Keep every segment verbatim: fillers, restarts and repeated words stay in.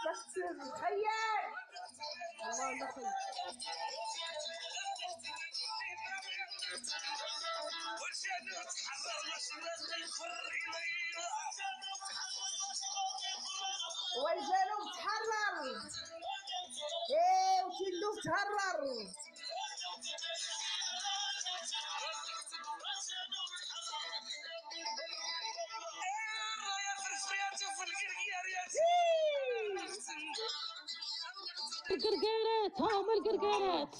تخيل والله ما خير. والجنوب تحرر ايه وتندوب تهرر. القرقارات ها هما القرقارات.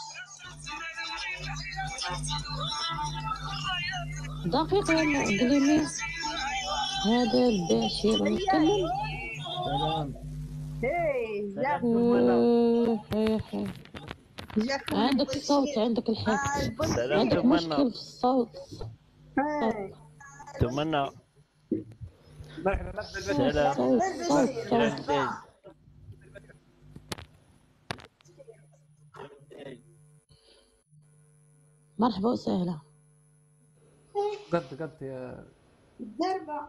دقيقة قولي لي هذا البشير متكلم. سلام. ايه جاك جاك عندك الصوت عندك الحق. عندك مشكل في الصوت. تمنى مرحبا سلام. الصوت مرحبا وسهلا. قد قد يا الدربة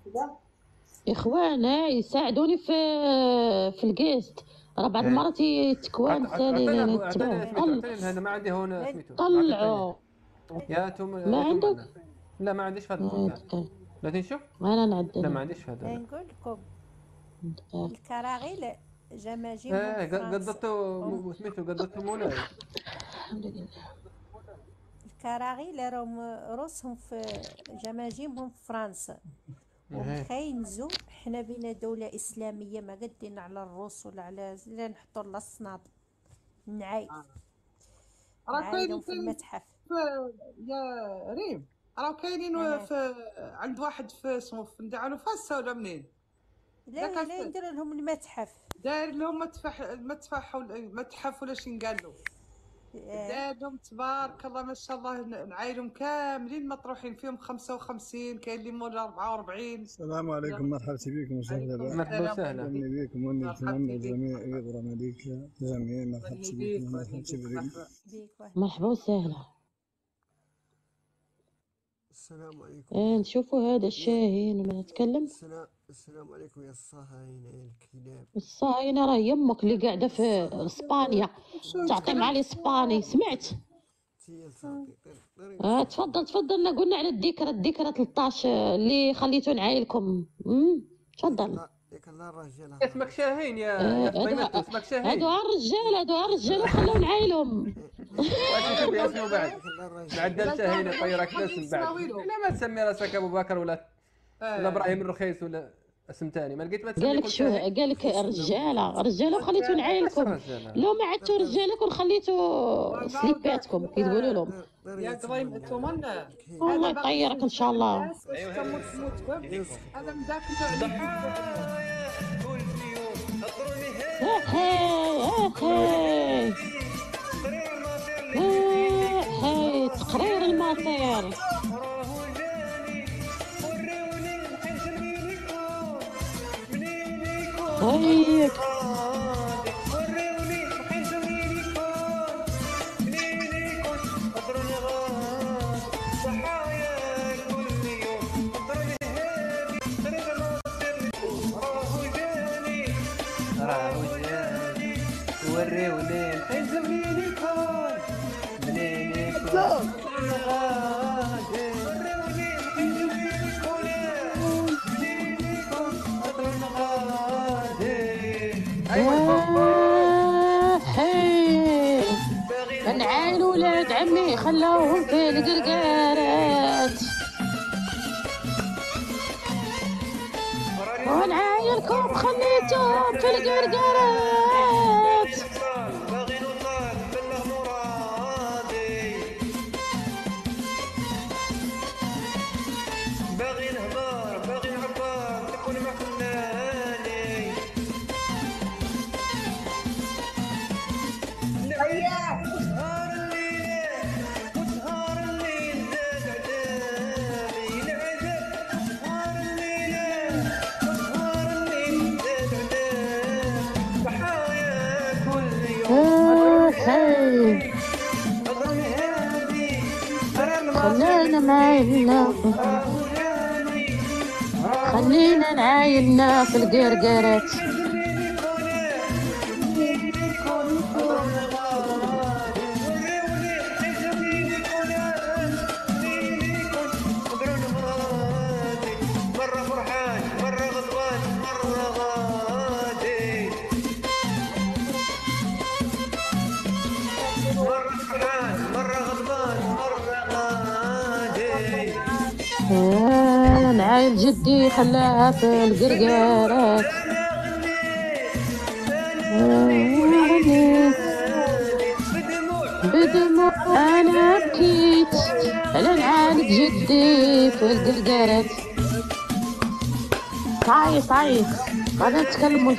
اخوانا يساعدوني في في الجيست راه بعض المرات يتكوان ثاني انا ما عندي هون سميتو طلعوا يا توم. ما عندك؟ لا ما عنديش في هذا المكان. لا تنشوف انا نعدل. لا ما عنديش في هذا. نقول لكم الكراغيل جماجم ايه قدرتو سميتو قدرتو مولاي. الحمد لله. الكراغيل راهم روسهم في جماجمهم في فرنسا ومخينزو. حنا بينا دولة إسلامية ما قدينا على الروس ولا على لا نحطوا لا الصناب نعايد نعايدهم في المتحف. يا ريم راه كاينين في عند واحد في اسمه في ندعلو فاسا ولا منين؟ لا لا ندير لهم المتحف. داير لهم متحف متحف متحف ولا شي قالوا داير لهم تبارك الله ما شاء الله. نعايلهم كاملين مطروحين فيهم خمسة وخمسين كاين اللي مول أربعة وأربعين. السلام عليكم مرحبا بكم وسهلا. مرحبا وسهلا بكم وني نتمنى الجميع يقرا عليك جميعا. مرحبا بكم مرحبا بكم مرحبا وسهلا. السلام عليكم. ايه نشوفوا هذا الشاهين ولا نتكلم. السلام السلام عليكم يا الصهاينة يا الكلاب. الصهاينة راه يمك اللي قاعدة في اسبانيا تعطي مع الاسباني سمعت. اه تفضل تفضل. قلنا على الذكرى الذكرى ثلاثة عشر اللي خليتو نعايلكم. امم تفضل. ياك الله الرجال اسمك شاهين يا يا فطيمة. اسمك شاهين. هادو الرجال هادو الرجال وخلاو نعايلهم. واش تبي اسمه بعد؟ معدل شاهين يطيرك الاسم بعد. لا ما تسمي راسك ابو بكر ولا ولا ابراهيم الرخيص ولا اسم ثاني. ما لقيت ما تسمي. قال لك شو قال لك رجاله رجاله وخليتو نعايلكم. لو ما عدتوا رجالكم خليتوا سليباتكم كيقولوا لهم. يا قضيم تمنى الله يطيرك ان شاء الله. هذا مداك هاي هاي تقرير المطير. هيك وريوني الحين زميل يكون منين يكون غادي. وريوني الحين زميل يكون منين يكون أطرن غادي. أيوة حي نعاين ولاد عمي خلاوهم في القرقارات ونعايلكم خليتهم في القرقارات. خلينا نعايلنا خلينا نعايلنا في القرقرات. عايل جدي خلاها في القرقارات. بدموع انا بكيت على نعالج جدي في القرقارات. تعيط تعيط غادي نتكلموا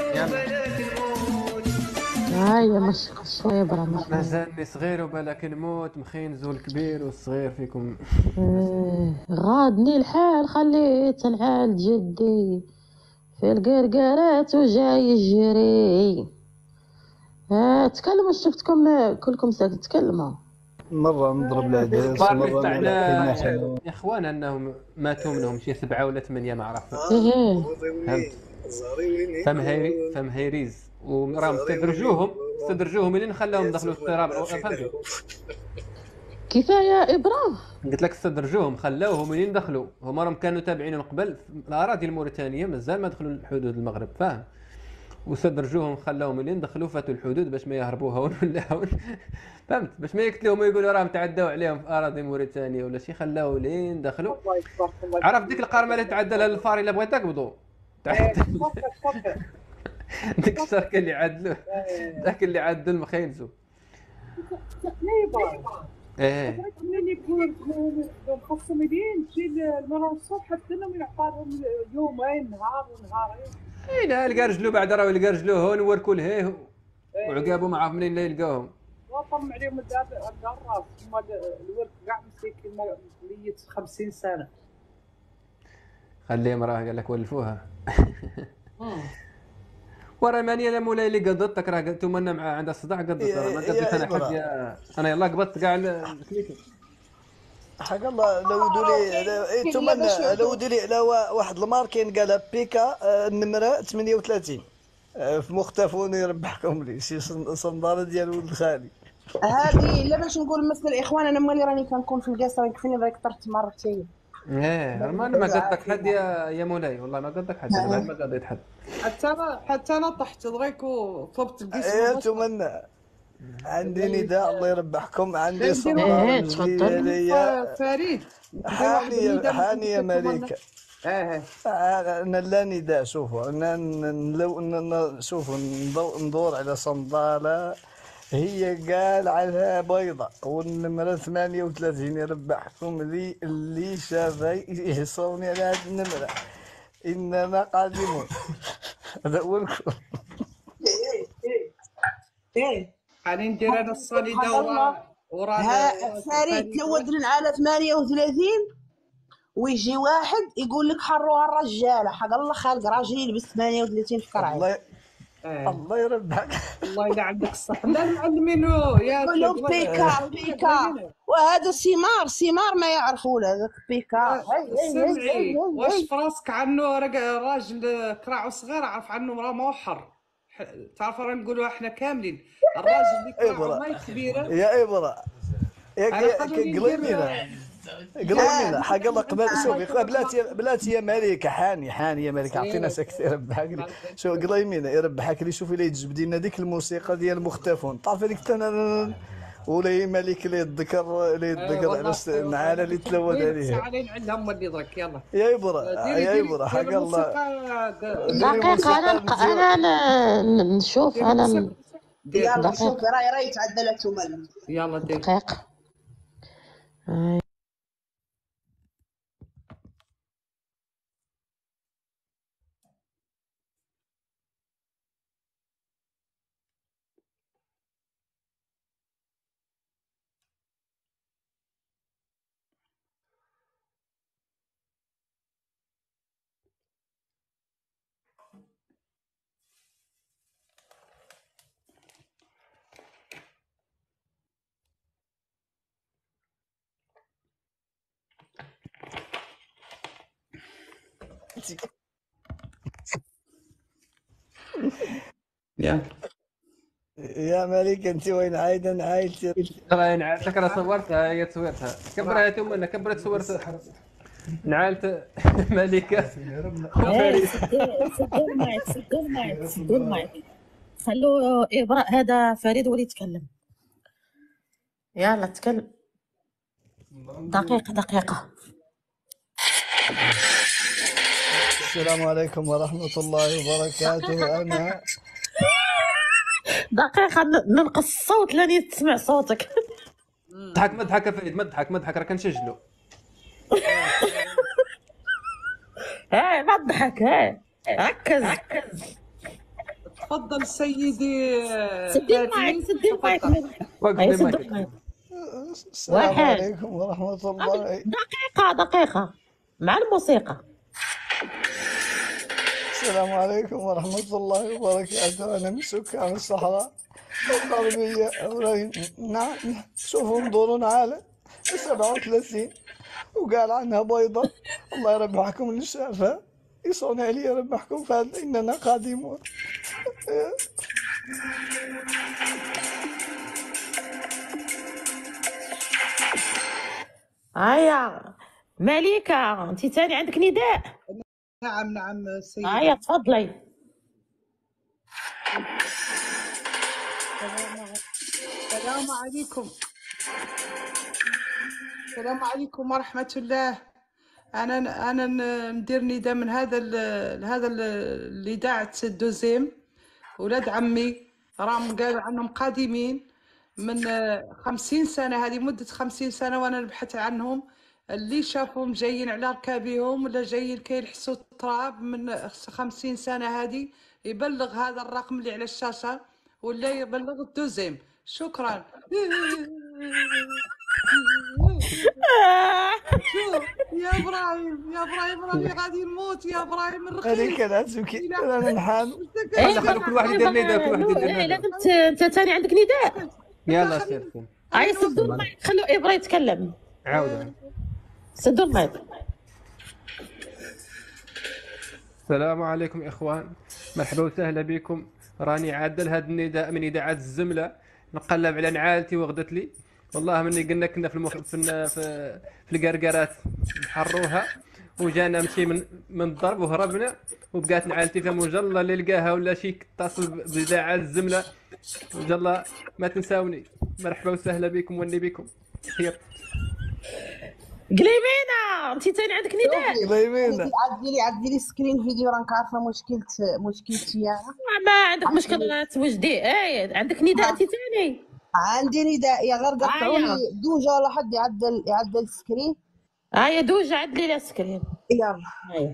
هاي مش شويه برا مش مازالني صغير وبالك نموت مخينزو الكبير والصغير فيكم. آه، غادني الحال خليت نعالج جدي في القرقارات وجاي يجري. آه، تكلموا شفتكم كلكم ساكت تكلموا. مرة نضرب العدس الظاهر اللي مرة سمعنا نحكي يا اخوان انهم ماتوا منهم شي سبعه ولا ثمانيه ما عرفت. ايه فهمت فمهيري فمهيريز وراهم استدرجوهم استدرجوهم اللي خلاهم دخلوا اضطراب. فهمتوا كفايه ابرام. قلت لك استدرجوهم خلاوهم منين دخلوا. هما راهم كانوا تابعين قبل في الاراضي الموريتانيه مازال ما دخلوا لحدود المغرب فاهم. واستدرجوهم خلاوهم منين دخلوا فاتوا الحدود باش ما يهربوا هون ولا هون. فهمت باش ما يقتلوهم ويقولوا راهم تعداو عليهم في اراضي موريتانيه ولا شي. خلاو لين دخلوا. عرف ديك القرمه اللي تعدى لها الفار الا بغيت تقبضوا ديك الشركه اللي عدلوه ذاك اللي عدل المخينزو. ايه ملي يكونوا خاصهم يدين تجي المرة الصبح حتى لهم يعطاهم يومين نهار ونهارين. اي لا لقى رجلو بعد راه لقى رجلو هون وركوا لهيه وعقابو ما عرف منين لا يلقاوهم. وطم عليهم الدراس هما الورك كاع مسكين ميت خمسين سنة. خليهم راه قال لك ولفوها. ورا ماني لا مولاي اللي قضتك راه نتوما مع عندها الصداع قضت راه ما قضيت انا حد يا انا يلا قبضت كاع الكليك. حق الله لو دولي انتم لو دولي على واحد الماركين قالها بيكا النمره ثمانية وثلاثين في مختفون يربحكم لي شي صنداره ديال ولد خالي. هذه لا باش نقول مثل الاخوان انا مالي راني كنكون في القصر يكفيني ضيق طرت مرتين. ايه ما ما قدك حد يا يا مولاي والله ما قدك حد انا بعد ما قضيت حد. حتى انا حتى انا طحت ضغيك وطلبت القسم. ايه اتمنى عندي نداء الله يربحكم عندي ايه تفضل فريد حاني حاني يا مليكه. اه انا لا نداء شوفوا انا لو شوفوا ندور على صنداله هي قال عليها بيضة والنمرة ثمانية وثلاثين يربحكم لي اللي شافي يحصوني على هذه النمرة إننا قادمون. هذا أولكم. ايه ايه ايه حالي ندير أنا الصليدة ورا ورا فريد تلودن على ثمانية وثلاثين ويجي واحد يقول لك حروها الرجالة حق الله خالق راجل يلبس ثمانية وثلاثين في كراعي. آه. الله يربحك. الله يلا عندك الصح. لا معلمينو يا كلهم بيكا بيكا وهذا سيمار سيمار ما يعرفوا له هذاك بيكا. سمعي واش فراسك عنه راجل كراعو صغير عرف عنه راه موحر. تعرف راه نقولوا احنا كاملين الراجل اللي كراعو ما كبيره يا ابره يا قليمينا قليمينا حق الله قبل شوفي بلاتي بلاتي يا مليكه حاني حاني يا مليكه عطينا سكت يربحك لي. شوف قليمينا يربحك لي شوفي لي تجبدي لنا ديك الموسيقى ديال المختفون تعرف هذيك تنا ولا ملك اللي يتذكر اللي يتذكر على النعاله اللي تلود عليه. علين عندهم اللي يضرك يلا يا ابره يا ابره حق الله. دقيقه انا انا نشوف انا يلا شوفي راهي راهي تعدلت ومل. يلا دقيقه يا يا ملك انت وين عايده نعايد راه نعالتك راه صورتها هي تصويرتها كبرها يا ثم كبرت صورتها نعالت ملكه. سدوا المايك سدوا المايك سدوا المايك خلوا إبراء هذا فريد ولي يتكلم. يلا تكلم دقيقة دقيقة. السلام عليكم ورحمة الله وبركاته. أنا دقيقة ن- ننقص الصوت لاني تسمع صوتك. ضحك ما ضحك يا فريد، ما تضحك ما تضحك راه كنسجلوا. ها ما تضحك، ها ركز. تفضل سيدي سدي المايك، فريد، سدي المايك. تفضل. وقف هاي لي سدي مايك. المايك. السلام واحد. عليكم ورحمة الله. دقيقة دقيقة مع الموسيقى. السلام عليكم ورحمة الله وبركاته. أنا من سكان الصحراء الغربية. نعم، شوفوا انظروا على سبعة وثلاثين وقال عنها بيضة. الله يربحكم اللي شافها، يصون علي يربحكم، فهذا إننا قادمون. هيا مليكة، انت تاني عندك نداء؟ نعم نعم سيدي. هيا تفضلي. السلام عليكم. السلام عليكم ورحمة الله. أنا أنا ن- ندير نداء من هذا ال هذا ال- الإذاعة الدوزيم. ولاد عمي راهم قالوا عنهم قادمين من آه، خمسين سنة، هذه مدة خمسين سنة وأنا نبحث عنهم. اللي شافهم جايين على ركابهم ولا جايين كيلحسوا التراب من خمسين سنة هذه يبلغ هذا الرقم اللي على الشاشة ولا يبلغ الدوزيم. شكرا. شوف يا ابراهيم يا ابراهيم راني غادي نموت يا ابراهيم هذه الرخيص. كانت سكي. أنا نحان. خلي خلي كل واحد يدير نداء، كل واحد يدير إيه، نداء. لازم ت- انت تاني عندك نداء. يلا سير سير. هيا سدوا المايك، خلوا ابره يتكلم. عاود. سدوا المايك. السلام عليكم اخوان، مرحبا وسهلا بكم. راني عادل هذا النداء من اذاعه الزمله، نقلب على نعالتي وغدت لي والله مني قلنا كنا في المخ... في الن- في, في القرقرات نحروها وجانا مشي من من الضرب وهربنا وبقات نعالتي فيها مجلة اللي لقاها ولا شي اتصل باذاعه الزمله مجلة ما تنساوني. مرحبا وسهلا بكم وني بكم خير. قليمينة انت تاني عندك نداء؟ قليمينة. عدي لي عدي لي سكرين فيديو، رانك عارفه مشكلة مشكلتي انا. ما عندك مشكلة توجدي. ايه عندك نداء انت تاني؟ عندي نداء يا غير قطعوا هيا. لي دوجة ولا حد يعدل يعدل السكرين. هيا دوجة عدلي لي السكرين. يلا. هيا.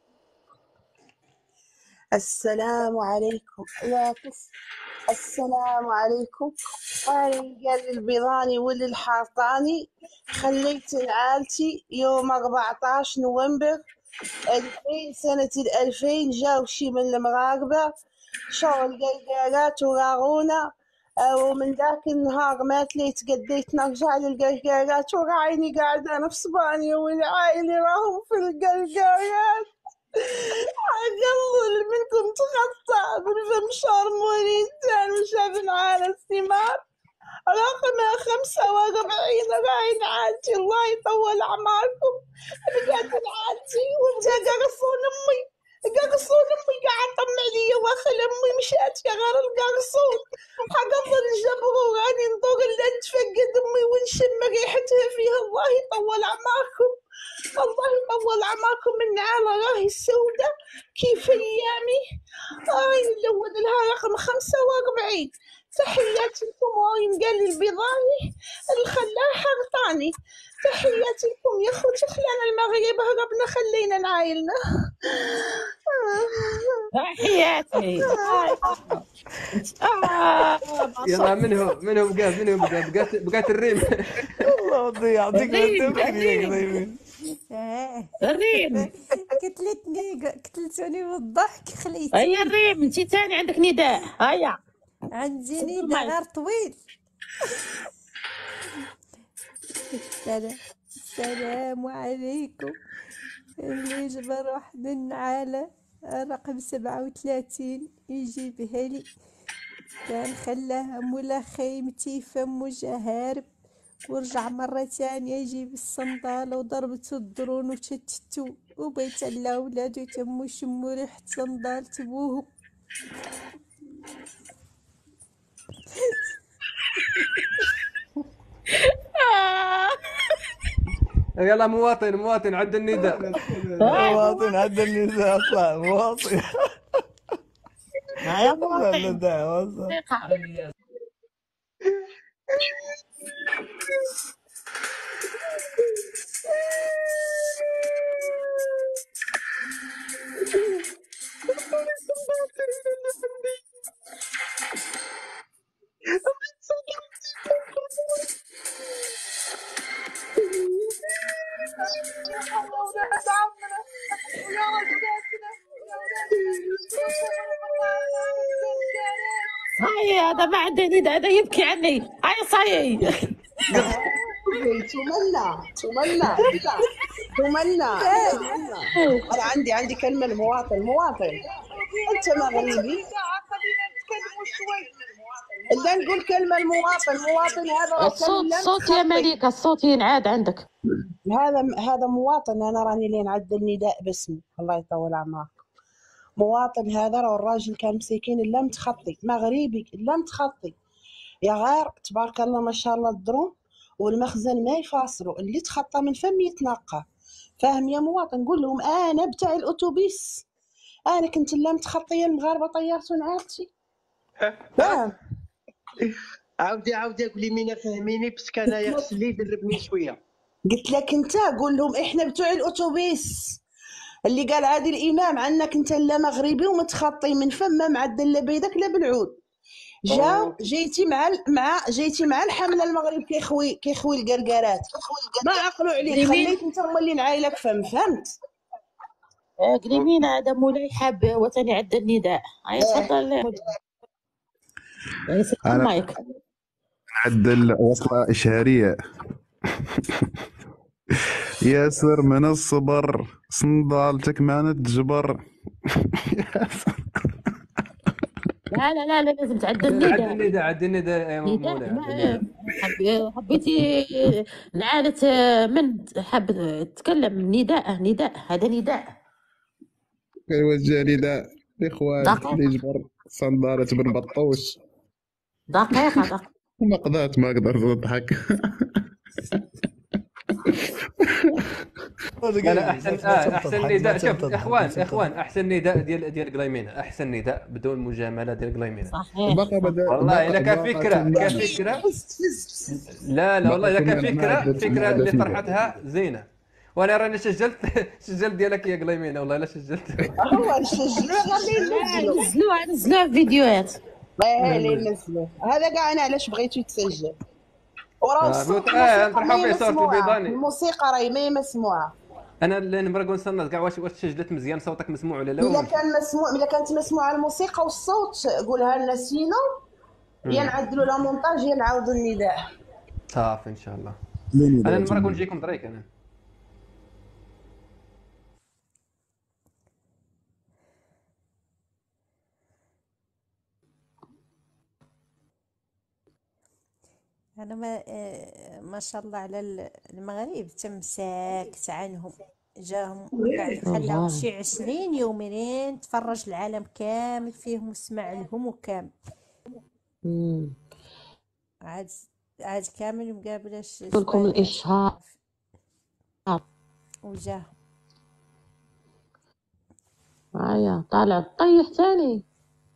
السلام عليكم يا كس. السلام عليكم. أنا قال البيضاني واللي الحاطاني خليت عالتي يوم أربعتاش نوفمبر ألفين سنة الألفين جاو شي من المراقبة شغل قلقالات وراغونا، ومن ذاك النهار ما تليت قديت نرجع للقلقالات وراعيني قاعدة أنا في اسبانيا والعائلة راهم في القلقالات. أقل منكم تخطى بالفم شارموني وشاف على الثمار رقم خمسة وأربعين راين عالتي. الله يطول أعماركم. بقات عالتي وجا قرصون أمي قرصون أمي قاعد طمع لي واخل أمي مشات يا غير القرصون حق ظل الجبر وراني نطور اللي تفقد أمي ونشم ريحتها فيها. الله يطول أعماركم. الله يطول أعماركم. النعالة راهي السودة كيف أيامي راهي نلود لها رقم خمسة وأربعين. تحياتي لكم. وين قال لي البيضاني الخلاها حرطاني. تحياتي لكم يا خوتي. خلانا المغرب هربنا خلينا نعايلنا. تحياتي. آه، يلا منو منو بقى منو بقى بقات بقات الريم. الله ودي يعطيك الريم، التوفيق يا الريم. قليمين. آه. الريم. قتلتني قتلتوني بالضحك خليت. هيا الريم انت تاني عندك نداء. هيا. عندي سدوا نداء المايك. غير طويل. السلام السلام عليكم. اللي جبر واحد النعالة رقم سبعة وثلاثين يجيبها لي كان خلاها مولا خيمتي فمو جا هارب ورجع مرة تانية يجيب الصندالة وضربته الدرون وشتتو وبيت على ولادو يتمو يشمو ريحة صندالة بوهم. يلا مواطن مواطن عد النداء. مواطن عد النداء اطلع مواطن. يا مواطن. هاي هذا ما عنده نداء، هذا يبكي عني. هاي صاي تمنى تمنى تمنى انا عندي عندي كلمه المواطن. مواطن انت مغربي، بدنا نقول كلمه المواطن. مواطن هذا الصوت صوت يا مليكة، الصوت ينعاد عندك. هذا هذا مواطن. انا راني لين عد النداء باسمه، الله يطول عمرك. مواطن هذا راه الراجل كان مسكين الا متخطي، مغربي الا متخطي، يا غير تبارك الله ما شاء الله الدرون والمخزن ما يفاصلوا، اللي تخطى من فم يتنقى. فاهم يا مواطن؟ قول لهم انا بتاع الاتوبيس، انا كنت لا متخطيه المغاربه طيرتو نعرفتي. فاهم؟ عاودي عاودي قولي مينا فهميني باسكو انايا خص اللي يدربني شويه. قلت لك انت قول لهم احنا بتوع الاتوبيس، اللي قال عادل الامام عنك انت لا مغربي ومتخطي من فم معدل لا بيدك لا بالعود. جا جيتي مع مع جيتي مع الحمله المغرب كيخوي كيخوي القرقرات، ما عقلوا عليك، خليك انت هما اللي نعايلك. فهم فهمت؟ قليمين هذا مولاي حاب وثاني عد النداء. هاي تفضل. أنا نعدل وصلة إشهارية. ياسر من الصبر صندالتك ما نتجبر. لا لا لا لازم تعدل النداء. عد النداء عد النداء يا مولاي. حبيتي نعادت من حاب تتكلم. نداء نداء هذا نداء. كنوجه نداء لإخوان اللي جبر صندالة بن بطوش. دقيقة دقيقة. ما قدرت ما قدرت نضحك. لا احسن آه احسن نداء. شوف اخوان اخوان احسن نداء ديال ديال قليمينه، احسن نداء بدون مجامله ديال قليمينه. صحيح والله الا كفكره كفكره لا لا والله الا كفكره فكره اللي طرحتها زينه، وانا راني سجلت سجلت ديالك يا قليمينه. والله الا سجلت. هو نسجلوه غادي نزلوه نزلوه فيديوهات. ايه اللي نزلوه هذا كاع. انا علاش بغيتو يتسجل؟ وراه الصوت اه نطرحوا فيه صورة البيضاني. الموسيقى راهي ما مسموعه. انا اللي نبغى نقول نصنت كاع واش واش سجلت مزيان صوتك مسموع ولا لا؟ الا كان مسموع، الا كانت مسموعه الموسيقى والصوت قولها لنا سينو، يا نعدلوا لا مونتاج يا نعاودوا النداء. صافي ان شاء الله. انا نبغى نقول نجيكم دريك. انا أنا ما ما شاء الله على المغرب تم ساكت عنهم، جاهم قاعد خلاهم شي عشرين يومين تفرج العالم كامل فيهم وسمع لهم وكامل. عاد عاد كامل مقابلة لكم الإشهار وجاهم. هيا طالع طيح ثاني.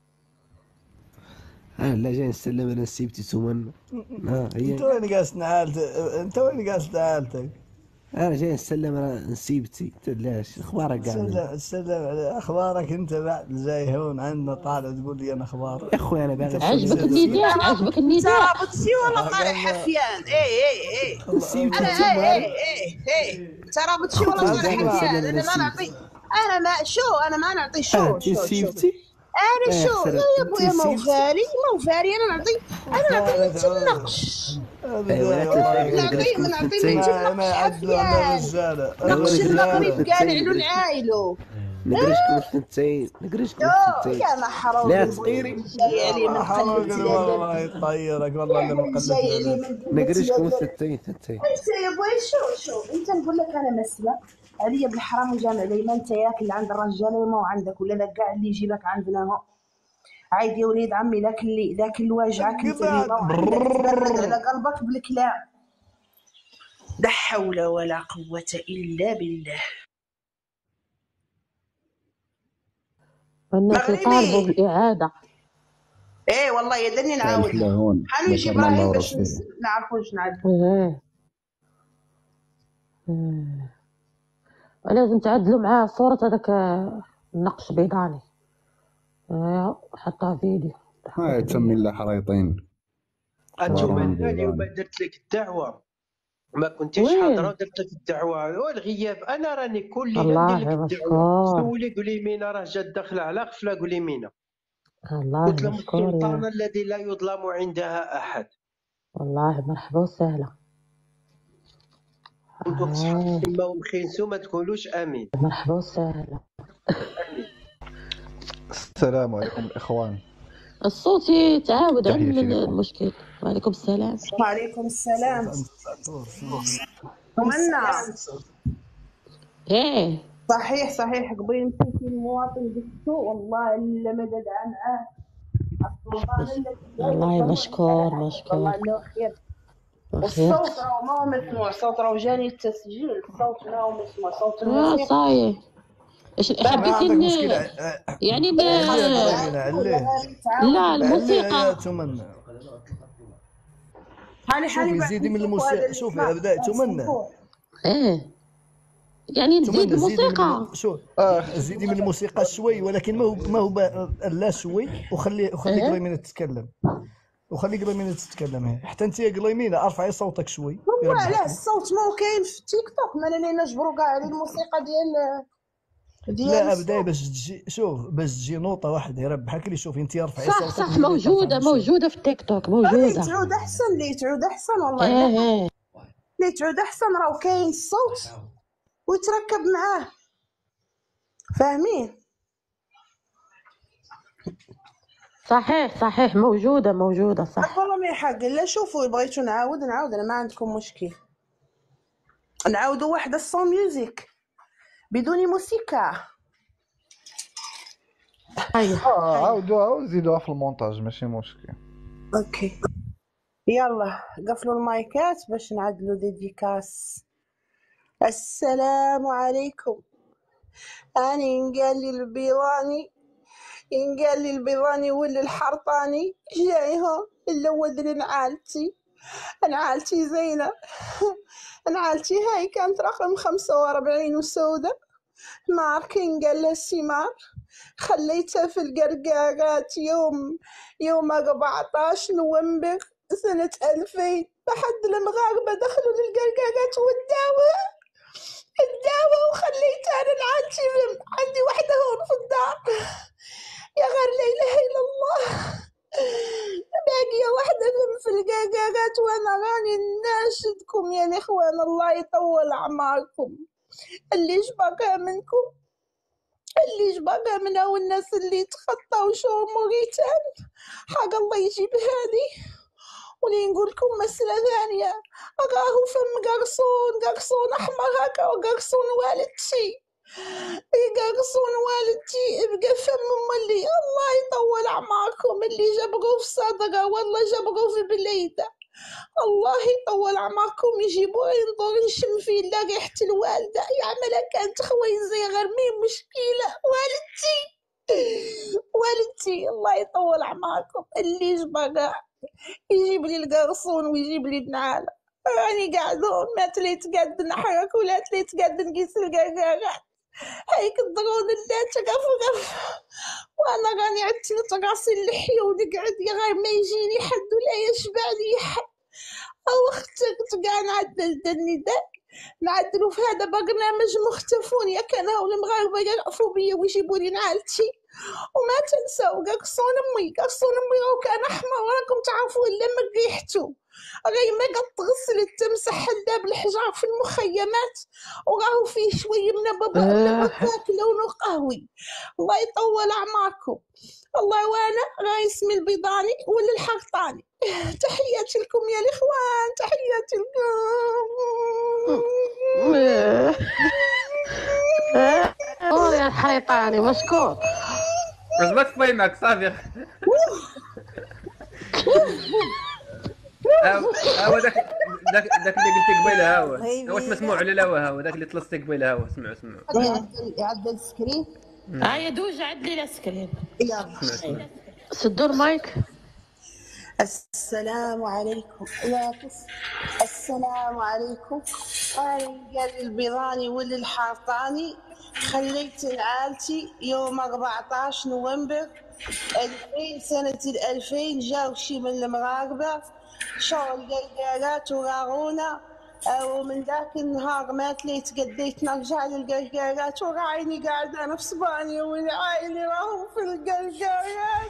اه لا جاي نسلم انا نسيبتي سمن. اه هي انت وين قاس نعالتك؟ انت وين قاس نعالتك؟ انا جاي نسلم انا نسيبتي. تلاش اخبارك قاعد؟ سلم سلم على اخبارك انت بعد جاي هون عندنا طالع تقول لي انا اخبار. يا اخوي انا باغي. عجبك النداء؟ عجبك النداء؟ رابطتي ولا طالع حفيان؟ اي اي اي نسيبتي انا اي اي اي انت رابطتي ولا طالع حفيان؟ انا ما نعطي، انا ما شو انا ما نعطي شو شو نسيبتي. انا شو يا بويا ما هو فاري ما هو فاري. انا نعطي انا نعطي ما تنقش. نعطي ما نعطي ما تنقش حفيان. نقش المغرب قال علو العايلو. نقرشكم الثنتين نقرشكم الثنتين. يا محروق لا صغيري جاي علي من قلبي. والله يطيرك والله اللي من قلبي. نقرشكم الثنتين ثنتين. انت يا بوي شو شو انت نقول لك انا مسألة عليا بالحرام وجامع ديما انت ياك اللي عند الرجاله ما عندك ولا ذاك كاع اللي يجيبك عندنا هو. عايد يا وليد عمي ذاك اللي ذاك اللي واجعك انت اللي ما عندك تبرد على قلبك بالكلام. لا حول ولا قوة إلا بالله. الناس يطالبوا مغربي بالإعادة. ايه والله يدني نعاود الفلاهون حانو يجي ذكرنا ابراهيم الله باش ورسوله. نس- نعرفوا واش نعدل. ايه ايه لازم تعدلوا معاه صورة هذاك النقش بيضاني. ايه حطها فيديو. ما تم الا حريطين. انتوما وراهم انا اليوم بيضان. درت لك الدعوه ما كنتيش وين؟ حاضره ودرت لك الدعوه والغياب. انا راني كل ليله ندير والله لك الدعوه. مشكور. سولي قولي مينا راه جات داخله على غفله قولي مينا. والله قلت لهم مشكور السلطان يا الذي لا يظلم عندها احد. والله مرحبا وسهلا. كنتو صحاب آه تما ومخينسو ما تقولوش امين. مرحبا وسهلا. امين. السلام عليكم الاخوان. الصوت يتعاود عن تحياتي لكم. المشكل. وعليكم السلام. وعليكم السلام. تمنى ايه صحيح صحيح قبيل مشيتي للمواطن قلتو والله الا ما دعا معاه السلطان الذي لا والله يظلم مشكور عندها أحد. مشكور. والله انه خير. خير. والصوت راهو ما هو مسموع، الصوت راهو جاني التسجيل، الصوت ما هو مسموع، صوت اه الموسيقى. صحيح. ايش ما حبيتي عندك ن... مشكلة. يعني ن... عليه عليه عليه لا عليه يا الموسيقى. تمنى. حالي حالي شوفي بعد زيدي من نشوفوا هذا الموسيقى. اللي شوفي سمع ابدا تمنى. السبوع. ايه يعني نزيد تمنى زيدي من الموسيقى. الم... شو زيدي من الموسيقى شوي، ولكن ما هو ما هو ب... لا شوي. وخلي وخلي إيه؟ قليمينة تتكلم. وخلي قليمينة تتكلم. هي حتى انت يا قليمينة ارفعي صوتك شوي. هو علاه الصوت ما هو كاين في تيك توك؟ ما انا نجبروا كاع على الموسيقى ديال ديال لا الصوت. ابدا باش تجي. شوف باش تجي نوطه واحده يربحك اللي. شوفي انت ارفعي صح صوتك. صح وهي اللي موجودة ترفع موجودة في التيك توك اللي موجودة. تعود احسن اللي تعود احسن والله. ايه ايه اللي تعود احسن راهو كاين الصوت ويتركب معاه، فاهمين؟ صحيح صحيح موجودة موجودة صح. والله ما يحق. لا شوفوا بغيتو نعاود نعاود انا ما عندكم مشكل. نعاودوا واحدة الصون ميوزيك بدون موسيقى. طيب اه عاودوها وزيدوها في المونتاج ماشي مشكل. اوكي يلا قفلوا المايكات باش نعدلوا ديديكاس. السلام عليكم. أنا ينقال لي البيضاني ينقال لي البيضاني ولا الحرطاني جايهم إلا ودن عالتي. أنا عالتي زينة. أنا عالتي هاي كانت رقم خمسة وأربعين وسودة. ماركين قال لها السمار. خليتها في القرقاقات يوم يوم أربعتاش نوفمبر سنة ألفين. بحد المغاربة دخلوا للقرقاقات والدعوة الدعوة وخليتها أنا لعندي عندي واحدة هون في الدار. يا غير لا إله إلا الله. باقية واحدة في القرقاقات وأنا راني ناشدكم يا الإخوان الله يطول أعماركم. اللي بقى منكم اللي جبقى منها والناس اللي تخطوا شو موريتان حق الله يجيبها لي. ولي نقول لكم مسألة ثانية. راهو فم قرصون قرصون أحمر هكا وقرصون والدتي قرصون والدتي بقى فم ملي. الله يطول أعماركم. اللي جبقوا في صدقة والله جبقوا في بليدة. الله يطول أعماركم. يجيبوا ينظر نشم فيه لا ريحة الوالدة يعملها كانت خويزي غير مين مشكلة. والدتي والدتي الله يطول أعماركم. اللي جبقى يجيب لي القرصون ويجيب لي النعالة. راني قاعدون ما تليت قاعد نحرك ولا تليت قاعد نقيس القرقاقات. هيك الضرون اللي تقف غف وانا راني عدت نتقاصي اللحية ونقعد يا غير ما يجيني حد ولا يشبع لي حد. او اختك تقع نعدل النداء نعدلوا في هذا برنامج مختفون. يا كان هاو المغاربة يقفوا بيا ويجيبوا لي نعالتي. وما تنسوا قرصون امي قرصون امي راهو كان احمر وراكم تعرفوا الا من ريحته. راهي ما قد تغسل تمسح حدا بالحجار في المخيمات وراهو فيه شويه من نبات لونه قهوي. الله يطول اعماركم. الله وانا راهي اسمي البيضاني ولا الحرطاني. تحياتي لكم يا الاخوان تحياتي لكم. يا الحريطاني مشكور. بس ما تفينك صافي. هو داك داك داك اللي قلتي قبيله هو غيبي. واش مسموع ولا لا هو داك اللي طلستي قبيله هو سمعوا سمعوا يعدل يعدل السكرين. ها يا دوج عد لي السكرين. يلا سمعوا سدوا المايك. السلام عليكم. لا تس... السلام عليكم. أنا قال البيضاني واللي الحارطاني خليت عائلتي يوم أربعطاش نوفمبر ألفين سنة الألفين جاو شي من المغاربة شو القلقالات وراغونا ومن ذاك النهار ما تليت قديت نرجع للقلقالات وراعيني قاعدة أنا في اسبانيا والعائلة راهم في القلقالات.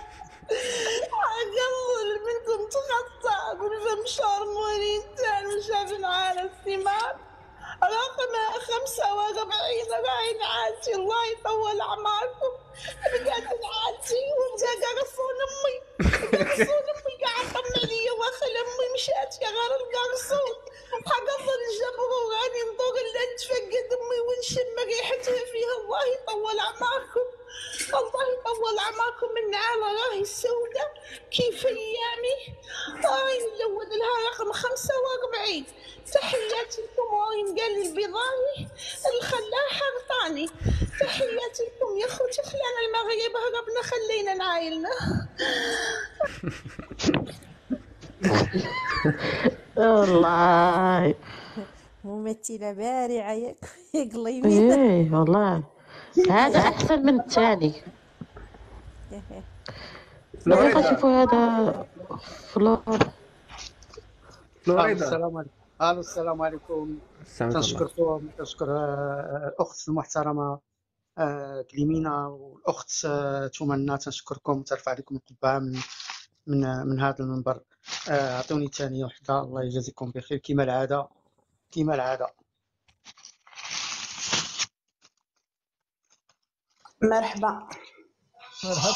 أقل منكم تغطى بالفم شارموني تاني شاف على الثمار رقم خمسة وأربعين راعين عالتي الله يطول أعماركم. بقيت عالتي وجا قرصون أمي قرصون أمي قاعد طمع لي واخل أمي مشات يا غير القرصون حقض الجبر وغاني نطور اللي تفقد أمي ونشم ريحتها فيها الله يطول أعماركم. الله يطول أعماركم من على راهي السوداء كيف أيامي راهي نلود لها رقم خمسة وأربعين. تحياتي لكم وين قال لي البيضاني الخلاها حرطاني. تحياتي لكم يا خوتي خلانا المغرب هربنا خلينا نعايلنا. والله ممثلة بارعة يا يا قليمين. ايه والله هذا احسن من الثاني. فلوريدا شوفوا هذا فلور. فلوريدا السلام عليكم. الو السلام عليكم. تنشكركم تنشكر الاخت المحترمه كليمينا والاخت تمنى تنشكركم ترفع لكم القبعه من من من هذا المنبر. اعطوني ثانيه وحده الله يجازيكم بخير كما العاده كما العاده. مرحبا مرحبا.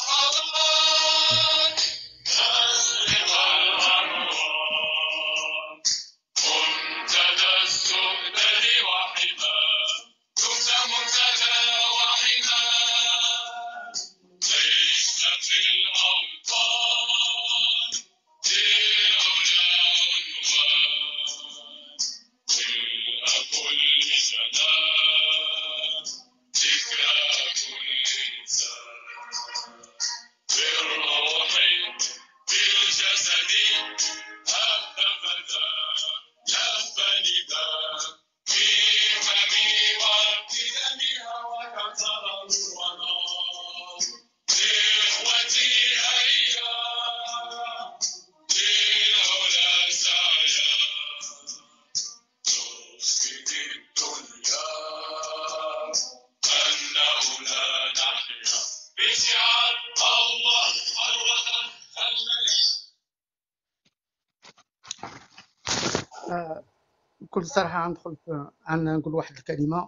بكل صراحه غندخل عن نقول واحد الكلمه.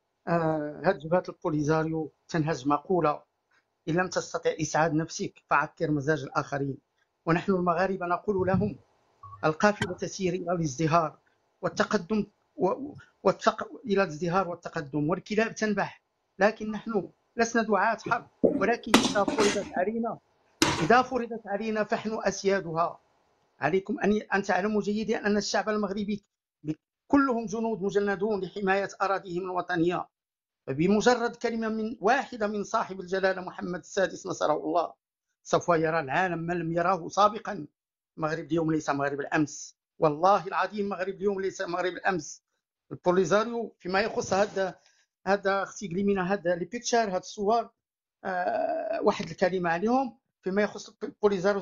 آه هاد جبهه البوليزاريو تنهج مقوله ان لم تستطع اسعاد نفسك فعكر مزاج الاخرين. ونحن المغاربه نقول لهم القافله تسير الى الازدهار والتقدم والتق... الى الازدهار والتقدم والكلاب تنبح، لكن نحن لسنا دعاة حرب، ولكن اذا فرضت علينا اذا فرضت علينا فنحن اسيادها. عليكم ان ان تعلموا جيدا ان الشعب المغربي كلهم جنود مجندون لحماية أراضيهم الوطنية. فبمجرد كلمة من واحدة من صاحب الجلالة محمد السادس نصره الله سوف يرى العالم ما لم يراه سابقا. المغرب اليوم ليس مغرب الأمس، والله العظيم المغرب اليوم ليس مغرب الأمس. البوليزاريو فيما يخص هذا هذا اختي قليمينا هذا لي بيكتشر هاد الصور آه واحد الكلمة عليهم. فيما يخص البوليزاريو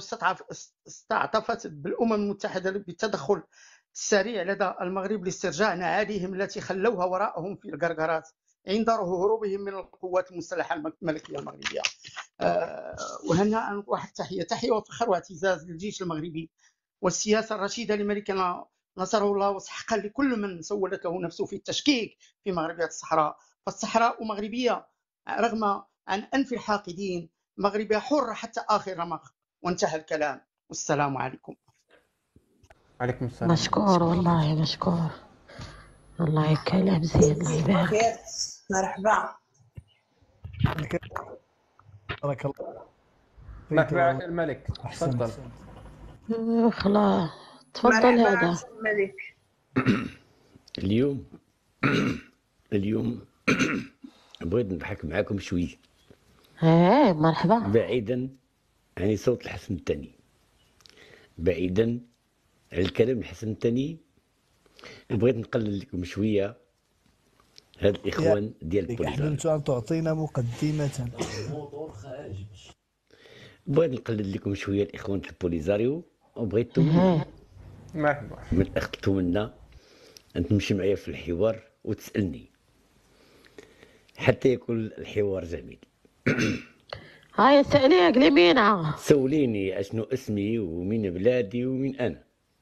استعطفت بالأمم المتحدة بالتدخل السريع لدى المغرب لاسترجاع نعاليهم التي خلوها وراءهم في القرقرات عند هروبهم من القوات المسلحه الملكيه المغربيه. أه وهنا واحد التحيه تحيه وفخر واعتزاز للجيش المغربي والسياسه الرشيده لملكنا نصره الله، وسحقا لكل من سولته نفسه في التشكيك في مغربيه الصحراء. فالصحراء مغربيه رغم عن انف الحاقدين، مغربيه حره حتى اخر رمق. وانتهى الكلام والسلام عليكم. عليكم السلام. مشكور والله مشكور والله كلام زين الله يبارك. مرحبا. بارك الله. مرحبا الملك تفضل. خلاص تفضل مرحبا هذا. عبد الملك. اليوم اليوم بغيت نضحك معاكم شويه ايه مرحبا. بعيدا عن صوت الحسن الثاني، بعيدا عن الكلام الحسن الثاني. بغيت نقلل لكم شويه هاد الاخوان ديال البوليزاريو. أحببت أن تعطينا مقدمة. بغيت نقلل لكم شويه الاخوان ديال البوليزاريو، وبغيتكم ايه مرحبا. من اخذتوا منا أن تمشي معايا في الحوار وتسألني حتى يكون الحوار جميل. هاي سألي قلي مينا. سوليني اشنو اسمي ومين بلادي ومين انا.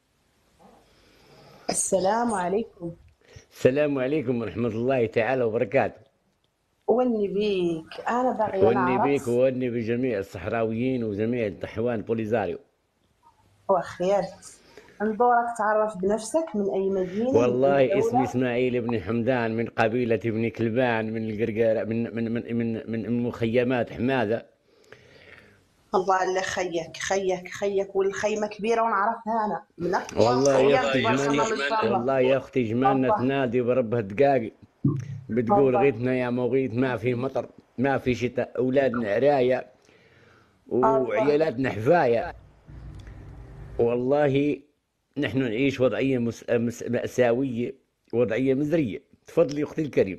السلام عليكم. السلام عليكم ورحمة الله تعالى وبركاته. وني بيك، انا باغيه وني نعرف. بيك ووني بجميع الصحراويين وجميع الطحوان بوليزاريو. وخير، ندورك تعرف بنفسك، من اي مدينه؟ والله اسمي اسماعيل بن حمدان من قبيلة بن كلبان من القرقارة من من من من, من مخيمات حماده. الله اللي خيك خيك خيك والخيمه كبيره ونعرفها انا من اقوى والله يا الخيام اختي جمالنا، والله يا اختي جمالنا تنادي بربها دقاقي، بتقول غيثنا يا مغيث، ما في مطر ما في شتاء، اولادنا عرايه وعيالاتنا حفايه. والله نحن نعيش وضعيه مس... مس... مأساويه، وضعيه مزريه. تفضلي اختي الكريم.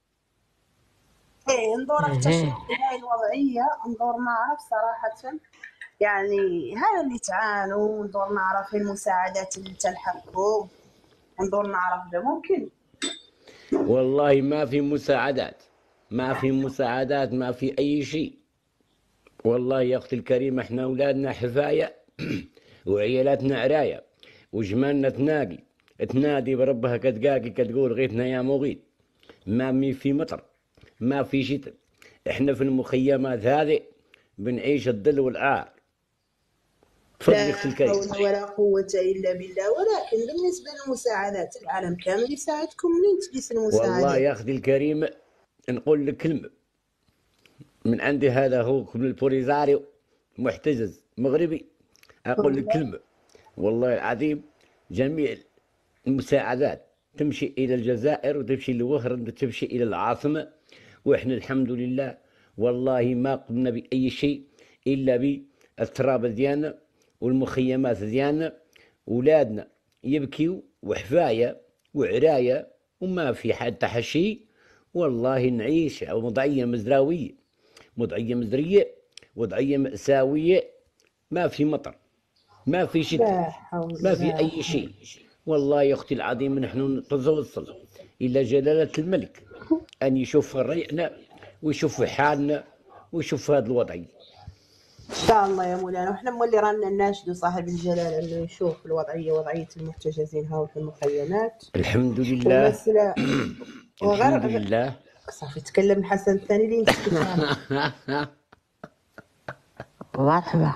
ايه ندورك تشرح لي هاي الوضعيه، ندور نعرف صراحه يعني هاي اللي تعانوا، ندور نعرف المساعدات اللي تلحقكم، ندور نعرف ده ممكن. والله ما في مساعدات، ما في مساعدات، ما في اي شيء. والله يا اختي الكريمه احنا اولادنا حفايه وعيالاتنا عرايه وجمالنا تناقي تنادي بربها كتقاقي، كتقول غيثنا يا مغيث. ما مي في مطر ما في شتاء، احنا في المخيمات هذه بنعيش الظل والعار. تفضلي اختي الكريم. لا حول ولا قوة إلا بالله. ولكن بالنسبة للمساعدات العالم كامل يساعدكم، منين تجيس المساعدات؟ والله يا اختي الكريمه نقول لك كلمه من عندي، هذا هو من البوليزاريو محتجز مغربي. اقول لك كلمه، والله العظيم جميع المساعدات تمشي الى الجزائر وتمشي لوهران وتمشي الى العاصمه، واحنا الحمد لله والله ما قمنا باي شيء الا بالتراب ديالنا والمخيمات ديالنا. ولادنا يبكيو وحفايه وعرايه وما في حتى شيء. والله نعيش وضعيه مزراويه، وضعيه مزريه، وضعيه مأساويه. ما في مطر ما في شتاء ما في اي شيء. والله يا اختي العظيم نحن نتوصل الى جلاله الملك ان يشوف رأينا ويشوف حالنا ويشوف هذا الوضعيه. ان شاء الله يا مولانا، وحنا مولي رانا نناشدوا صاحب الجلاله انه يشوف الوضعيه، وضعيه المحتجزين هاو في المخيمات. الحمد لله. ومسألة الحمد لله. صافي تكلم الحسن الثاني اللي نسكت. مرحبا.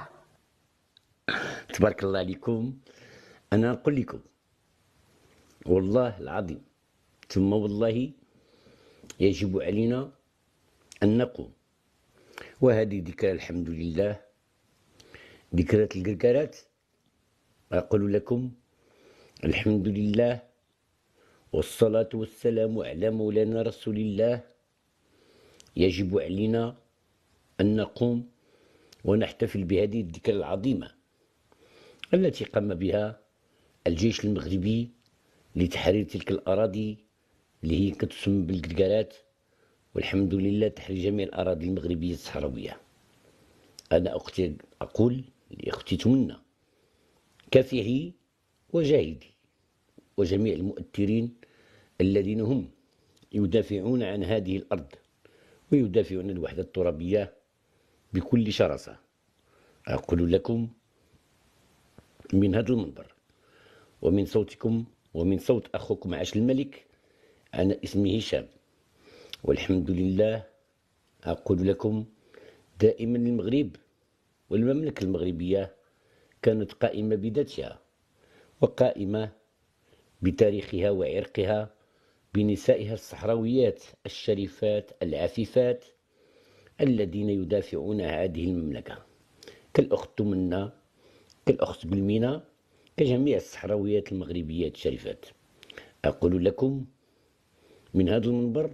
تبارك الله عليكم. انا نقول لكم والله العظيم ثم والله يجب علينا ان نقوم، وهذه ذكرى الحمد لله، ذكرى القرقرات. اقول لكم الحمد لله والصلاة والسلام على مولانا رسول الله. يجب علينا ان نقوم ونحتفل بهذه الذكرى العظيمة التي قام بها الجيش المغربي لتحرير تلك الأراضي اللي هي كتسمى بالقرقرات، والحمد لله تحرير جميع الأراضي المغربية الصحراوية. أنا أختي أقول لأختي تمنى كافحي وجاهدي، وجميع المؤثرين الذين هم يدافعون عن هذه الأرض ويدافعون عن الوحدة الترابية بكل شراسة. أقول لكم من هذا المنبر ومن صوتكم ومن صوت أخوكم عاش الملك، أنا اسمي هشام، والحمد لله أقول لكم دائما المغرب والمملكة المغربية كانت قائمة بذاتها وقائمة بتاريخها وعرقها، بنسائها الصحراويات الشريفات العفيفات الذين يدافعون عن هذه المملكة، كالأخت تمنى، كالأخت بلمينة، كجميع الصحراويات المغربيات الشريفات، أقول لكم من هذا المنبر: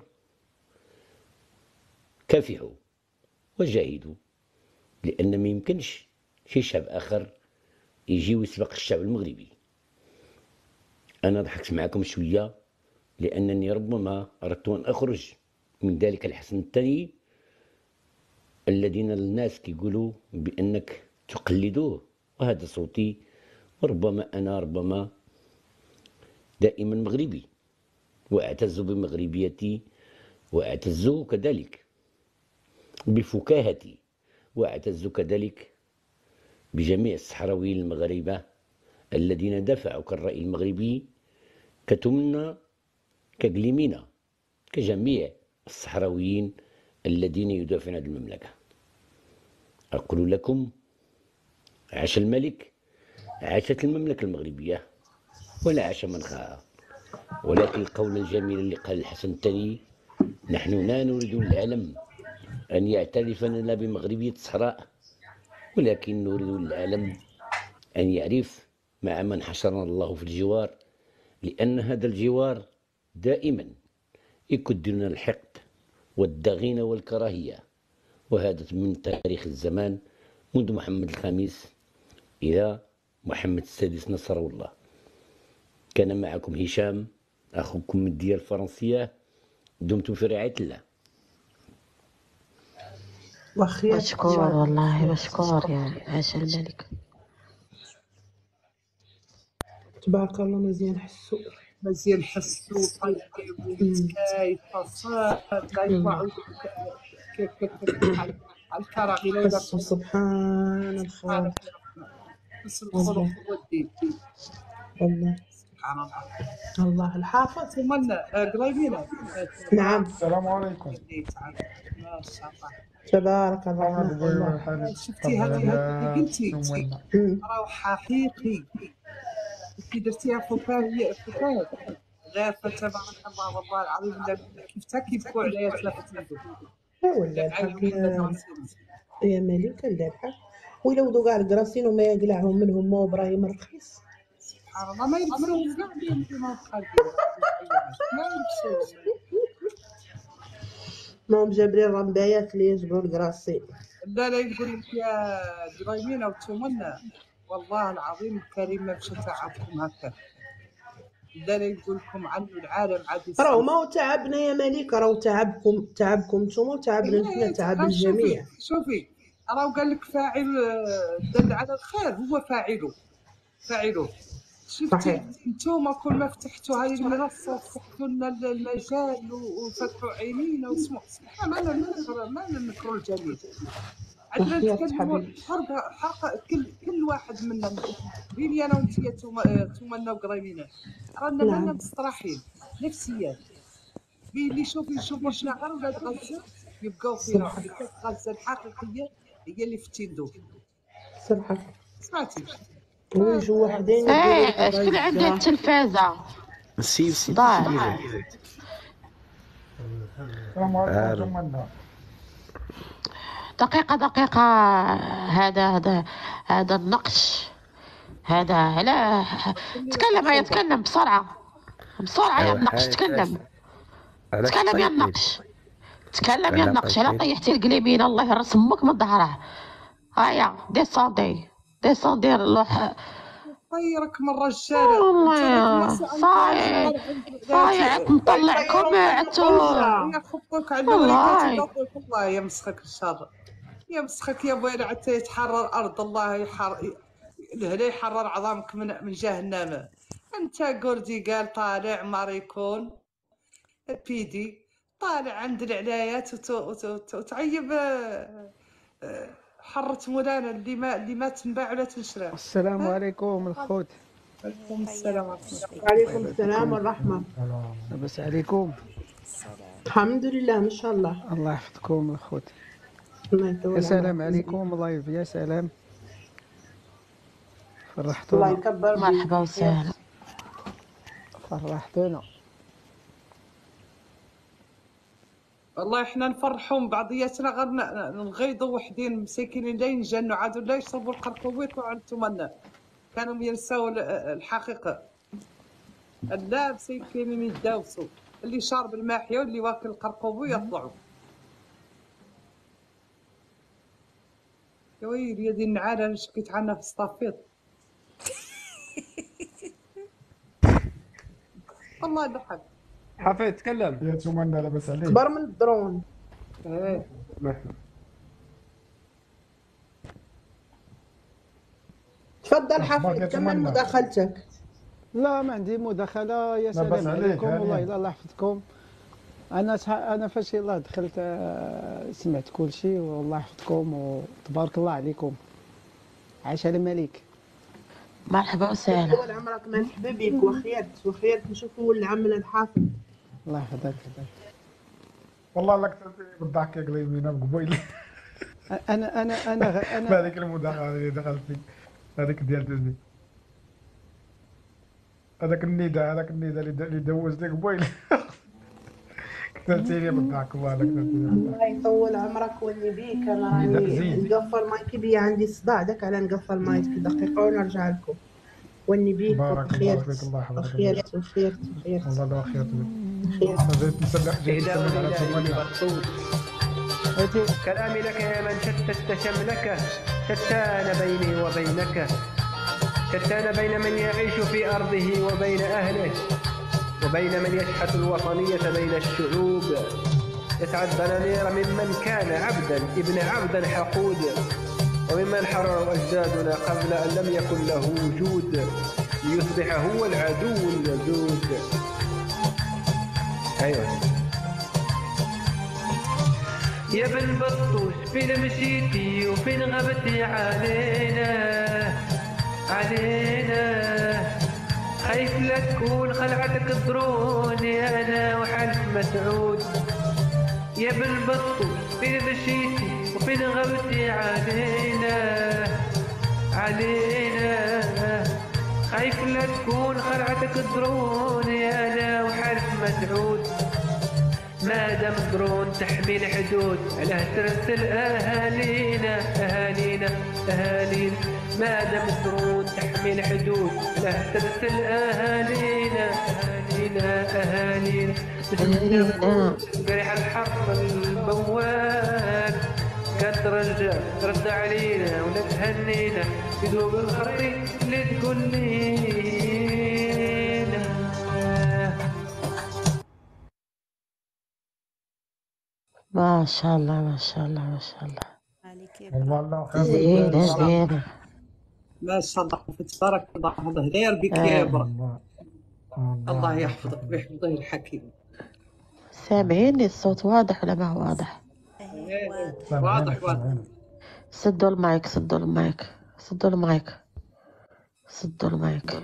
كافحوا وجاهدوا، لأن ما يمكنش شي شعب آخر يجي ويسبق الشعب المغربي. أنا ضحكت معكم شوية لأنني ربما أردت أن أخرج من ذلك الحسن الثاني الذين الناس كيقولوا بأنك تقلدوه، وهذا صوتي، وربما أنا ربما دائما مغربي وأعتز بمغربيتي، وأعتز كذلك بفكاهتي، وأعتز كذلك بجميع الصحراويين المغاربة الذين دفعوا كالرأي المغربي كتمنا كقليمينا، كجميع الصحراويين الذين يدافعون عن المملكة. أقول لكم: عاش الملك، عاشت المملكة المغربية، ولا عاش من خاها. ولكن القول الجميل اللي قال الحسن الثاني: نحن لا نريد العالم أن يعترف لنا بمغربية الصحراء، ولكن نريد العالم أن يعرف مع من حشرنا الله في الجوار، لأن هذا الجوار دائما يكدرنا الحقد والضغينة والكراهية، وهذا من تاريخ الزمان منذ محمد الخامس إلى محمد السادس نصره الله. كان معكم هشام أخوكم من الديار الفرنسية، دمتم في رعاية الله. مشكور والله، مشكور يعني، عاش الملك. تبارك الله. مزيان حسو مزيان حسو طيب كايفه صافي لا يطلعوا كيف كيف كيف على الكراغيله ولا حسو. سبحان الخالق. بس الخلق والدين والله سبحان الله. الله الحافظ. ثم قريبين. نعم. السلام عليكم. ما شاء الله تبارك الله. شفتي هذه اللي قلتي راهو حقيقي كي درتيها فكاهية فكاهة غير فتبارك الله والله العظيم. كيف تكيفوا عليا ثلاثة ولا الحق يا مليكة. لا الحق ولا ودو كاع الكراسين وما يقلعهم منهم ما ابراهيم الرخيص. سبحان الله. ما يلبسوش كاع اليوم خارجين ما يلبسوش، ما هم جابرين رمبايات اللي يجبروا الكراسين. لا لا يقول لك يا دريمينا وتمنى والله العظيم الكريم ما مشى تعبكم هكا. لا لا يقول لكم عنه العالم عاد راهو ما هو تعبنا يا مليكة، راهو تعبكم تعبكم نتوما وتعبنا حنا، تعب الجميع. شوفي راهو قال لك فاعل دل على الخير هو فاعله فاعله. شفتي انتوما كل ما فتحتوا هذه المنصه فتحتوا لنا المجال وفتحوا عينينا وسمعوا. ما ننكر ما ننكروا الجميل. عندنا نتكلموا حرقه حرقه كل كل واحد منا بيني انا وانت توما وقريبين رانا مالنا مستراحين نفسيا. بيلي شوفي شوفي شنا غير ولاد غزه يبقاو فينا. غزه الحقيقيه هي اللي في التندو. سبحان سمعتي ويجوا وحدين ايه شكون عنده التلفازه سي سي ضاع. السلام عليكم. دقيقة دقيقة. هذا هذا هذا النقش هذا لا تكلم يا تكلم بسرعة بسرعة يا النقش. تكلم تكلم يا النقش تكلم يا النقش. لا طيحتي القليبين الله يرسم امك من ظهره. هيا ديسوندي ديسوندي اللوح طيرك من الرجال. والله صايع صايع نطلعكم عتو يخبطوك على الوريكات. والله يا مسخك الشر يا مسخك يا بويا حتى يتحرر ارض الله يحرر الهلا يحرر عظامك من من جهنم. انت قردي قال طالع ماريكون بيدي طالع عند العلايات وتعيب حرة مولانا اللي ما اللي ما تنباع ولا تنشرى. السلام عليكم الخوت. عليكم السلام ورحمة الله. وعليكم السلام والرحمة. لاباس عليكم؟ الحمد لله ما شاء الله. الله يحفظكم الخوت. يا سلام عليكم لايف. يا سلام فرحتونا. الله يكبر. مرحبا وسهلا. فرحتونا والله احنا نفرحوا بعضياتنا غير نغيضوا وحدين مساكين لا ينجنوا عادوا لا يشربوا القرقويط وانتم لنا كانوا ينساو ال- الحقيقة. اللابسين كاينين يداوسوا، اللي شارب الماحية واللي واكل القرقوبو يطلعوا. يا ويلي يا دي النعالة اللي شكيت عنها في الصفيط. والله ضحك. حفيظ تكلم. يا تمنى لاباس عليك. كبر من الدرون. ايه مرحبا. تفضل مرحبا حفيظ، يا كمل تمنى. مداخلتك. لا ما عندي مداخلة. يا لاباس سلام عليك، عليكم هانية. والله الا الله يحفظكم. انا شح... انا فاش يلاه دخلت آه، سمعت كل شيء والله يحفظكم وتبارك الله عليكم. عاش على الملك. مرحبا وسهلا. طول عمرك مرحبا بك، وخيرت وخيرت نشوفوا ولد عمنا الحافظ. الله يحفظك يحفظك. والله لك بالضحك يا قليمين قبيل. انا انا انا غ- انا هذيك المداخلة اللي دخلت فيك، هذيك ديال تزي، هذاك النداء هذاك النداء اللي د- اللي دوزتي قبيل. قتلتيني بالضحك والله قتلتيني. الله يطول عمرك واللي بيك. انا نداء راني زين. نقفل المايك بي، عندي صداع داك على نقفل المايك دقيقة ونرجع لكم. واني بيك بارك الله وخيرت فيك، الله يحفظك. وخيرت وخيرت وخيرت والله لو خيرت بك. خيرت. أنا زيت مسلح جيت إهداء نسلم على لله تمنى. بطول. كلامي لك يا من شتت شملك، شتان بيني وبينك، شتان بين من يعيش في أرضه وبين أهله، وبين من يشحت الوطنية بين الشعوب، يسعى الدنانير ممن كان عبدا ابن عبد حقود، وممن حرر أجدادنا قبل أن لم يكن له وجود، ليصبح هو العدو اللدود. أيوة يا بن بطوش فين مشيتي وفين غبتي علينا علينا، خايف لا تكون خلعتك الدروني انا وحلف مسعود. يا بن بطوش فين مشيتي وفين غبتي علينا علينا، خايف لا تكون خلعتك الدروني انا وحلف مسعود. ما دام درون تحمي الحدود علاه ترسل اهالينا اهالينا اهالينا، ما دام درون تحمي الحدود علاه ترسل اهالينا اهالينا اهالينا. قريح الحرب البواب كانت ترجع ترد علينا ولا تهنينا، يدوب الخريط اللي تقول لينا. ما شاء الله ما شاء الله ما شاء الله. عليك يا والله الله خير. زينة زينة. ما شاء الله تبارك الله. الله غير بك يا آه. برا. الله الله يحفظك ويحفظه الحكيم. سامعيني الصوت واضح ولا ما هو واضح؟ إيه، واضح. واضح واضح. سدوا المايك سدوا المايك سدوا المايك سدوا المايك.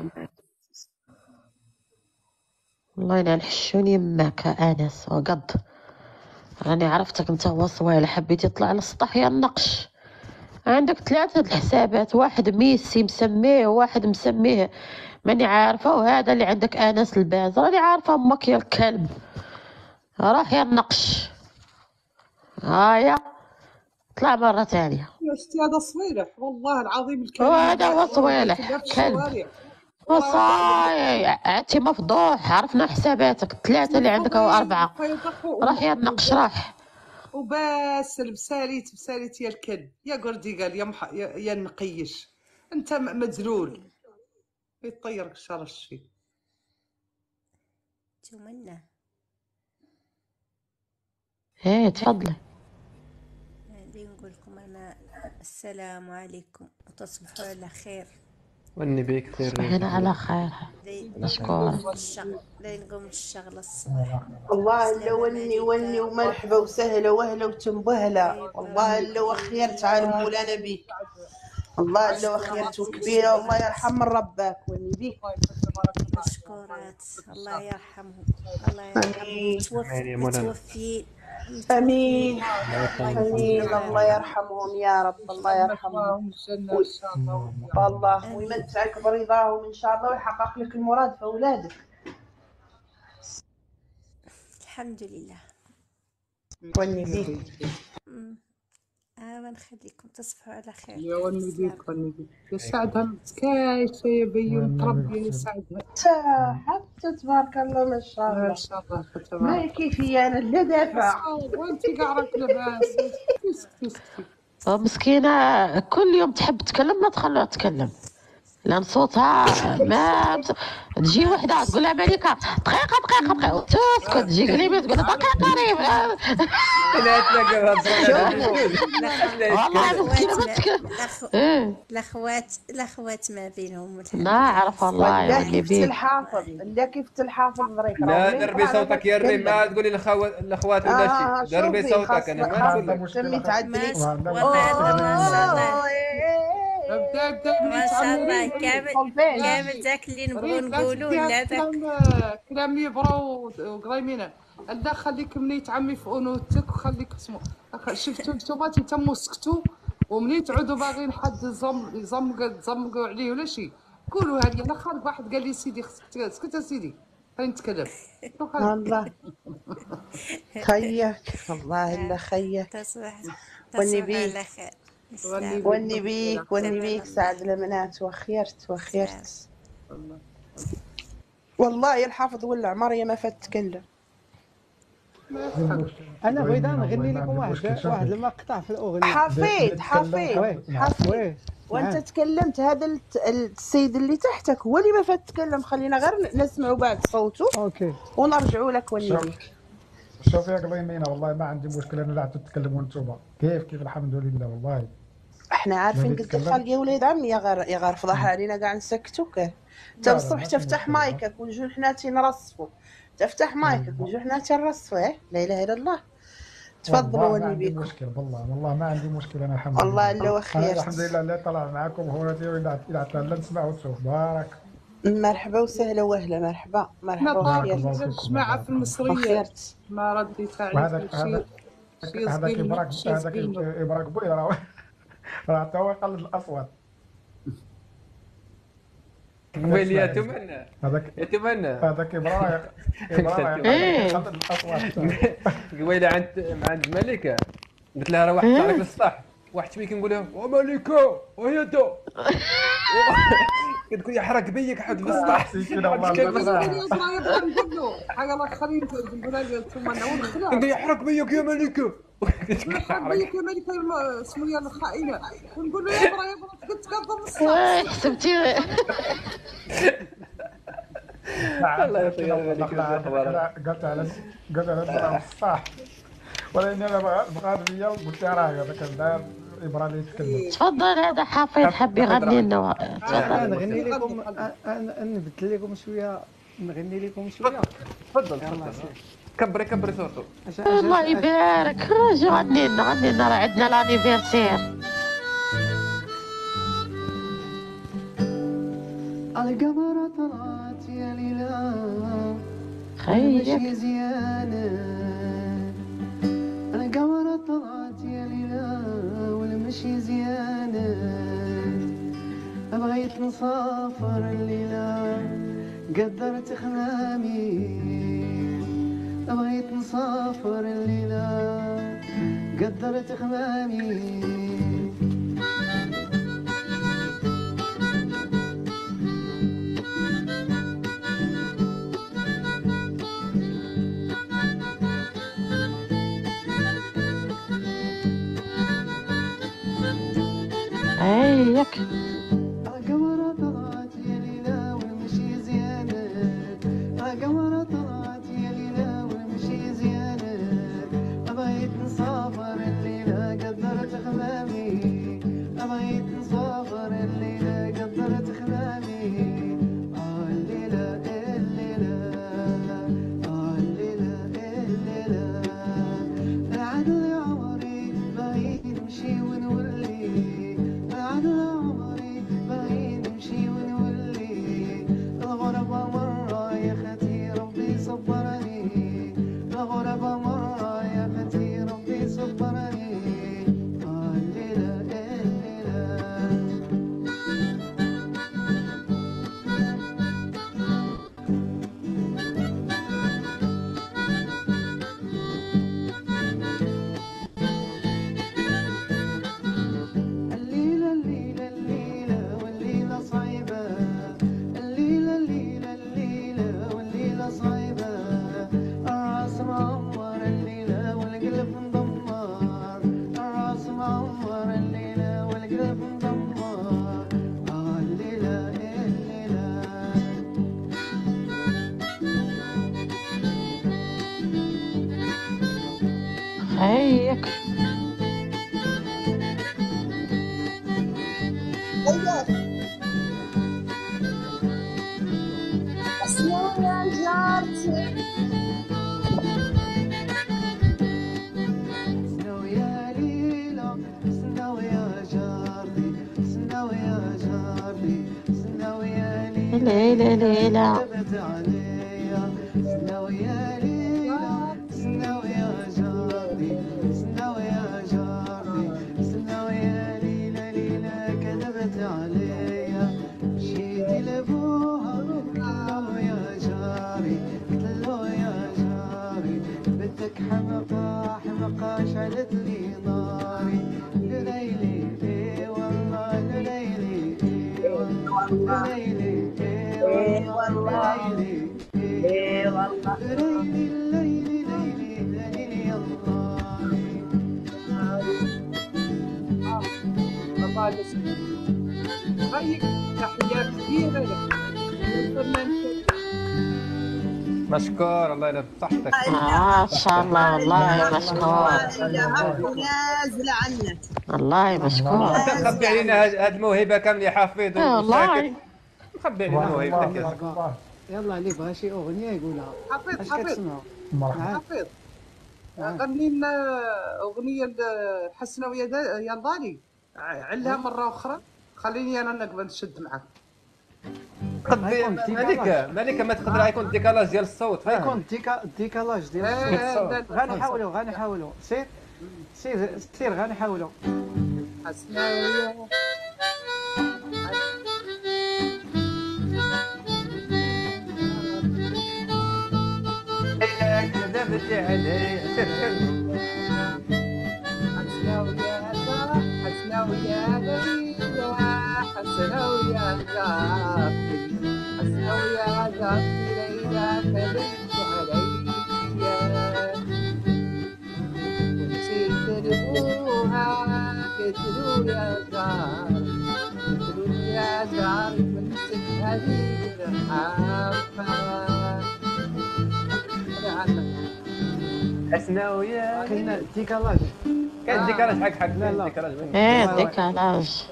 والله انا نحشون يماك انس وقد راني عرفتك انت هو صويل، حبيت يطلع للسطح يا النقش. عندك ثلاثة الحسابات، واحد ميسي مسميه وواحد مسميه ماني عارفة، وهذا اللي عندك انس الباز راني عارفة امك يا الكلب. راح يا النقش هايا طلع مرة ثانية. يا اختي هذا صويلح والله العظيم الكريم. وهذا هو صويلح في كلب الشوارع. وصاي عتي مفضوح. عرفنا حساباتك الثلاثة اللي عندك او اربعة. راح يا النقش راح. وبس بساليت بساليت يا الكلب يا قردي قال يا مح... يا, يا النقيش انت م- مذلول يطيرك شر الشي. تمنى ايه تفضلي. اللي نقول لكم انا السلام عليكم وتصبحوا على خير. والنبي كثير. صحينا على خير. مشكور. لا نقوم الشغلة الصباح. الله الا ولني ولني ومرحبا وسهلا واهلا وتنبهلا. الله الا وخيرت على مولانا بيك. الله الا وخيرت وكبيره. والله يرحم من رباك ولني بيك. مشكورات الله يرحمهم. الله يرحمهم متوفيين. امين امين. الله يرحمهم يا رب. الله يرحمهم والله ويمتعك برضاهم ان شاء الله ويحقق لك المراد في اولادك. الحمد لله. ولني بيك. آه ونخليكم تصبحوا على خير. يا وني بيك وني بيك يا سعدها متكايشة يا بيو متربية يا سعدها تا حتى تبارك الله ما شاء ما الله. شاء الله ما فتبارك كيفي انا لا دافع. وانتي قاع راك لاباس اسكتي اسكتي اسكتي مسكينة كل يوم تحب تتكلم ما تخلوها تتكلم لأن صوتها ما تجي وحدة تقول لها ملكة دقيقة دقيقة دقيقة وتسكت تجي قريبة تقول لها دقيقة قريب لا تلاقى والله مسكينة ما تتكلم. الاخوات الاخوات ما بينهم ما عرف والله لا يولي كيف بيك. الحافظ لا كيف الحافظ ظريف. لا دربي صوتك يا ريم ما تقولي الاخوات ولا شيء دربي صوتك انا ما نقول لك تمي تعدلي ابدا ابدا ما شاء الله كامل كامل ذاك اللي نبغوا نقولوا لا ذاك كلام يبرا وقريمينه لا خليك مني تعمي في انوثتك وخليك اسمو شفتوا نتوما تيتموا سكتوا ومنين تعودوا باغيين حد يزم يزمق تزمقوا عليه ولا شيء قولوا هذه انا خالد واحد قال لي سيدي خصك اسكت يا سيدي خلينا نتكلم والله خيك والله الا خيك تصبح وني تصبح بيك على خير. وني بيك وني بيك سعد المنات وخيرت وخيرت والله الحافظ ولع مريم ما فات تتكلم. انا بغيت نغني لكم واحد واحد المقطع في الاغنيه. حفيد حفيد حفيد وانت تكلمت هذا السيد اللي تحتك هو اللي ما فات تكلم خلينا غير نسمعوا بعد صوته اوكي ونرجعوا لك وني بيك. شوف يا قليمينه والله ما عندي مشكله انا لا تتكلموا انتم كيف كيف الحمد لله والله احنا عارفين قلت الخلق يا ولاد عمي يا غير يا غير فضح علينا قاعد نسكتوك. انت الصبح تفتح مايكك ونجو حنا نرصفوا تفتح مايكك ونجو حنا نرصفوا. لا اله الا الله. تفضلوا وني بيكم. ما عندي مشكله والله والله ما عندي مشكله انا الحمد لله والله الا وخير الحمد لله اللي طلع معكم هو الى الى نسمع وتشوف بارك. مرحبا وسهلا وهلا مرحبا مرحبا وخير الجماعه في المصريه ما رديت عليك هذاك هذاك يبرك هذاك يبرك بوي راه راه حتى هو يقلد الاصوات. قبيل يا تمنى هذاك يتمنى هذاك يبرا يبرا يقلد الاصوات. قبيله عند عند ملكه قلت لها راه واحد طلع لك للسطح واحد شويه كنقول لها وملكه وهي دو كتقول يحرق بيك حد للسطح نقول له حاجه الاخرين نقول لها ثم نقول يحرق بيك يا ملكه يحرق بيك يا ملكه اسمه يا الخائنه ونقول له يا برا يا برا قلت كظم الصح حسبتي الله يعطيك العافيه. قلت على قلت على الصح ولكن انا بغيت ليا وقلت راه هذاك الدار ابراهيم يتكلم. تفضل هذا حفيظ حب يغني لنا. تفضل نغني لكم نبدل لكم شويه نغني لكم شويه. تفضل تفضل كبري كبري صوته. الله يبارك اجي غني لنا غني لنا راه عندنا لانيفرسير. القمر طلعت يا ليلى خيك القمر طلعت يا ليلى والمشي زيانة بغيت نسافر الليلة قدرت خمامي بغيت نسافر الليلة قدرت خمامي هيك القمر طلعت يا ليلى والمشي زيانة القمر طلعت يا ليلى والمشي زيانة بغيت نسافر الليلة قدرت خمامي بغيت نسافر الليلة قدرت خمامي آه الليلة الليلة آه الليلة الليلة العدل يا عمري بغيت نمشي ونولي العدل يا عمري ياك. شنو يا جارتي سناو يا ليلى سناو يا جارتي سناو يا جارتي سناو يا ليلى ليلى ليلى كذبت عليا سناو يا ليلى سناو يا جارتي سناو يا جارتي سناو يا ليلى ليلى كذبت عليا مشيتي لابوها قلت له يا جاري قلت له يا جاري بدك حمقى حمقى شعلت لي ناري لليلي ايه والله لليلي ايه والله لليلي ايه والله لليلي ايه والله ليلي ليلي ليلي ليلي الله الله يسلمك. غيك تحية كبيرة لك الفنان مشكور الله يلبس صحتك. ما شاء الله والله مشكور. نازلة عنك والله مشكور. خبي علينا هاد هاد الموهبة كاملة يا حفيظ. والله خبي علينا موهبتك يا زلمة. الله. يلا اللي بغى شي اغنيه يقولها. حفيظ اش حفيظ كتسمعوا؟ حفيظ غني لنا أغنية حسنة ويا دا- يا ضالي علها مرة أخرى. خليني أنا نقبل نشد معاك. خبي مالك مالك ما تقدر يكون ديكالاج ديال الصوت فاهم. يكون ديكا ديكالاج ديال إيه، الصوت. لا، لا، غنحاولوا غنحاولوا سير سير سير غنحاولوا. حسنة ويا إلا كذبت علي سير سير. حسنة ويا دا حسنة ويا ليلى حسنة ويا جارتي حسنة ويا جارتي ليلى كذبت عليا ومشيت لابوها قلت له يا جار قلت له يا جار مسك هذه الحافة حسنا ويا كاين ديكالاج. كاين ديكالاج حق حق لا، لا. ديكالاج وين؟ ايه ديكالاج.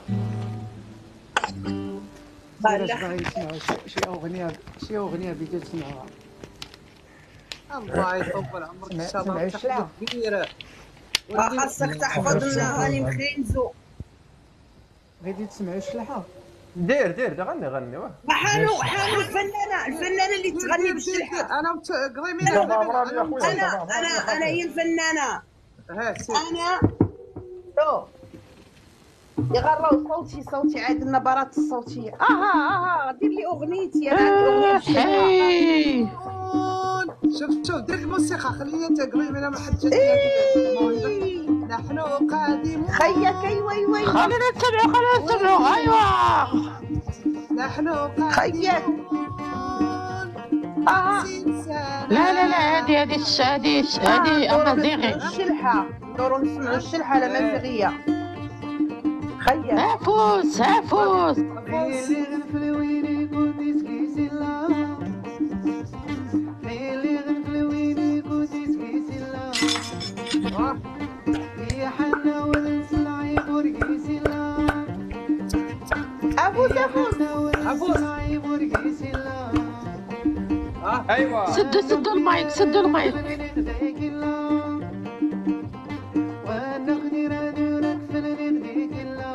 سير اش باغي تسمعوا شي- شي اغنيه شي اغنيه بديتو تسمعوها. الله يطول عمرك ان شاء الله سمعي تحية الشلعة. كبيرة. خاصك تحفظ لنا هاني مخينزو بغيتي تسمعوا الشلحه؟ دير دير دير غني غني واه. حانو حانو الفنانة الفنانة اللي تغني بالشلحة. انا وت- قريمين أنا- قريمين انا انا انا هي الفنانة ها سير. انا شوف يغروا صوتي صوتي عاد النبرات الصوتيه اه اه اه دير لي اغنيتي انا عندي اغنيه بالشلحة. شوف شوف دير الموسيقى خليني انت قريبين ما حد جات. نحن قادمون خيك اي وي وي خلينا نتبعوا خلينا نتبعوا ايوا. نحن خيك اه لا لا لا هذه هذه الش- هذه الش- هذه امازيغي. الشلحة ندورو نسمعوا الشلحة الأمازيغية. خيك عفوس عفوس. اللي غنفلويني كنتي سكيسي لا اللي غنفلويني كنتي سكيسي لا يا حنا ونسلعي برقيسي لا عفوس عفوس عفوس برقيسي لا ايوا سدوا سدوا المايك سدوا المايك. ونغني رادورك في النديك لا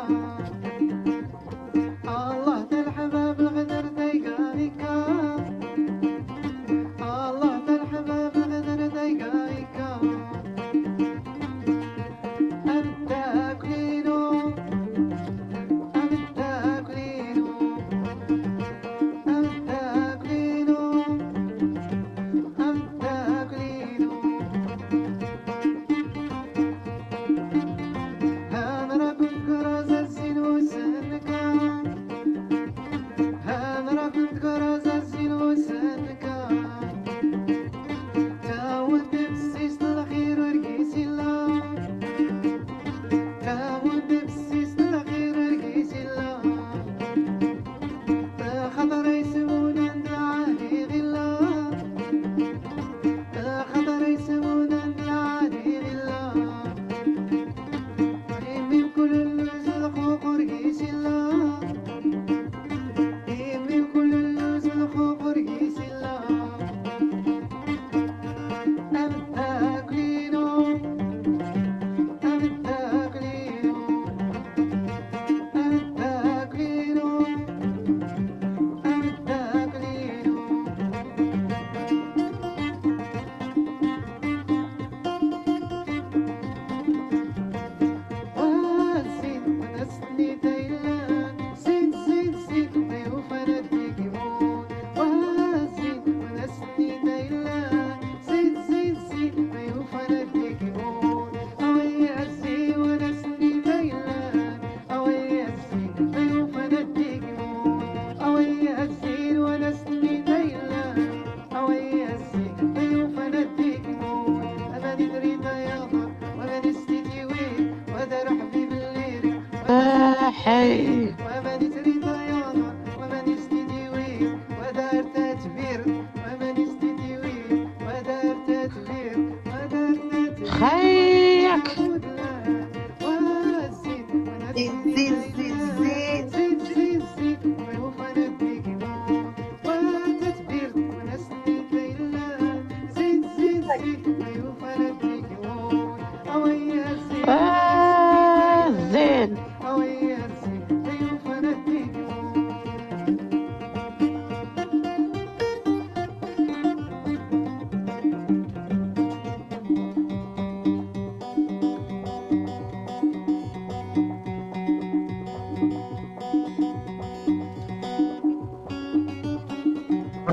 الله تالحباب الغدر دايقايكا الله تالحباب الغدر دايقايكا أنت كلينو أنت كلينو أنت كلينو أنت كلينو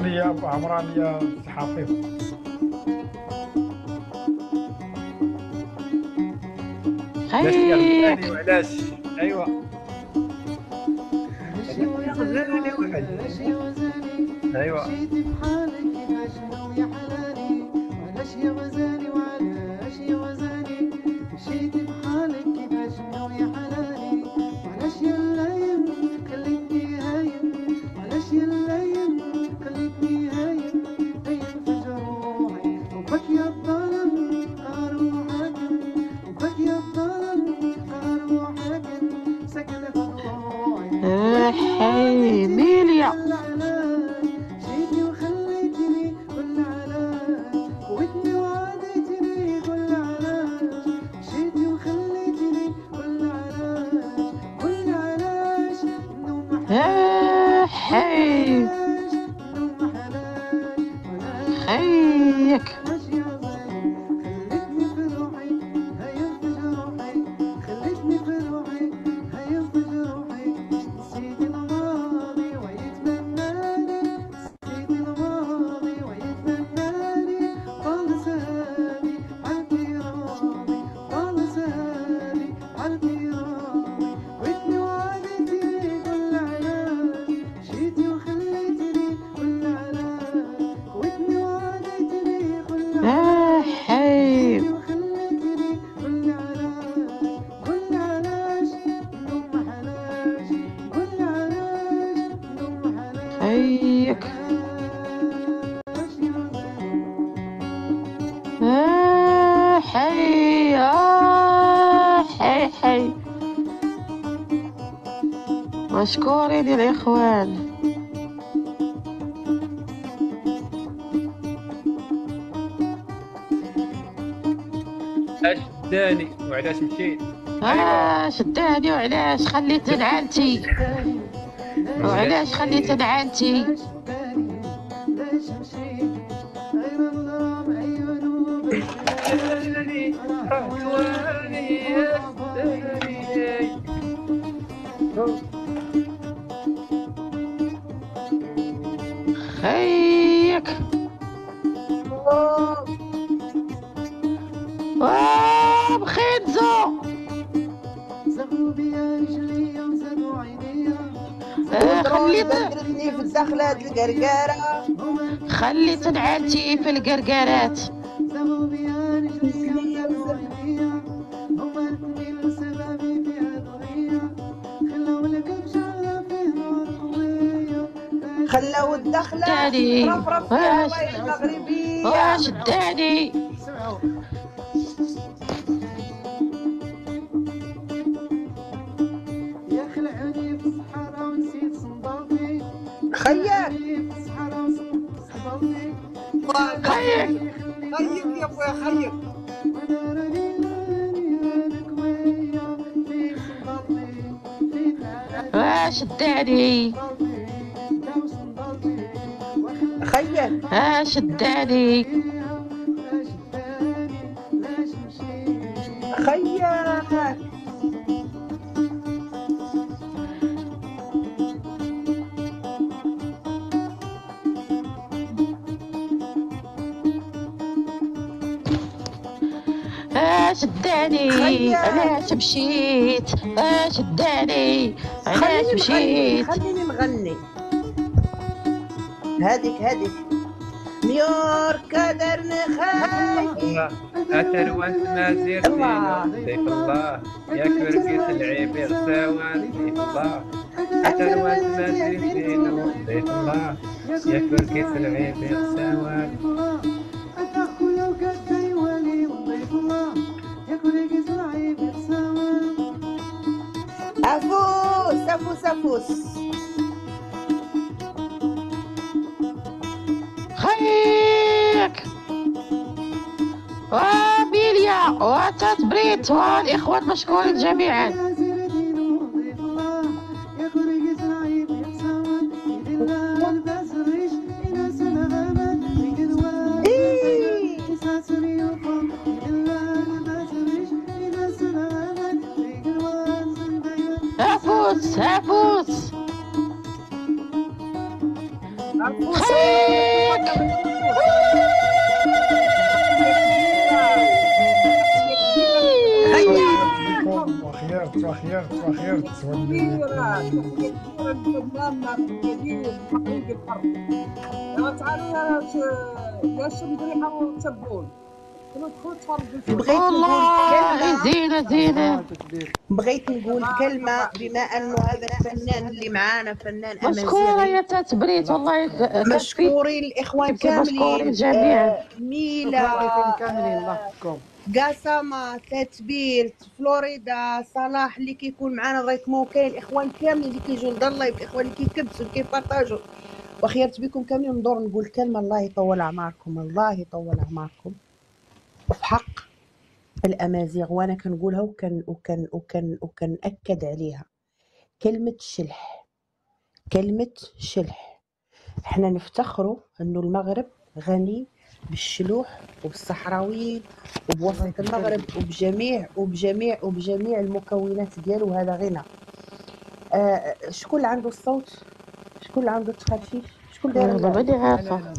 أغنية عمرانية حافظ. علاش يا غزالي وعلاش؟ ايوا ايوا مشيتي بحالك كيفاش ناوي يا حلالي وعلاش يا غزالي وعلاش يا غزالي مشيتي بحالك كيفاش ناوي يا حلالي وعلاش يا الليل خليتني هايم وعلاش يا الليل خليتني هايم هايم في جروحي وبك يا الظلم قهر وحاكم وبك يا الظلم قهر وحاكم سكن في ضلوعي حي ميليا جيتي وخليتني كل علاج قوتني وعديتني كل علاج جيتي وخليتني كل علاج كل علاج النوم حي النوم حلاج خيك خلتني في روحي هيا في جروحي خلتني في روحي هيا في جروحي نسيت الماضي ويتمناني نسيت الماضي ويتمناني طال سهامي عالقي راضي طال سهامي عالقي راضي وإني وعدتني كل علاج جيتي وخليتني كل علاج وإني وعدتني كل علاج حي وخليتني كل علاج كل علاج نوم حلاج كل علاج نوم حلاج خيك آه حي آه حي حي مشكورين يا الإخوان. اش داني وعلاش مشيت؟ آه شداني وعلاش خليت نعانتي وعلاش خليت نعانتي ليش مشيت غير الغرام عيونه بالخيال رحواني يستني خيك آه بخنزو زغلوا بيا رجليا وزادوا عينيا آه خليت بدرتني في الدخلات القرقارة خليت نعانتي في القرقارات زغلوا بيا رجليا وزادوا عينيا هما الاثنين وسبابي في عضوية خلوا القلب شعلة فيه نار قوية خلوا الدخلة داني رفرف فيها واش وين المغربية واش داني يا خلعني في الصحراء ونسيت صندوقي خيال في الصحراء ونسيت صندوقي خيك خيك يا ابويا خيك وانا راني راني رانك ويا في صندوقي في واش داني داو صندوقي خيال واش داني لاش داني لاش مشيت خيال اش داني علاش مشيت اش داني علاش خليني نغني مشيت خليني نغني هذيك هذيك نيويورك درني خايفي أتروان مازير دينو سيف الله يا كركيس العيبي غساوان سيف الله أتروان مازير دينو سيف الله يا كركيس العيبي غساوان أنا خويا وقدي ولي وضيف الله يا كركيس العيبي غساوان أفوس أفوس أفوس خيك وبيليا وتتبريت والإخوان مشكورين جميعا. يا زين دينو وضيف الله يا كركيس العيبي غساوان إلا الباس الريش إلى سنة غابات يقدوان يساسني يوقف إلا الباس الريش إلى سنة غابات يقدوان زنديان أفوس أفوس عرفوا سمعوا ولا ما تعرفوش؟ بكم وخيرت وخيرت وخيرت واللي كبيرة تحية كبيرة لفناننا الكبير محمود الحرب. يا تعالوا يا يا شمبريحة وتبون كنوا دخلوا تفرجوا فيه. بغيت نقول والله كلمة زينة زينة. بغيت نقول كلمة بما أنه هذا الفنان اللي معانا فنان مشكورة أمازيغي. يا تات بريت والله كتبتي مشكورين الإخوان كتبتي مشكورين كاملين، جميعا. آه، ميلا، شكرا لكم كاملين، الله يحفظكم. قاسمة، تتبير، فلوريدا، صلاح اللي كيكون معنا ضيكمو، كاين الإخوان كاملين اللي كيجوا لدار اللايف، الإخوان اللي كيكبسوا اللي كيبارطاجوا. وخيرت بكم كاملين. ندور نقول كلمة، الله يطول أعماركم، الله يطول أعماركم وفي حق الأمازيغ، وأنا كنقولها وكن وكن وكن وكنأكد عليها. كلمة شلح، كلمة شلح. احنا نفتخروا انه المغرب غني بالشلوح وبالصحراويين وبوسط المغرب وبجميع وبجميع وبجميع المكونات ديالو، هذا غنى. آه شكون اللي عنده الصوت؟ شكون اللي عنده التخرشيش؟ شكون داير والله ماني عارفة.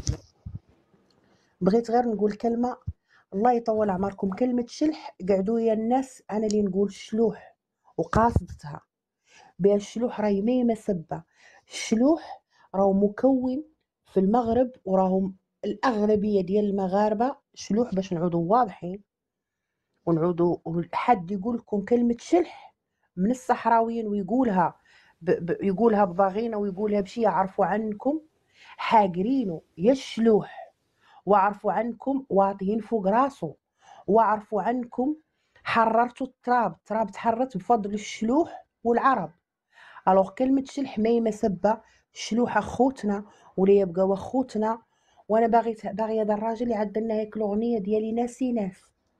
بغيت غير نقول كلمة، الله يطول أعماركم. كلمة شلح قعدوا يا الناس، أنا اللي نقول شلوح وقاصدتها بها. الشلوح راهي ميمة سبة. الشلوح راهو مكون في المغرب، وراهم الأغلبية ديال المغاربة شلوح، باش نعودوا واضحين ونعودوا. حد يقول لكم كلمة شلح من الصحراويين ويقولها ب... ب... يقولها بضغينة ويقولها بشي، يعرفوا عنكم حاقرينه يا الشلوح، وعرفوا عنكم واطيين فوق راسه، وعرفوا عنكم حررتوا التراب. التراب تحررت بفضل الشلوح والعرب. الوغ كلمة شلح ميمة سبة. الشلوح اخوتنا ولا يبقاو اخوتنا. وانا باغي باغي هذا الراجل يعدلنا هيك الاغنية ديالي ناسي ناس،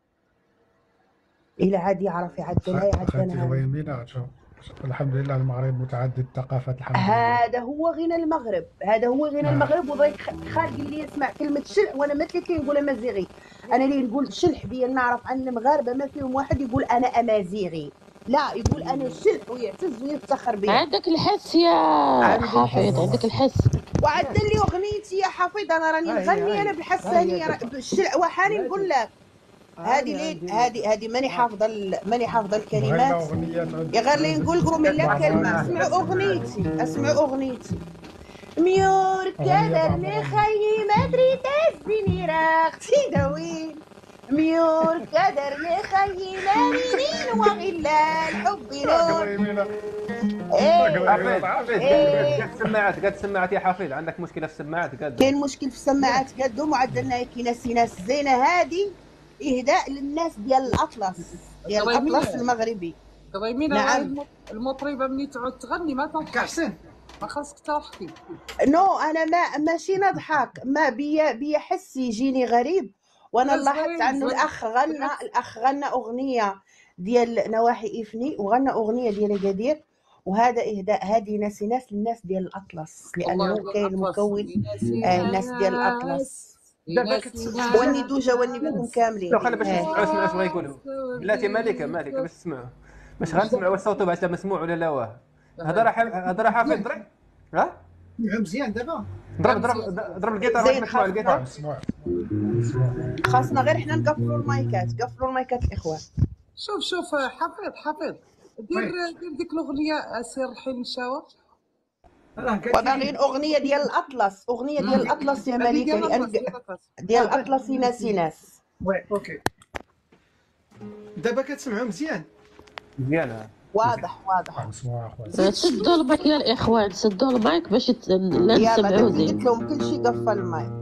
الى عاد يعرف يعدلها اخاتي يعدلها. هو يمينة. الحمد لله المغرب متعدد الثقافات، الحمد لله. هذا هو غنى المغرب، هذا هو غنى نعم. المغرب. وضيق خالد اللي يسمع كلمة شلح، وانا ما تلك نقول امازيغي، انا اللي نقول شلح ديال نعرف عن المغاربة ما فيهم واحد يقول انا امازيغي، لا يقول انا شلح ويعتز ويفتخر بها. عندك الحس يا عندي حفيظ، الحس. عندك الحس. وعدل لي اغنيتي يا حفيظ، انا راني هاي- نغني هاي- انا بالحسانيه هاي- را- بالشلع وحاني نقول لك. هذه لين هذه هذه ماني حافظه ال- ماني حافظه بغينا الكلمات. اغنية يا غير لي نقول لكم الا بابا كلمه. أنا- اسمعوا اغنيتي، اسمعوا اغنيتي. ميور كدر لخيي ما دري تزني راختي دوين. ميور كدر لخيي لا منين وغلا الحب نور. ايه حفيظ حفيظ إيه. قاد السماعات قاد السماعات يا حفيظ، عندك مشكلة في السماعات قاد. كاين مشكل في السماعات قدهم، وعدلنا هيك ناسي ناس زينه. هذه اهداء للناس ديال الاطلس، ديال الاطلس المغربي. قريمين. نعم. المطربة مني تعود تغني ما تضحك احسن، ما خاصك تضحكي. نو انا ما ماشي نضحك، ما بيا بيا حس يجيني غريب. وانا لا، لاحظت زوين، عنه زوين. الاخ غنى، الاخ غنى اغنيه ديال نواحي افني، وغنى اغنيه ديال قدير، وهذا اهداء هذه ناسي ناس للناس ديال الاطلس، لانه كاين مكون آه الناس ديال الاطلس. وني دوجه وني بكم كاملين. لو خلي باش آه. نسمعوا اسمعوا اش بغا يقولوا. بلاتي مالكه مالكه باش تسمعوا، باش غنسمعوا الصوت باش مسموع ولا لا واه. هذا راه هذا راه حافظ ضرب. ها مزيان دابا ضرب ضرب ضرب الجيتار باش نسمعوا الجيتار. خاصنا غير حنا نقفلوا المايكات، قفلوا المايكات الاخوان. شوف شوف حفيظ حفيظ دير دير ديك الاغنيه اسير الحين نشاور. وباغيين اغنيه ديال الاطلس، اغنيه ديال الاطلس يا مليكه، لان ديال الاطلس ناسي ناس. وي اوكي دابا كتسمعوا مزيان مزيان واضح واضح. سدوا المايك يا الاخوان، سدوا المايك باش ت- لا يا نسمعوا بدك زين. قلت لهم كل شيء قفل المايك.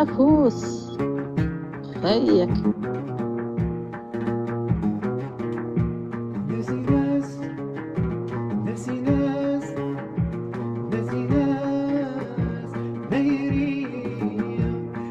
عفوس خيك. ناسي ناس ناسي ناس ناسي ناس ميرية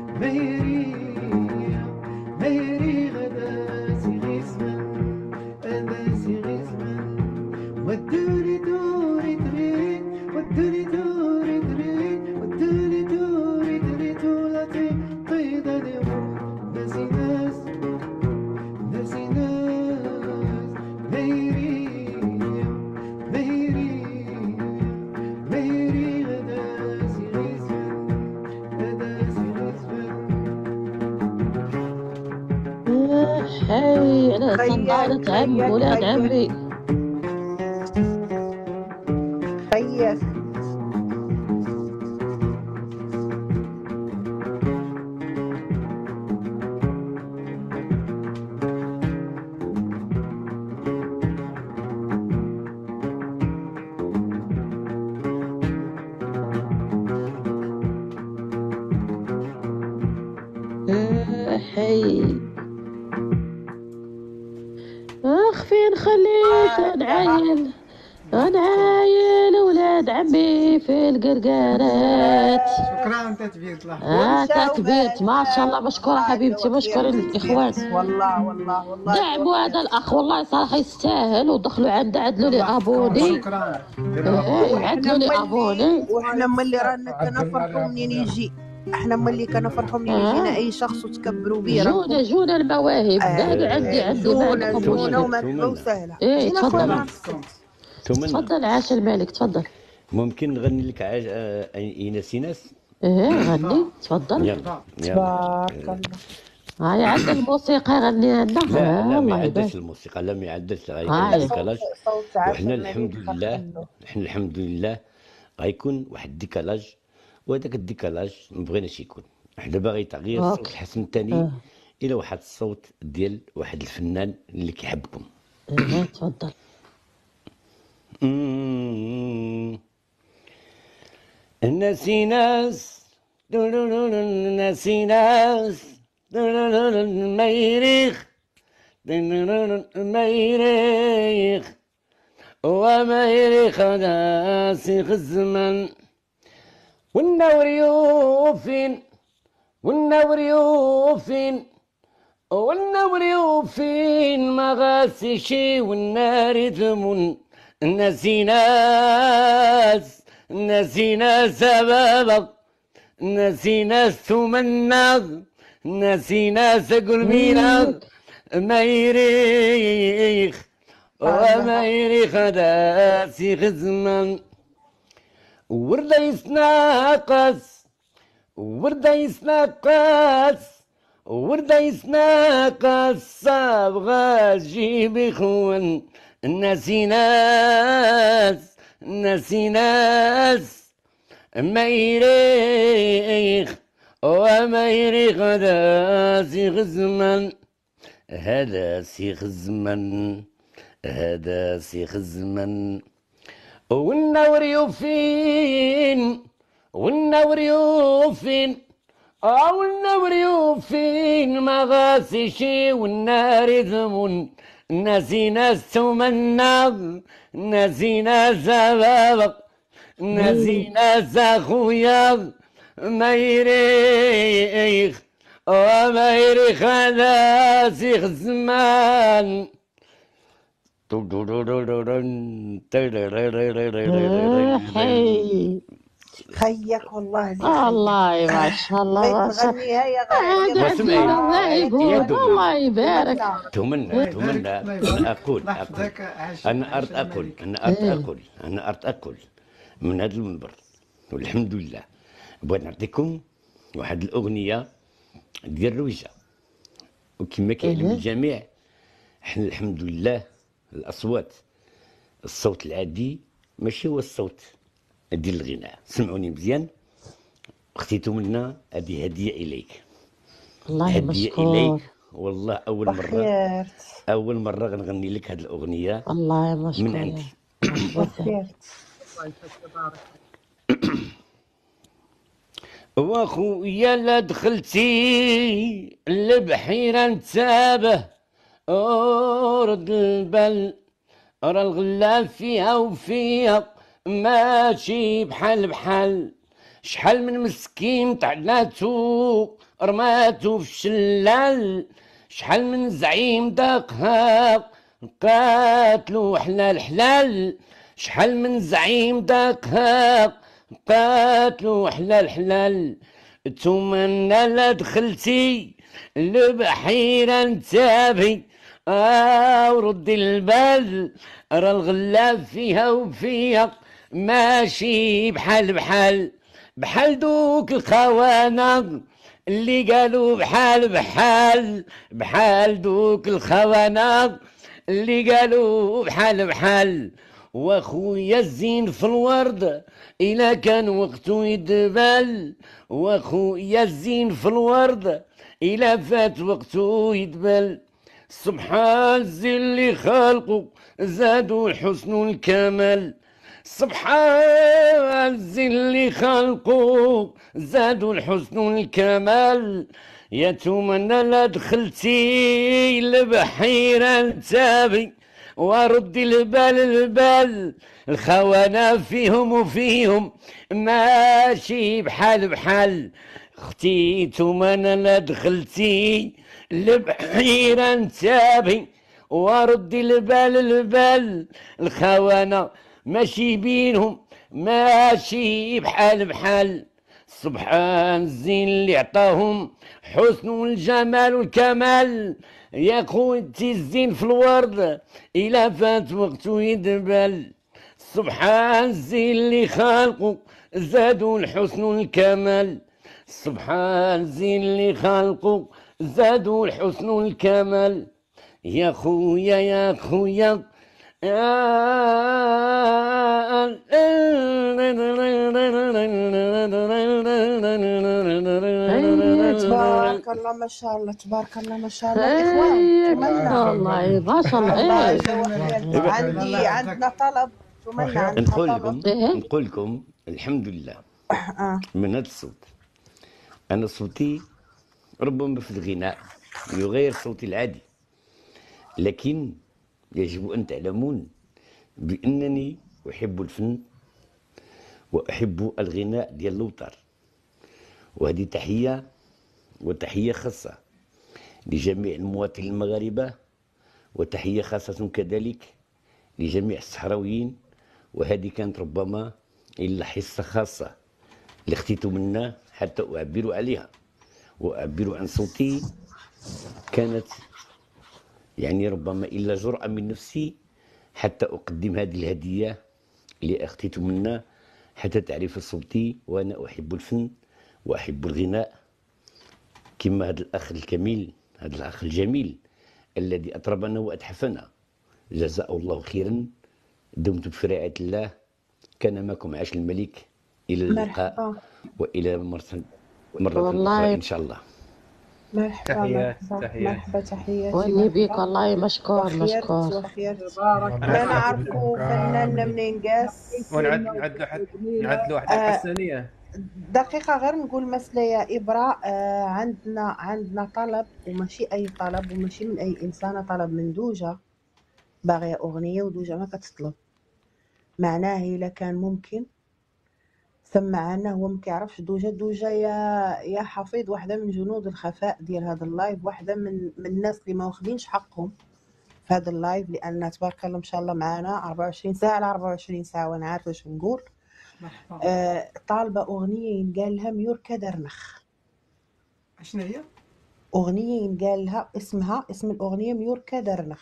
ميرية ميري غدا سي غيسمن أنا سي غيسمن ودوني دوري دريت ودوني دوري دريت ودوني دوري دريت ولا طيدة ديمون ناسي ناس ناسي ناس ميري ميري ميري غدا سي غيسمن غدا سي غيسمن حي على خيك صنارة عم خيك ولاد خيك عمي. خيك آه، حي اخ فين خليت نعايل نعايل ولاد عمي في القرقارات. شكرا تتبير الله. اه ومشاو تتبيت ما شاء الله. بالنا مشكورة والله حبيبتي، مشكور توفيق الاخوان. تتبير والله والله والله دعموا هذا توفيق. الاخ والله صراحة يستاهل، ودخلوا عنده عدلوا لي الله يحفظكم ابوني. شكرا. ايه وحنا عدلوا لي ملي ابوني. وحنا ملي رانا عدلنا كنفرحوا لها منين أبونا. يجي احنا ملي كنفرحوا منين يجينا اه اي شخص وتكبروا بيه راكم. جونا جونا المواهب. آه داني عندي آه، عندي ما جونا عندكم جونا مشكل. ومرحبا تمنى وسهلا. ايه جينا خويا تفضل راسك. تمنى تفضل عاش الملك تفضل. ممكن نغني لك عاج آه، ايناس ايناس. ايه غني تفضل. يلا يلا. تبارك الله. هاي عند الموسيقى غنيها لنا. لا آه لا ما الله يعدلش يبارك. الموسيقى، لا ما يعدلش، غيكون هاي ديكالاج. صوت صوت عاش وحنا الملك الحمد لله خلو. حنا الحمد لله غيكون واحد الديكالاج، وهذاك الديكالاج ما بغيناش يكون. حنا باغي تغيير الصوت اوكي. الحسن الثاني اه الى واحد الصوت ديال واحد الفنان اللي كيحبكم. ايه تفضل. مم. ناسي ناس ناسي ناس ميريخ ميريخ وميريخ ناسي الزمن والنور يوفين والنور يوفين والنور يوفين مغاسي شي والنار ثمن ناسي ناس ناسي ناس سبابك ناسي ناس ثمنا ناسي ناس قلبينا ميريخ وميريخ داسي غزمان وردة يسناقص وردة يسناقص وردة يسناقص صابغة جيب إخوان ناسي ناس ناسي ناس ميريخ وميريخ هذا سيخ الزمن هذا سيخ الزمن هذا سيخ الزمن والنور يوفين والنور يوفين أو النور يوفين ما غاسي شي والنار ذمون ناسي ناس تمنى ناسي ناس بابك ناسي ناس أخويا ما يريخ وما يريخ هذا سيخ الزمان حي خيك والله لي الله ما شاء الله ما بغيت شاء نغنيها يا الله. غالي. عاد عندنا الله يقول الله يبارك. تمنى تمنى أنا أقول أقول أنا أرد أقول أنا أرد أقول أنا أرد أقول من هذا المنبر والحمد لله بغيت نعطيكم واحد الأغنية ديال رويجة وكما كيعلم الجميع احنا الحمد لله الأصوات الصوت العادي ماشي هو الصوت ديال الغناء. سمعوني مزيان اختي منا هذه هدية إليك. الله هدية مشكور. إليك والله أول مرة بخير أول مرة غنغني لك هذه الأغنية الله مشكور من عندي. بخير واخويا لا دخلتي البحيرة نتابه ورد البل راه الغلال فيها وفيها ماشي بحال بحال. شحال من مسكين طعناتو رماتو في الشلال، شحال من زعيم داقها قاتلو حلال حلال، شحال من زعيم داقها قاتلو حلال حلال. تومنا لا دخلتي البحيرة نتابي آه وردي البال راه الغلاب فيها وفيها ماشي بحال بحال. بحال دوك الخوانا اللي قالوا بحال بحال، بحال دوك الخوانا اللي قالوا بحال بحال. واخويا الزين في الورد إلا كان وقته يدبل، واخويا الزين في الورد إلا فات وقته يدبل. سبحان الزين اللي خلقه زادوا الحسن والكمال، سبحان الزين اللي خلقه زادوا الحسن والكمال. يا تومنا لا دخلتي البحيرة نتابي وردي البال البال. الخوانا فيهم وفيهم ماشي بحال بحال. اختي تومنا لا دخلتي البحيرة نتابي وردي البال البال. الخوانا ماشي بينهم ماشي بحال بحال. سبحان الزين اللي عطاهم حسن والجمال والكمال. يا خوتي الزين في الورد إلا فات وقته يدبل. سبحان الزين اللي خلقه زادوا الحسن والكمال. سبحان الزين اللي خلقه زادوا الحسن والكمال. يا خويا يا خويا تبارك الله ما شاء الله تبارك الله ما شاء الله. الاخوان تمنى والله ما شاء الله. الله ايه يجزاهم خير. عندي عندنا طلب تمنى عندنا نقول طلب. لكم نقول لكم الحمد لله آه. من هذا الصوت. أنا صوتي ربما في الغناء يغير صوتي العادي، لكن يجب أن تعلمون بأنني أحب الفن وأحب الغناء ديال اللوطر. وهذه تحية وتحية خاصة لجميع المواطنين المغاربة، وتحية خاصة كذلك لجميع الصحراويين. وهذه كانت ربما إلا حصة خاصة اللي اختيت منها حتى أعبر عليها وأعبر عن صوتي. كانت يعني ربما إلا جرأة من نفسي حتى أقدم هذه الهدية اللي اختيت منها حتى تعرف صوتي. وأنا أحب الفن وأحب الغناء كما هذا الأخ الكميل، هذا الأخ الجميل الذي أطربنا وأتحفنا، جزاه الله خيرا. دمتم في رعاية الله. كان معكم عاش الملك. إلى اللقاء مرحبا. وإلى مرة مرة والله أخرى إن شاء الله. مرحبا تحيات مرحبا تحيات. مرحبا تحياتي واللي بيك مرحبا. والله مشكور وخيرت مشكور. وخيرت. بارك لا الله نعرفوا فناننا منين قاس. ونعد نعد واحد نعد واحد آه، الحسنية. دقيقة غير نقول مسألة يا إبراء. آه عندنا عندنا طلب وماشي أي طلب وماشي من أي إنسانة، طلب من دوجة باغية أغنية ودوجة ما كتطلب. معناه إلا كان ممكن سمع لنا، هو ما كيعرفش دوجة. دوجة يا يا حفيظ واحدة من جنود الخفاء ديال هذا اللايف، واحدة من من الناس اللي ما واخدينش حقهم في هذا اللايف، لأن تبارك الله ما شاء الله معنا أربعة وعشرين ساعة على أربعة وعشرين ساعة وأنا عارفة واش نقول. مرحبا. آه طالبة أغنية ينقال لها ميور كدرنخ. شنو هي؟ أغنية ينقال لها اسمها اسم الأغنية ميور كدرنخ.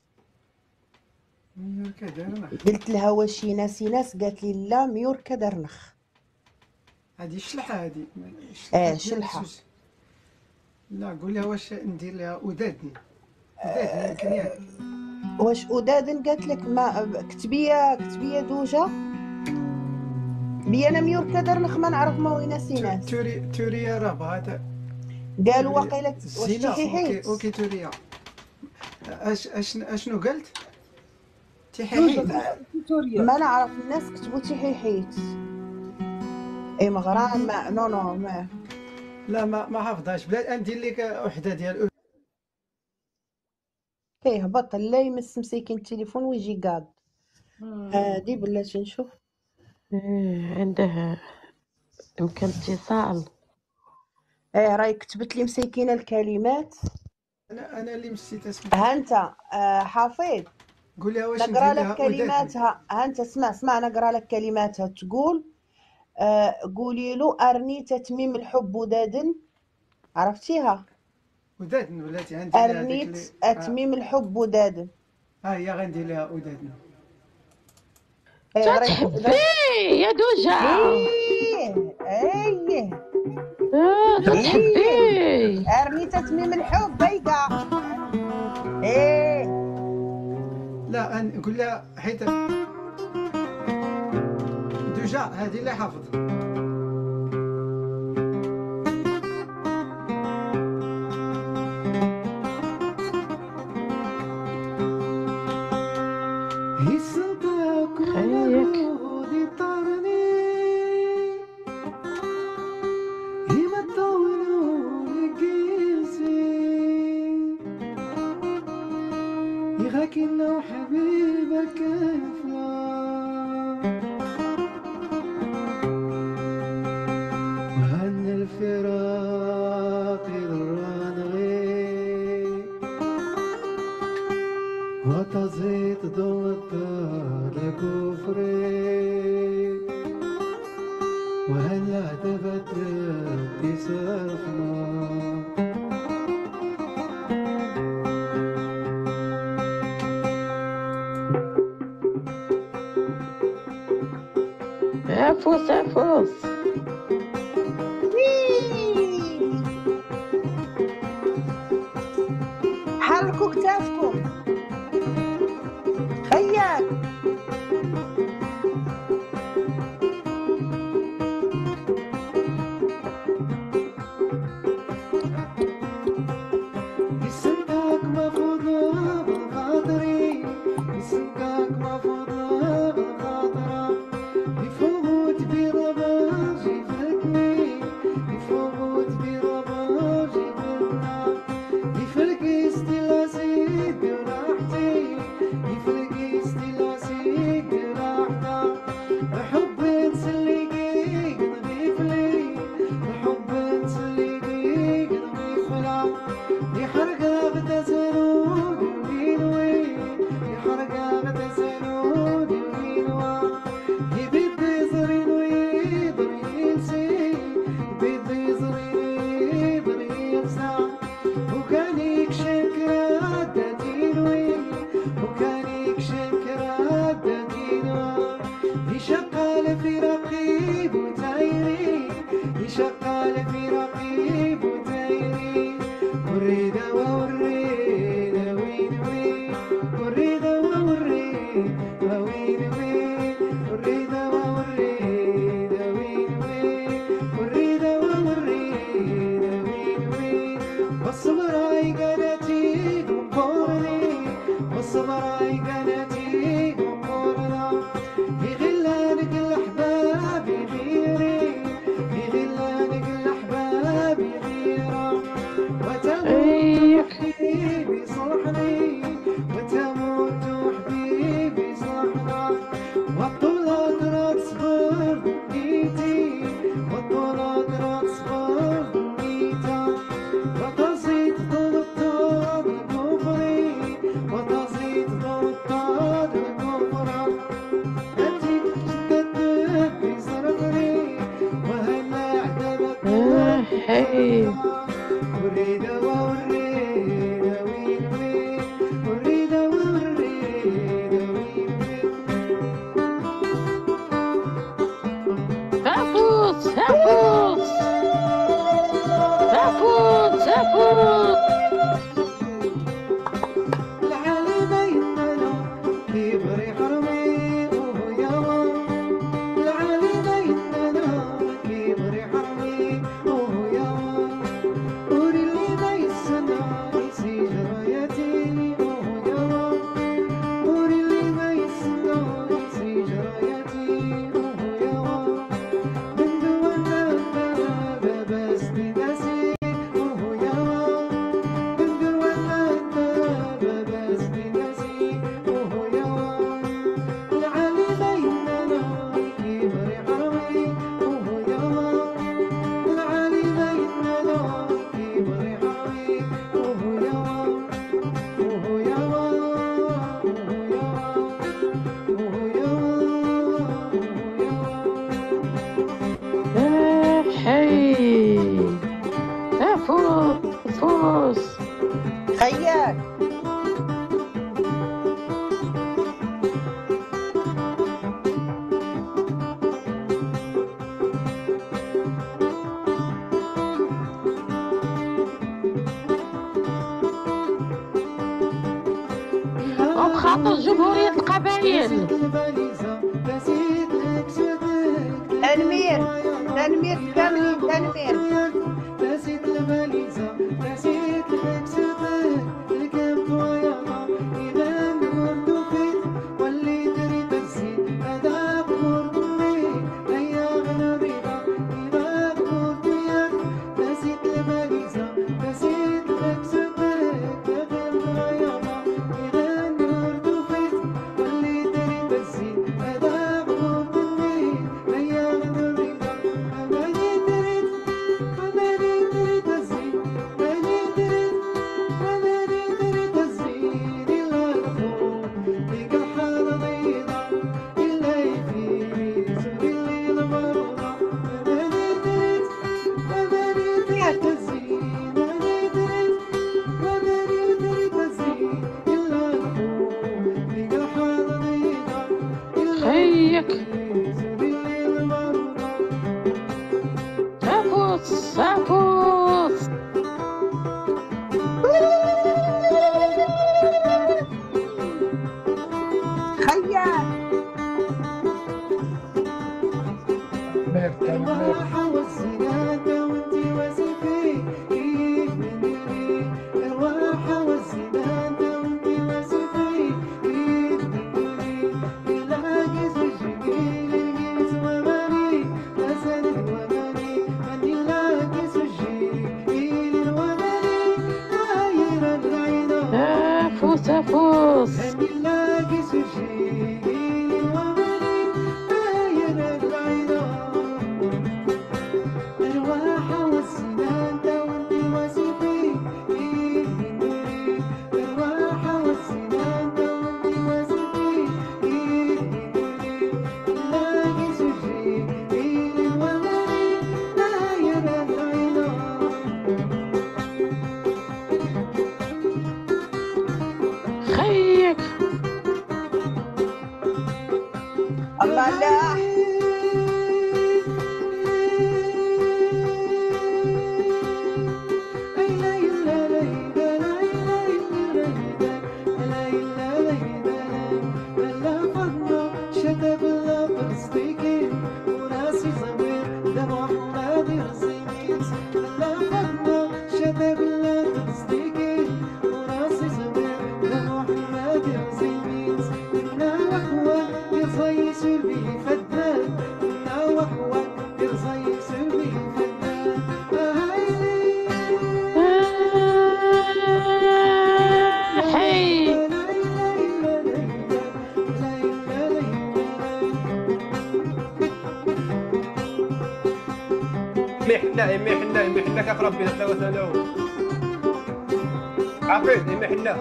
ميور كدرنخ. قلت لها واش ناس ناس، قالت لي لا ميور كدرنخ. هذه شلحة هذه. اه ديال شلحة. السوس. لا قول لها واش ندير لها أدادن. أدادن يمكن ياك. واش أدادن؟ قالت لك ما كتبية كتبية دوجة بي أنا ميور كدرنخ ما نعرف ما وين ناس. توري توريا راه هذا. قالوا واقيلا واش زينة. تحيحيت. اوكي اوكي توريا. اش اش اشنو قلت؟ تحيحيت. ما نعرف الناس كتبوا تحيحيت. اي مغران ما نو نو ما لا ما ما حافظهاش بلا ندير لك وحده ديال كيهبط لا يمس مسكين التليفون ويجي قاد. هادي بلاتي نشوف. إيه، عنده يمكن اتصال. ايه راهي كتبت لي مسكينه الكلمات. انا انا اللي مشيت اسمي. ها انت آه حفيظ قول لها واش نقرا ندير لها لك كلماتها. ها انت اسمع اسمع نقرا لك كلماتها. تقول آه قولي له ارني تتميم الحب ودادن. عرفتيها؟ ودادن ولاتي عندي لها هذيك ارنيت اللي اتميم الحب ودادن. ها هي غندير لها ودادن. ايه راهي تحبيه يا دوجة. ايه ايه آه، تحبيه. ارني تتميم الحب بيقع. ايه لا نقول لها حيت دوجا هذه اللي حافظها. لكنه حبيبك أفلام وهن الفراق ضران غير وتزيد ضوء لكفري وهل اعتبت ربي سرفنا عفوس عفوس. حركوا كتافكم خياك. يسمعك مفضى بالخاطري يسمعك مفضى بالخاطرة يفوت برباج يفرقني يفوت برباج يفرقنا يفرق استلاسيد فوس خيال وبخاطر جمهورية القبائل. تنمير تنمير كاملين تنمير خيك سافوس سافوس خيال مير تنمير سافوس سافوس خيك الله لا حي محنا امي حنا امي حنا كيف ربي لا وسلام عفيف امي حنا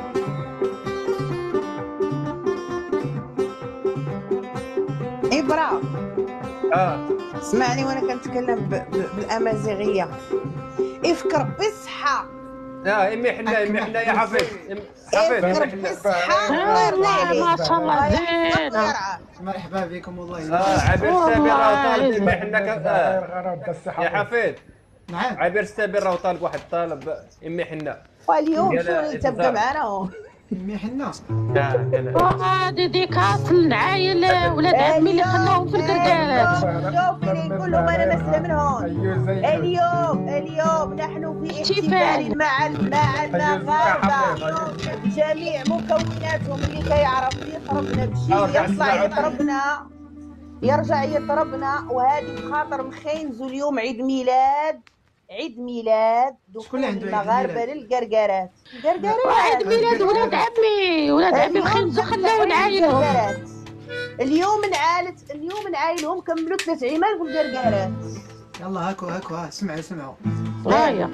إبرة اه اسمعني وانا كنتكلم ب- ب- بالامازيغيه افكر بالصحه اه امي حنا امي حنا يا حفيظ أم- حفيظ افكر امي حنا بالصحه الله يرضي عليك ما شاء الله الله يحفظك زينة ويرعاك. مرحبا بكم والله. اه عبير السابر راه طالب والله امي حنا ك- آه. غرض بس يا حفيظ نعم. عبير السابر راه طالب واحد الطالب امي حنا واليوم قال شنو اللي تبدا إنتظار. معنا امي حنا. اه قال وهادي ديكاس للعايل ولاد عمي اللي خلاهم في الكركارات. شوف اللي نقول لهم انا مسلم منهم أيوة زي اليوم اليوم نحن في احتفال. احتفال مع مع المغاربه جميع مكوناتهم اللي كيعرف يطربنا بشي يطلع يطربنا يرجع يطربنا وهذه بخاطر مخينزو اليوم عيد ميلاد عيد ميلاد دخول عنده عيد المغاربه ميلاد؟ للقرقرات القرقرات وعيد ميلاد ولاد عمي ولاد عمي اليوم مخيمزو كنت خلاو عيد نعايلهم. القرقرات. اليوم نعالت اليوم نعايلهم كملوا ثلاث عيمات في القرقرات يلا هاكو هاكو ها سمعوا سمعوا. هايا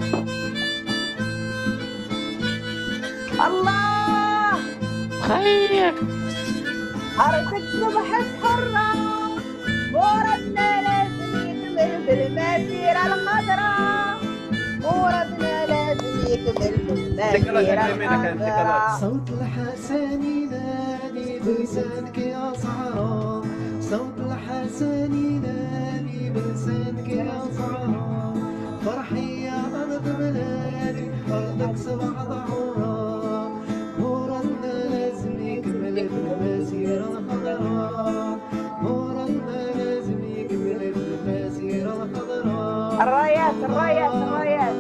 الله خيك حركة صبحت حرة وردنا لازم يكمل بالمسيرة الخضراء وردنا لازم مسيرة خضراء. صوت الحسن ينادي بلسانك يا صحراء، صوت الحسن ينادي بلسانك يا صحراء. فرحي يا أرض بلادي أرضك سبع ضحورا، مرادنا لازم يكمل المسيرة الخضراء، مرادنا لازم يكمل المسيرة الخضراء. الرايات الرايات الرايات.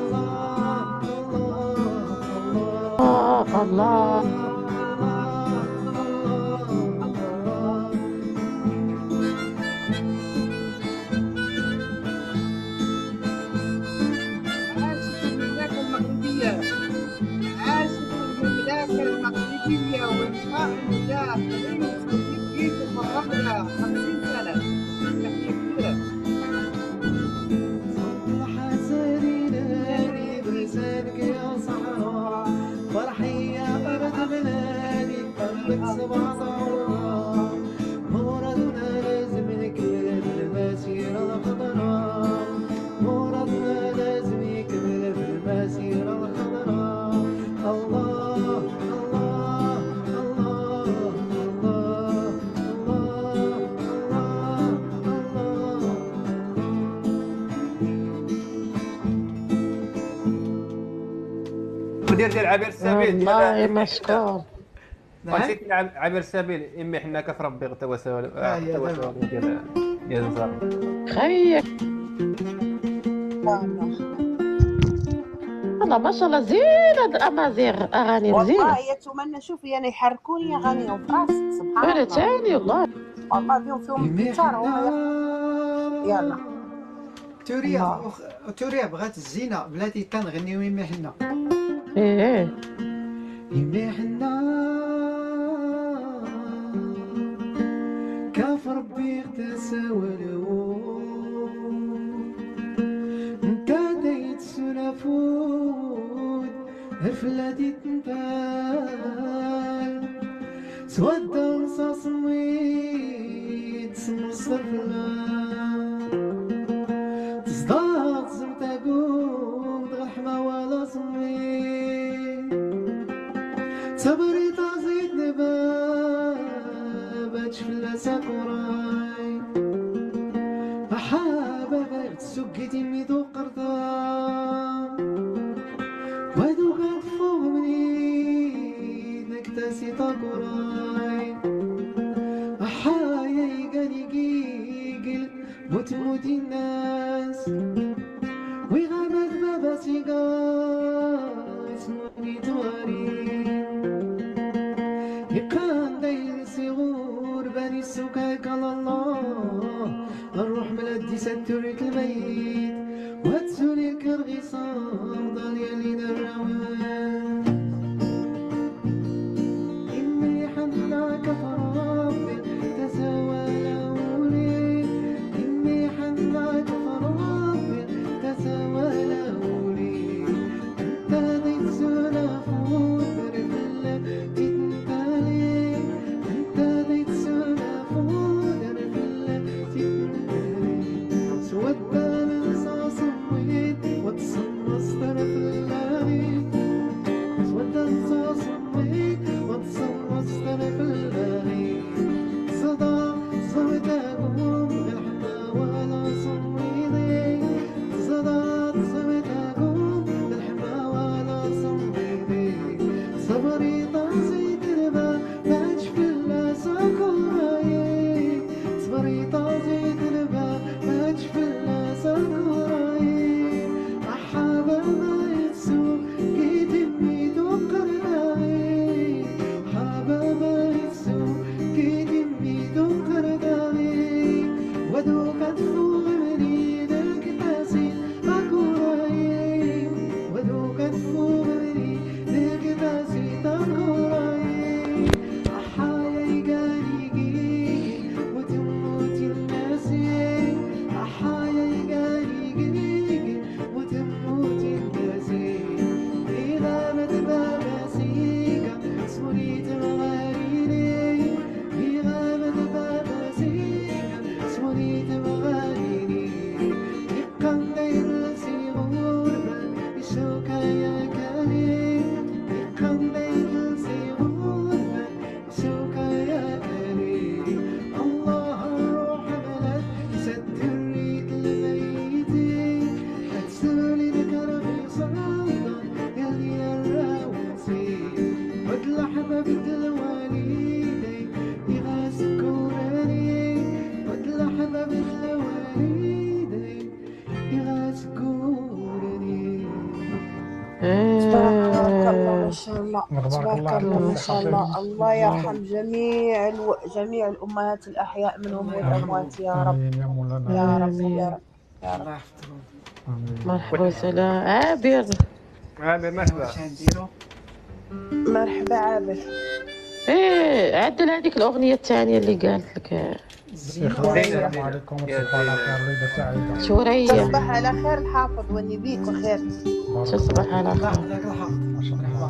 الله الله عاشق المملكة المغربية، عاشق المملكة المغربية والقائد داخل جيت من الرملة خمسين سنة تحية كبيرة. صوت الحسن ينادي بلسانك يا صحراء، فرحي يا أرض بلادي أرضك سبع ضحورا، مرادنا لازم نكمل المسيرة الخضراء، مرادنا لازم يكمل المسيرة الخضراء. الله الله الله الله مدير ديال عبير السبيل والله مشكور. نسيت نلعب عبير السبيل امي حنا كف ربي غتوسل غتوسل ديال ديال النظام خيك والله ما شاء الله زين هاد الامازيغ اغاني والله زينه يتمنى شوفي يعني يحركوني اغانيهم في راسك سبحان انا الله. تاني والله والله فيهم فيهم الجيتار هما يلا توريا أخ- توريا بغات الزينه بلاتي تنغنيو يمي حنا. ايه يمي حنا كاف ربي اغتساولو، انت دايت سنافود هفلاتي تنفال، سود رصاص ميت سمصر فلان، تصداق زمتا قوم رحمة ولا صميت، صبري طازيت نباب تشفلا ساكوراي، أحابة بغت سكتي ميدو قرطا، وادو غطفو مني نكتاسي تاكوراي، أحايا يقالي قيقل موت موتي الناس، وغابت بابا سيقاي اسموني تواري، يقان داير صغور بني السكاك على الله، الروح ملدي ستورك الميت واتسولي الكرغيصان ضاليا لينا الروان. إني حنا كفرابي تساولوني، إني حنا كفرابي تساولوني، أنت ذي سلافون رفلا تتنتالي، أنت ذي سلافون رفلا تتنتالي، سود الرصاص ميت وتصمص طرف اللاري، سود الرصاص ميت وتصمص طرف اللاري، صدى صمتكم الحنا ولا صميدي، صدى صمتكم الحنا ولا صميدي، صبري طازي تربى باش في ساكوراي، صبري طازي تربى باش في ساكوراي، أحابة ما يتسوق كي تمي دقرداي، حابة ما يتسوق كي تمي دقرداي، ودوك تفوق مني داك تاسي تاكوراي، ودوك تفوق مني داك تاسي تاكوراي، أحايا يقالي قيقي وتموت الناسي، أحايا يقالي قيقي وتموت الناسي، إذا ما تبابا سيكا سموني تبغاليني، إذا ما تبابا سيكا سموني تبغاليني. ما شاء الله تبارك الله تبارك الله عليك ما الله شاء يحفظك. الله. الله يرحم جميع الو... جميع الأمهات الأحياء منهم والأموات يا رب آمين يا مولانا. يا رب يا آمين. رب يا رب. الله يحفظهم. آمين. مرحبا وسلام عابر. عامر مرحبا. واش غنديرو؟ مرحبا عابر. ايه عدل هذيك الأغنية الثانية اللي قالت لك السلام عليكم وتصبحوا على خير ليلة سعيدة. شورية. تصبح على خير الحافظ واني بيك وخير. تصبح على الله خير. يحفظك الحافظ. ما شاء الله.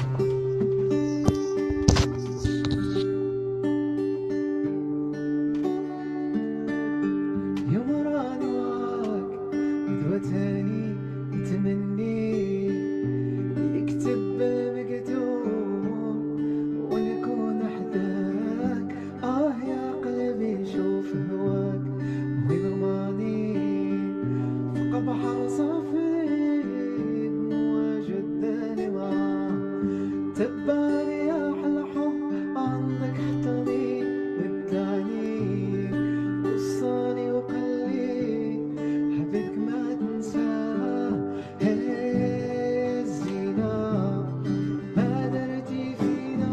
يوم راني معاك غدوة تاني يتمني يكتب بالمكتوب ونكون حداك. آه يا قلبي شوف هواك ويضماني فوق بحر صافي مواجد داني معاه. تباني يا أحلى حب عندك حطني وداني وصاني وقلي حبك ما تنساه. هي الزينة ما درتي فينا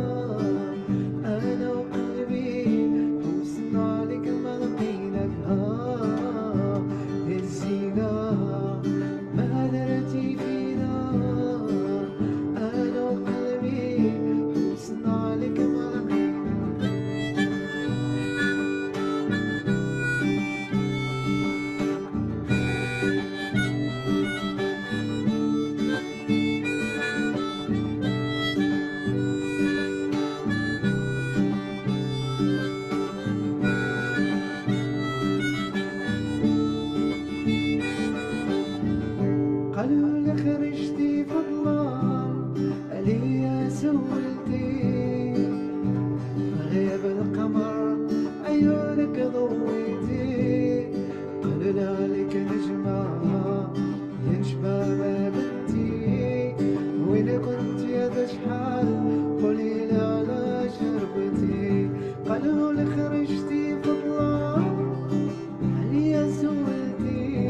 أنا وقلبي وصلنا لك ما لقيناك. آه هي الزينة ما درتي فينا أنا وقلبي وصلنا لك ما لقيناك. قالوا لي خرجتي فضلان عليا سولتي غيب القمر عيونك ضويتي. قالوا لي عليك نجمة ينشبه ما بنتي وين كنت يا ذا شحال قولي لي علاش هربتي. قالوا لي خرجتي فضلان عليا سولتي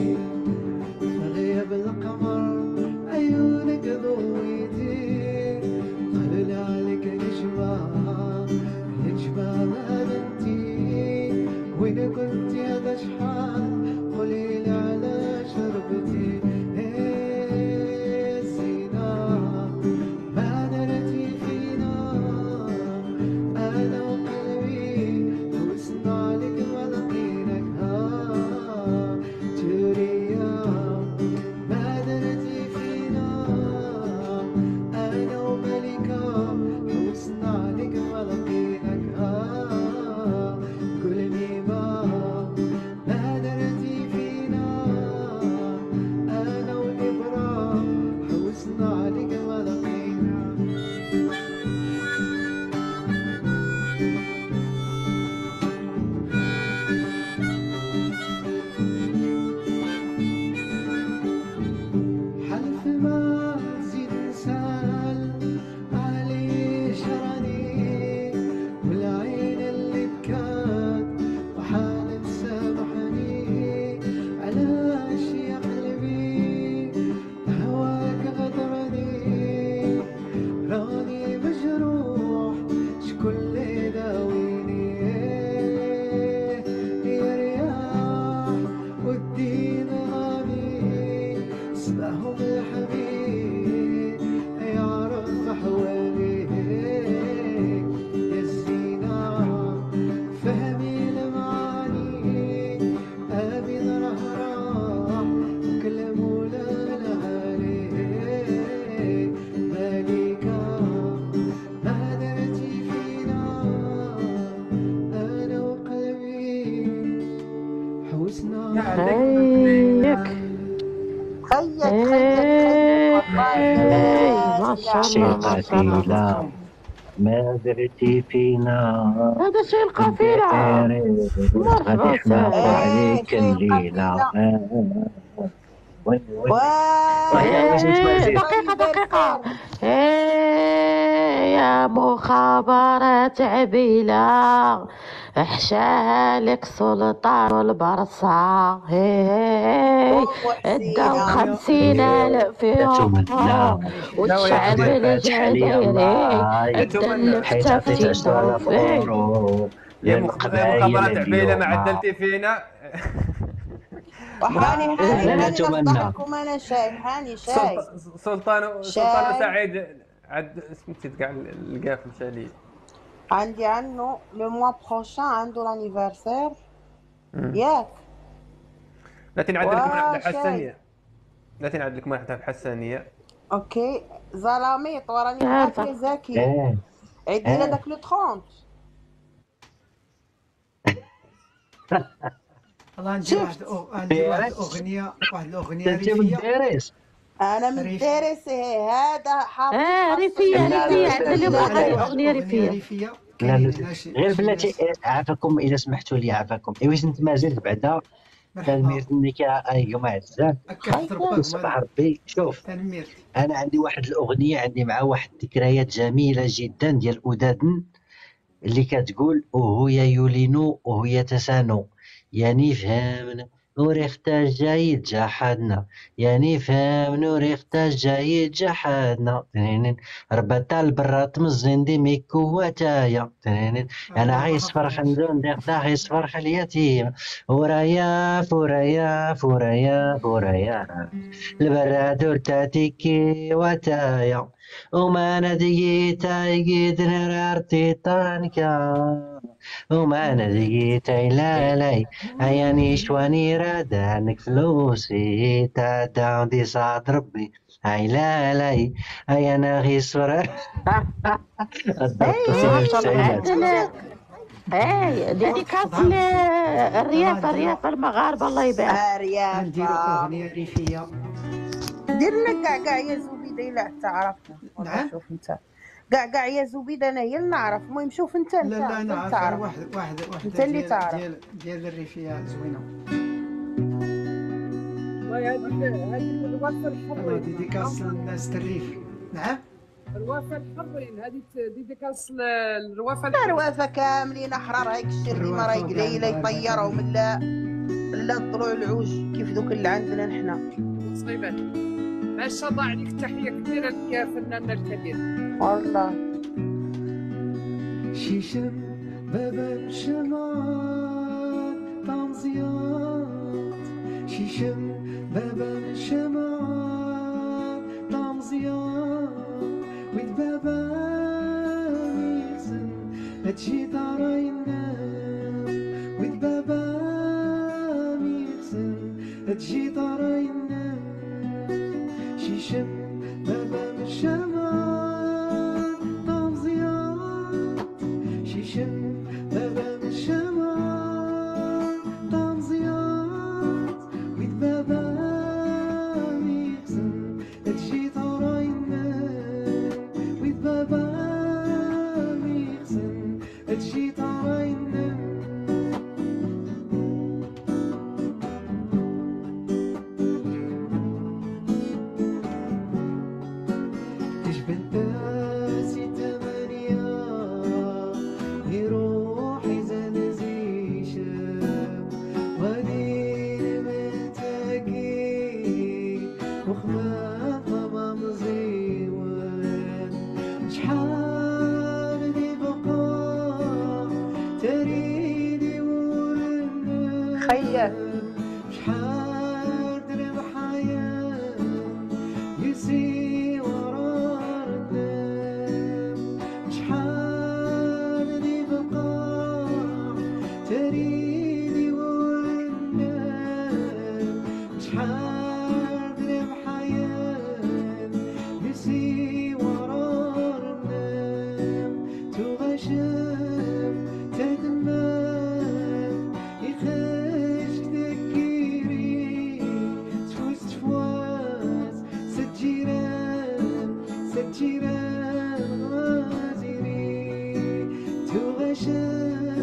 غيب القمر عيونك ضويتي. قالوا لي عليك نجمة ينشبه ما بنتي وين كنت يا ذا شحال قولي لي علاش هربتي. إيه الزينة ما درتي فينا أنا وقلبي وصلنا لك ما لقيناك. آه توريا ما درتي فينا أنا وملكة وصلنا لك ما لقيناك. آه قولي ما ما درتي فينا أنا والإبرة وصلنا لك ما لقيناك. حلف ما نزيد نسال علي شراني والعين اللي بكات وحال تسامحني. علاش يا قلبي هواك غدرني راني مجروح شكون اللي داويني. يا رياح والدين غالي سباهم الحبيب يعرف حواليه. يا الزينة فهمي المعاني أبي رهران وكل مولانا عليه. مالكة ما درتي فينا أنا وقلبي حوسنا هيك خيك خيك خيك والله ايه ما جمال شاء يا الله ما شاء الله. قفيلة ما درتي فينا هذا شيء القافلة. مرحبا غادي حماق وسهلا. عليك شي الليلة. القافلة. وي وي واه وهي واش نسمع إيه، زيد. دقيقة دقيقة. إيه، يا مخابرات عبيلة حشالك سلطان البرصة هي اداو خمسين الف فيهم والشعب الجزائري ادى المكتفتين ضوفي. يا مخابرات عبيله ما عدلتي فينا. وحاني حاني حاني نصبح لكم انا شاي حاني شاي سلطان سلطان سعيد عد سميتي كاع الكاف مشى لي. عندي عنه لو موا بروشان عنده لانيفرسير ياك. لا تنعدل لكم واحد الحسانيه لا تنعدل لكم واحد الحسانيه. اوكي زلاميط وراني عارفه زكي عيدي لنا داك لو ثلاثين. والله عندي واحد عندي واحد الاغنيه واحد الاغنيه ريفيه. انا من دارس هذا حافظ. اه ريفيه ريفيه عندنا واحد الاغنيه ريفيه. لا لا غير بلاتي عافاكم الا سمحتوا لي عافاكم. واش انت مازال بعدا تنميرت منك ايوم عزام صباح ربي. شوف انا عندي واحد الاغنيه عندي مع واحد الذكريات جميله جدا ديال اودادن اللي كتقول وهو يولينو وهو يتسانو يعني فهمنا وريختا جاي جحدنا يعني فهم نوريختا جاي جحدنا تنين ربطا البرات مزين دي ميكواتايا تنين انا عايز فرخ ندون ديختا عايز فرخ اليتيم ورايا فورايا فورايا فورايا البرادور تاتيكي واتايا وما ندي تايقي دنرارتي طانكا وما ندي تايلالاي عياني شواني رادا عنك فلوسي تادا عندي صاد ربي هاي لا لاي هاي انا غي صورة اي ديديكاس الرياضة الرياضة المغاربة الله يبارك. رياضة نديرو اغنيه ريفيه دير لنا كاع كاع يا زبيده الا حتى عرفنا. نعم شوف انت كاع كاع يا زبيده انا هي اللي نعرف. المهم شوف انت انت لا لا انا تعرف واحد واحد واحد انت اللي تعرف ديال ديال الريفيه زوينه. والله هذه هذه الوصفه الحرين ديديكاس للناس الريف. نعم الوفا الحرين هذه ديديكاس الروافه الروافه كاملين احرار. هيك الشيء اللي ما راهي قليله يطيرهم لا لا طلوع العوج كيف ذوك اللي عندنا نحنا. صيبات ما شاء الله عليك تحيه كبيره لك يا فناننا الكبير والله. شيشم بابا شمعات طمزيات شيشم بابا شمعات طمزيات ويد بابا ميزن هتجي طراينا ويد بابا ميزن هتجي طراينا شيشم بابا شمعات طمزيات شيشم بابا شمعات طمزيات ويد بابا ميزن هتجي طراينا ويد بابا ميزن هتجي طراينا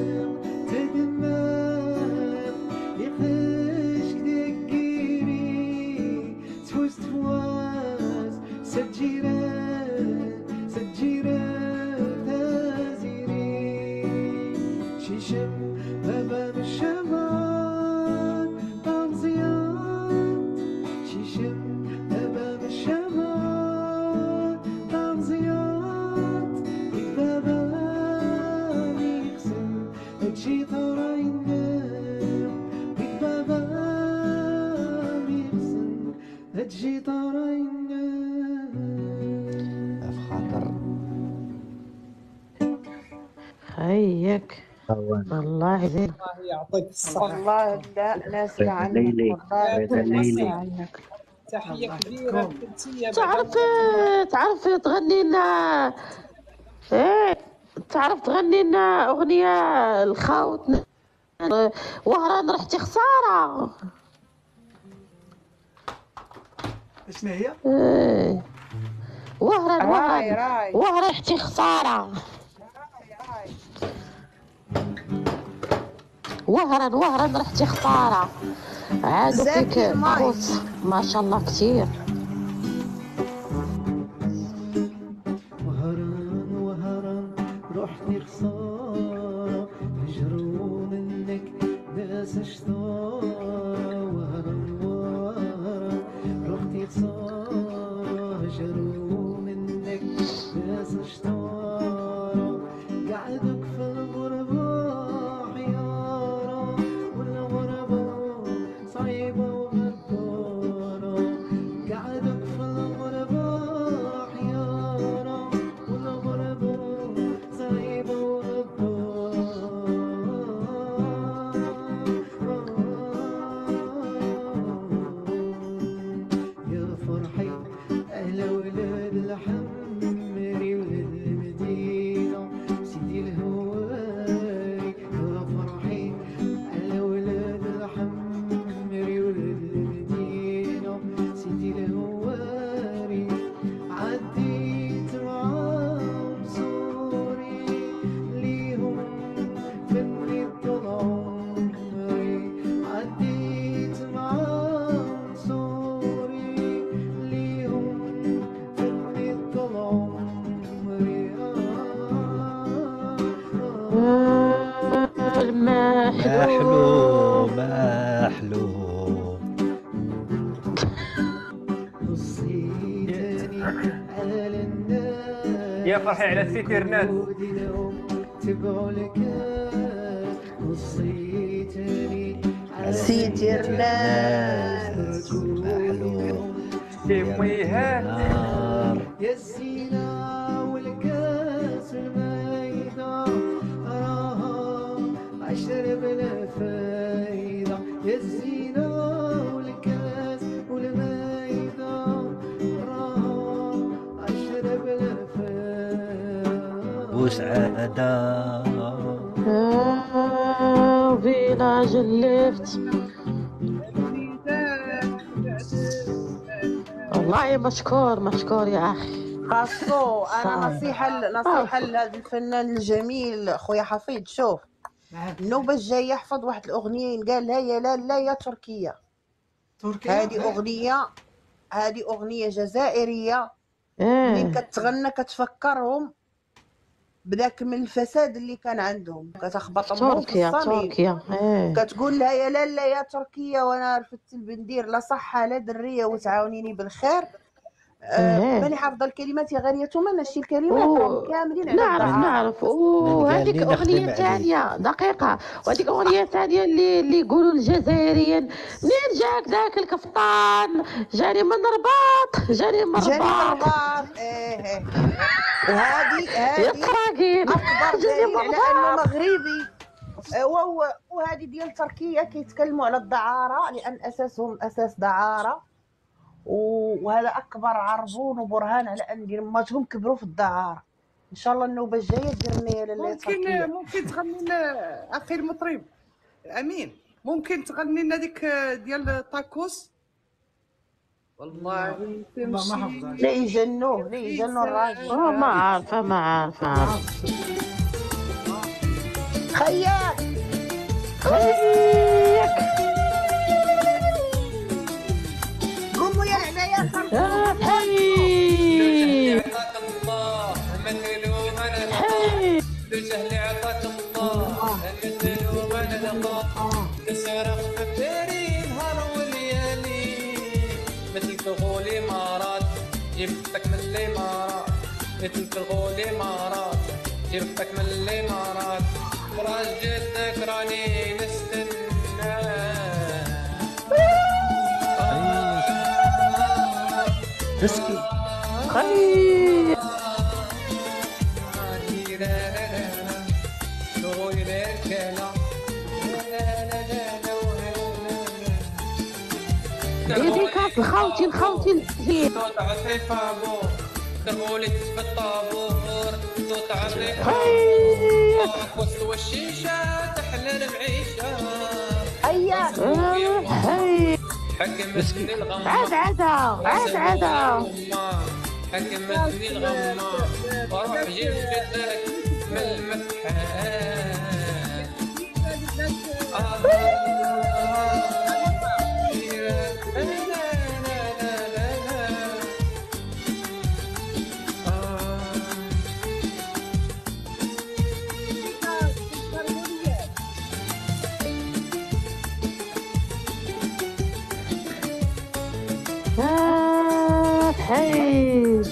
تدمر يخشك دكيري تجي طارينا في خاطر خيك والله زين. الله يعطيك الصحة. والله لا ناس عنك ليلي والله رضا ليلي عنك. تحية كبيرة كنتية. تعرف تعرف تغني لنا ايه تعرف تغني لنا اغنية الخوت وهران رحتي خسارة. شنو هي؟ ايه وهران راي وهران راي وهران رحتي خسارة. وهران وهران رحتي خسارة. عادوا فيك زكي ماي. خوت ما شاء الله كتير. وهران وهران رحتي خسارة هجروا منك ناس شطارة. وهران وهران رحتي خسارة هجروا منك ناس شطارة. قعدوك في الغربة حيارة والغربة صعيبة وغدارة. قعدوك في الغربة حيارة والغربة صعيبة وغدارة. يا فرحي أهلا ولاد الحمري ولاد المدينة سيدي الهواري. يا فرحي أهلا ولاد الحمري ولاد المدينة سيدي الهواري. عديت معاهم سوري ليهم فني طول عمري. عديت معاهم سوري ليهم فني طول عمري. ما حلو المحلو ما حلو. نصيتني على الناس يا فرحي على السيتيرنات. تبعوا الكاس. نصيتني على سيتيرناس. تمويهات يا الزينة والكاس الميدة راها عشر بلا فايدة. يا الزينة والكاس والميدة راها عشر بلا فايدة. وسعادة آه، فيلاج الليفت والله مشكور مشكور يا اخي. خاصو انا صعب. نصيحه نصيحه لهذا الفنان الجميل خويا حفيظ. شوف النوبه الجايه يحفظ واحد الاغنيه قال لها يا لا لا يا تركيا. تركيا هذه اغنيه هذه اغنيه جزائريه ايه منين كتغنى كتفكرهم بذاك من الفساد اللي كان عندهم. كتخبط امهم في تركيا الصميم تركيا ايه كتقول لها يا لالا يا تركيا وانا رفدت البندير لا صحه لا دريه وتعاونيني بالخير. آه ايه ماني حافظه الكلمات يا غاليه توما نشي الكلمات أوه، راهم كاملين على نعرف الدعاره. نعرف وهذيك نلقى اللي أغنية نخدم ثانية دقيقة. وهذيك أغنية ثانية اللي اللي يقولوا الجزائريين منين جاك ذاك القفطان جاني من رباط جاني من جاني من رباط رباط. ايه ايه وهذه يا هذه طراقين اكبر جاني دليل من على انه رباط. مغربي. آه، وهو وهذه ديال تركيا كيتكلموا على الدعاره لان اساسهم اساس دعاره. و- وهذا اكبر عربون وبرهان على ان يماتهم كبروا في الدعاره. ان شاء الله النوبه الجايه دير لنا يا لاله يا ممكن تركيا. ممكن تغني لنا اخي المطرب امين. ممكن تغني لنا ديك ديال تاكوس. والله ما تمشي حافظهاش. لا يجنوه لا يجنوا الراجل. آه، ما عارفة ما عارفة. خياك خيك قوموا يا العناية آه، حي الله مثل من حي لجهل عطاك الله مثل من الله تسرق في الداري نهار وليالي مثل كغول امارات جبتك من الامارات مثل كغول امارات جبتك من الامارات فراس جدك راني نستنى مسكين. خي ديديكاس لخوتي لخوتي الزين. صوت عفيفة بور تقولي في الطابور صوت عفيفة وسط والشيشة تحلى المعيشة. هيا هي حكمتني الغمة عاد عاد عاد عاد حكمتني الغمة واروح جبتك من المسحات. آه حي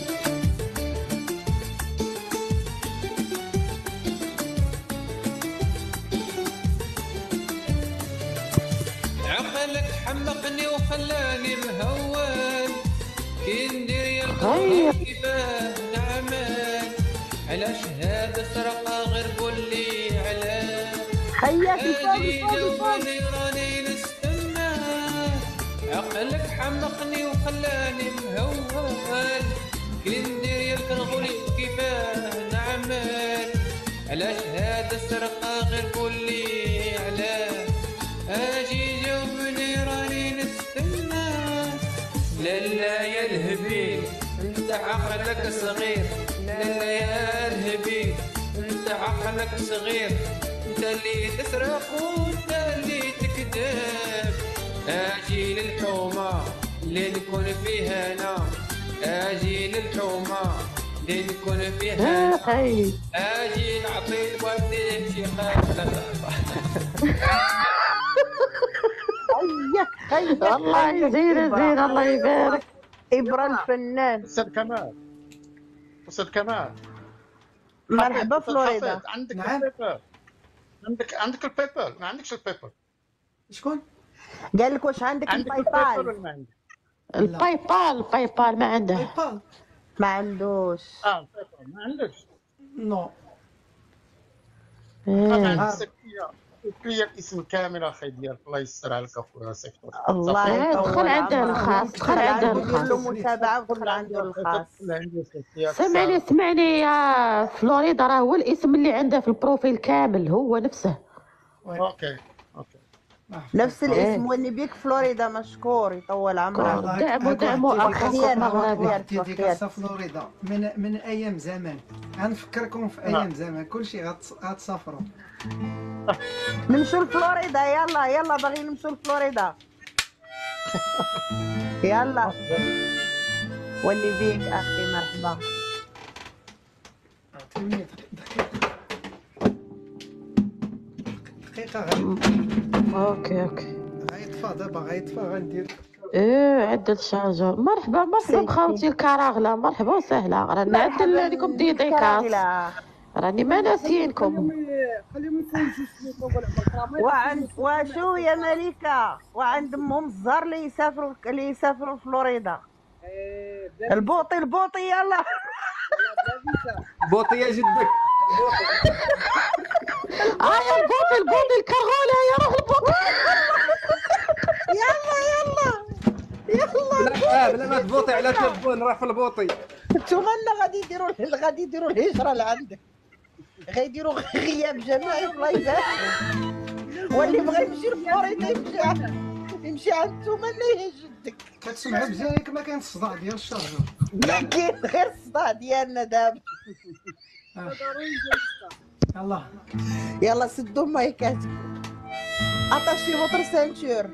عقلك حمقني وخلاني مهون كي ندير يا خير. القمر كيفاه نعمل علاش هذا سرقة غير قولي علاه. حياتي هادي فوق فوق جواني راني نستنى عقلك حمقني وخلاني مهون كي ندير يا القمر كيفاه نعمل علاش هذا سرقة غير قولي علاه. اجي جاوبني راني نستنى. لالا يا الهبيل انت عقلك صغير. لالا يا الهبيل انت عقلك صغير. انت اللي تسرق وانت اللي تكذب. اجي للحومة اللي نكون فيها انا. اجي للحومة اللي نكون فيها آه انا. حي اجي نعطي الوالدين شي خاطر. هيا الله يزيد الزين الله يبارك. إبرة الفنان أستاذ كمال أستاذ كمال مرحبا حفيظ، فلوريدا. حفيظ، عندك نعم. البيبر عندك عندك البيبر ما عندكش البيبر. شكون؟ قال لك واش عندك عندك الباي البيبر بال؟ ولا ما عندك؟ الباي بال الباي بال ما عنده. باي بال ما عندوش. اه البيبر ما عندكش. نو. هذا إيه. عندك سكية سكية الاسم كامل اخي ديالك الله يستر عليك اخويا سيكتور. الله إيه، يطول دخل عنده عمرك. الخاص دخل عنده دير له الخاص. متابعة ودخل عنده الخاص. سمعني سمعني يا فلوريدا راه هو الاسم اللي عنده في البروفيل كامل هو نفسه. اوكي اوكي نفس إيه. الاسم واني بيك فلوريدا مشكور يطول عمرك. دعموا دعموا اخوكم مغربي. ديديكاسا فلوريدا من من ايام زمان. غنفكركم في ايام زمان كلشي غت- غتسافروا. نمشوا لفلوريدا يلا يلا باغي نمشوا لفلوريدا. يلا واني بيك اخي مرحبا. عطيني دقيقة دقيقة غير اوكي اوكي. غيطفى دابا غيطفى غندير. ايه عدل الشارجور. مرحبا مرحبا بخوتي الكراغله مرحبا وسهلا. راني نعدل عليكم ديديكاس راني ما ناسيينكم. وعند وشو يا مليكة وعند امهم الزهر اللي يسافروا اللي يسافروا فلوريدا. البوطي البوطي يلا. بوطي يا جدك. اه يا البوطي البوطي الكرغوله يا روح البوطي. يلا يلا يلا. لا بلا ما تبوطي على تلفون راح في البوطي. نتوما غادي يديروا غادي يديروا الهجره لعندك. غيديروا غياب جماعي الله يبارك. واللي بغى يمشي لفلوريدا يمشي عند يمشي عند نتوما اللي يهجدك. كتسمع مزيان ياك ما كاين الصداع ديال الشارجور. لا كاين غير الصداع ديالنا دابا. يلا يلا سدوا المايكاتكم. اتاشي فوتر سانتور.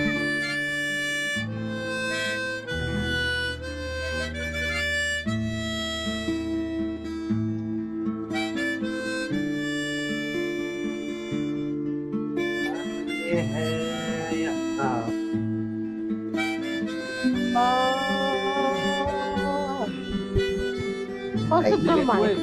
وسدوا المايك.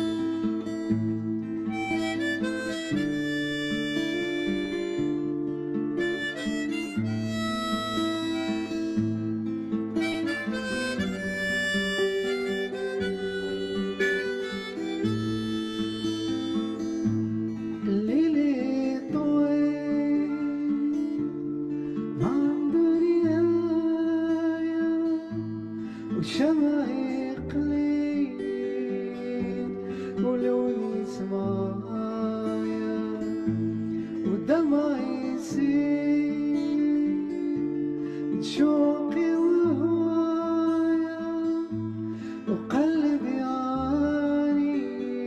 والشمع يقليد ولوني سمايا والدمع يسيل شوقي وهوايا وقلبي يعاني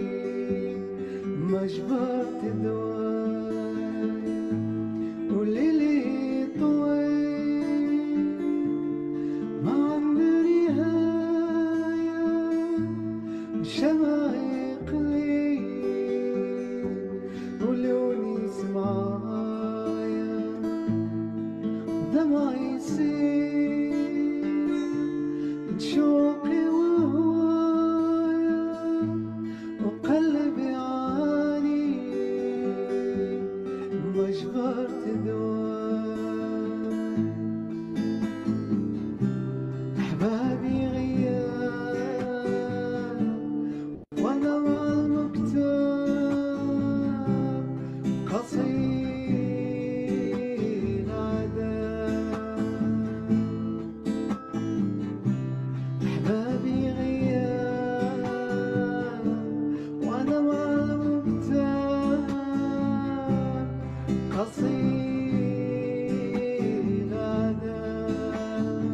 ما جبرت دوايا والليل طويل ما عنده نهاية والشمع يقليل ولوني سمايا ودمع يسيل شوقي وهوايا وقلبي يعاني ما جبرت دوايا أحبابي غياب وأنا مع المكتاب قصير عذاب أحبابي غياب وأنا مع المكتاب قصير عذاب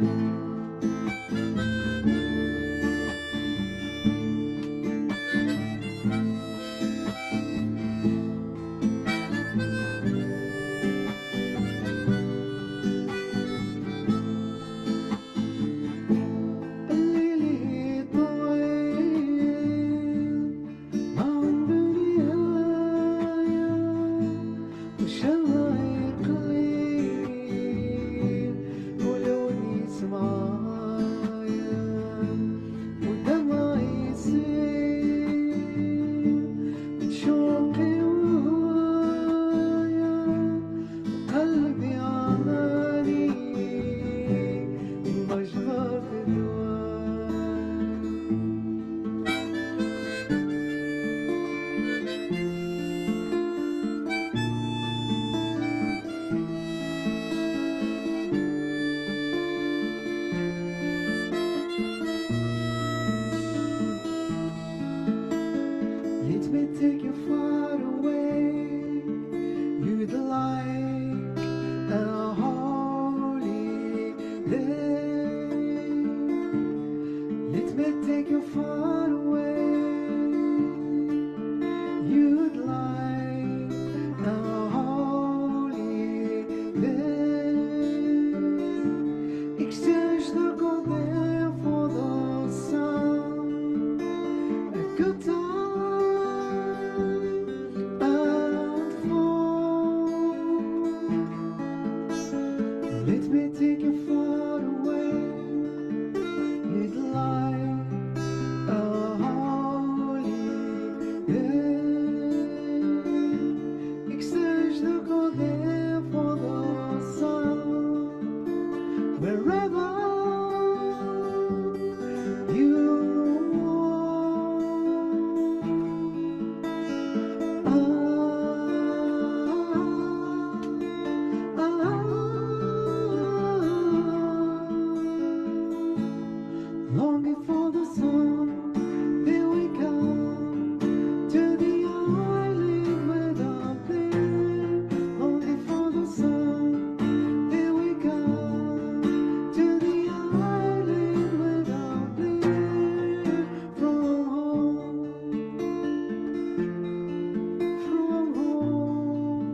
الليل طويل ما عنده نهاية والشمع يقليل ولوني سمايا والدمع يسيل شوقي وهوايا وقلبي يعاني ما جبرت دوايا Let me take you far away. You'd like a holiday. Let me take you far away. You'd like a holiday. Exchange the golden for the sun. A good time and fun. Let me take you far away. You'd like a holiday. Exchange the golden for the sun. Wherever you longing for the sun, here we come to the island without there. Longing for the sun, here we come to the island without there. From home, from home.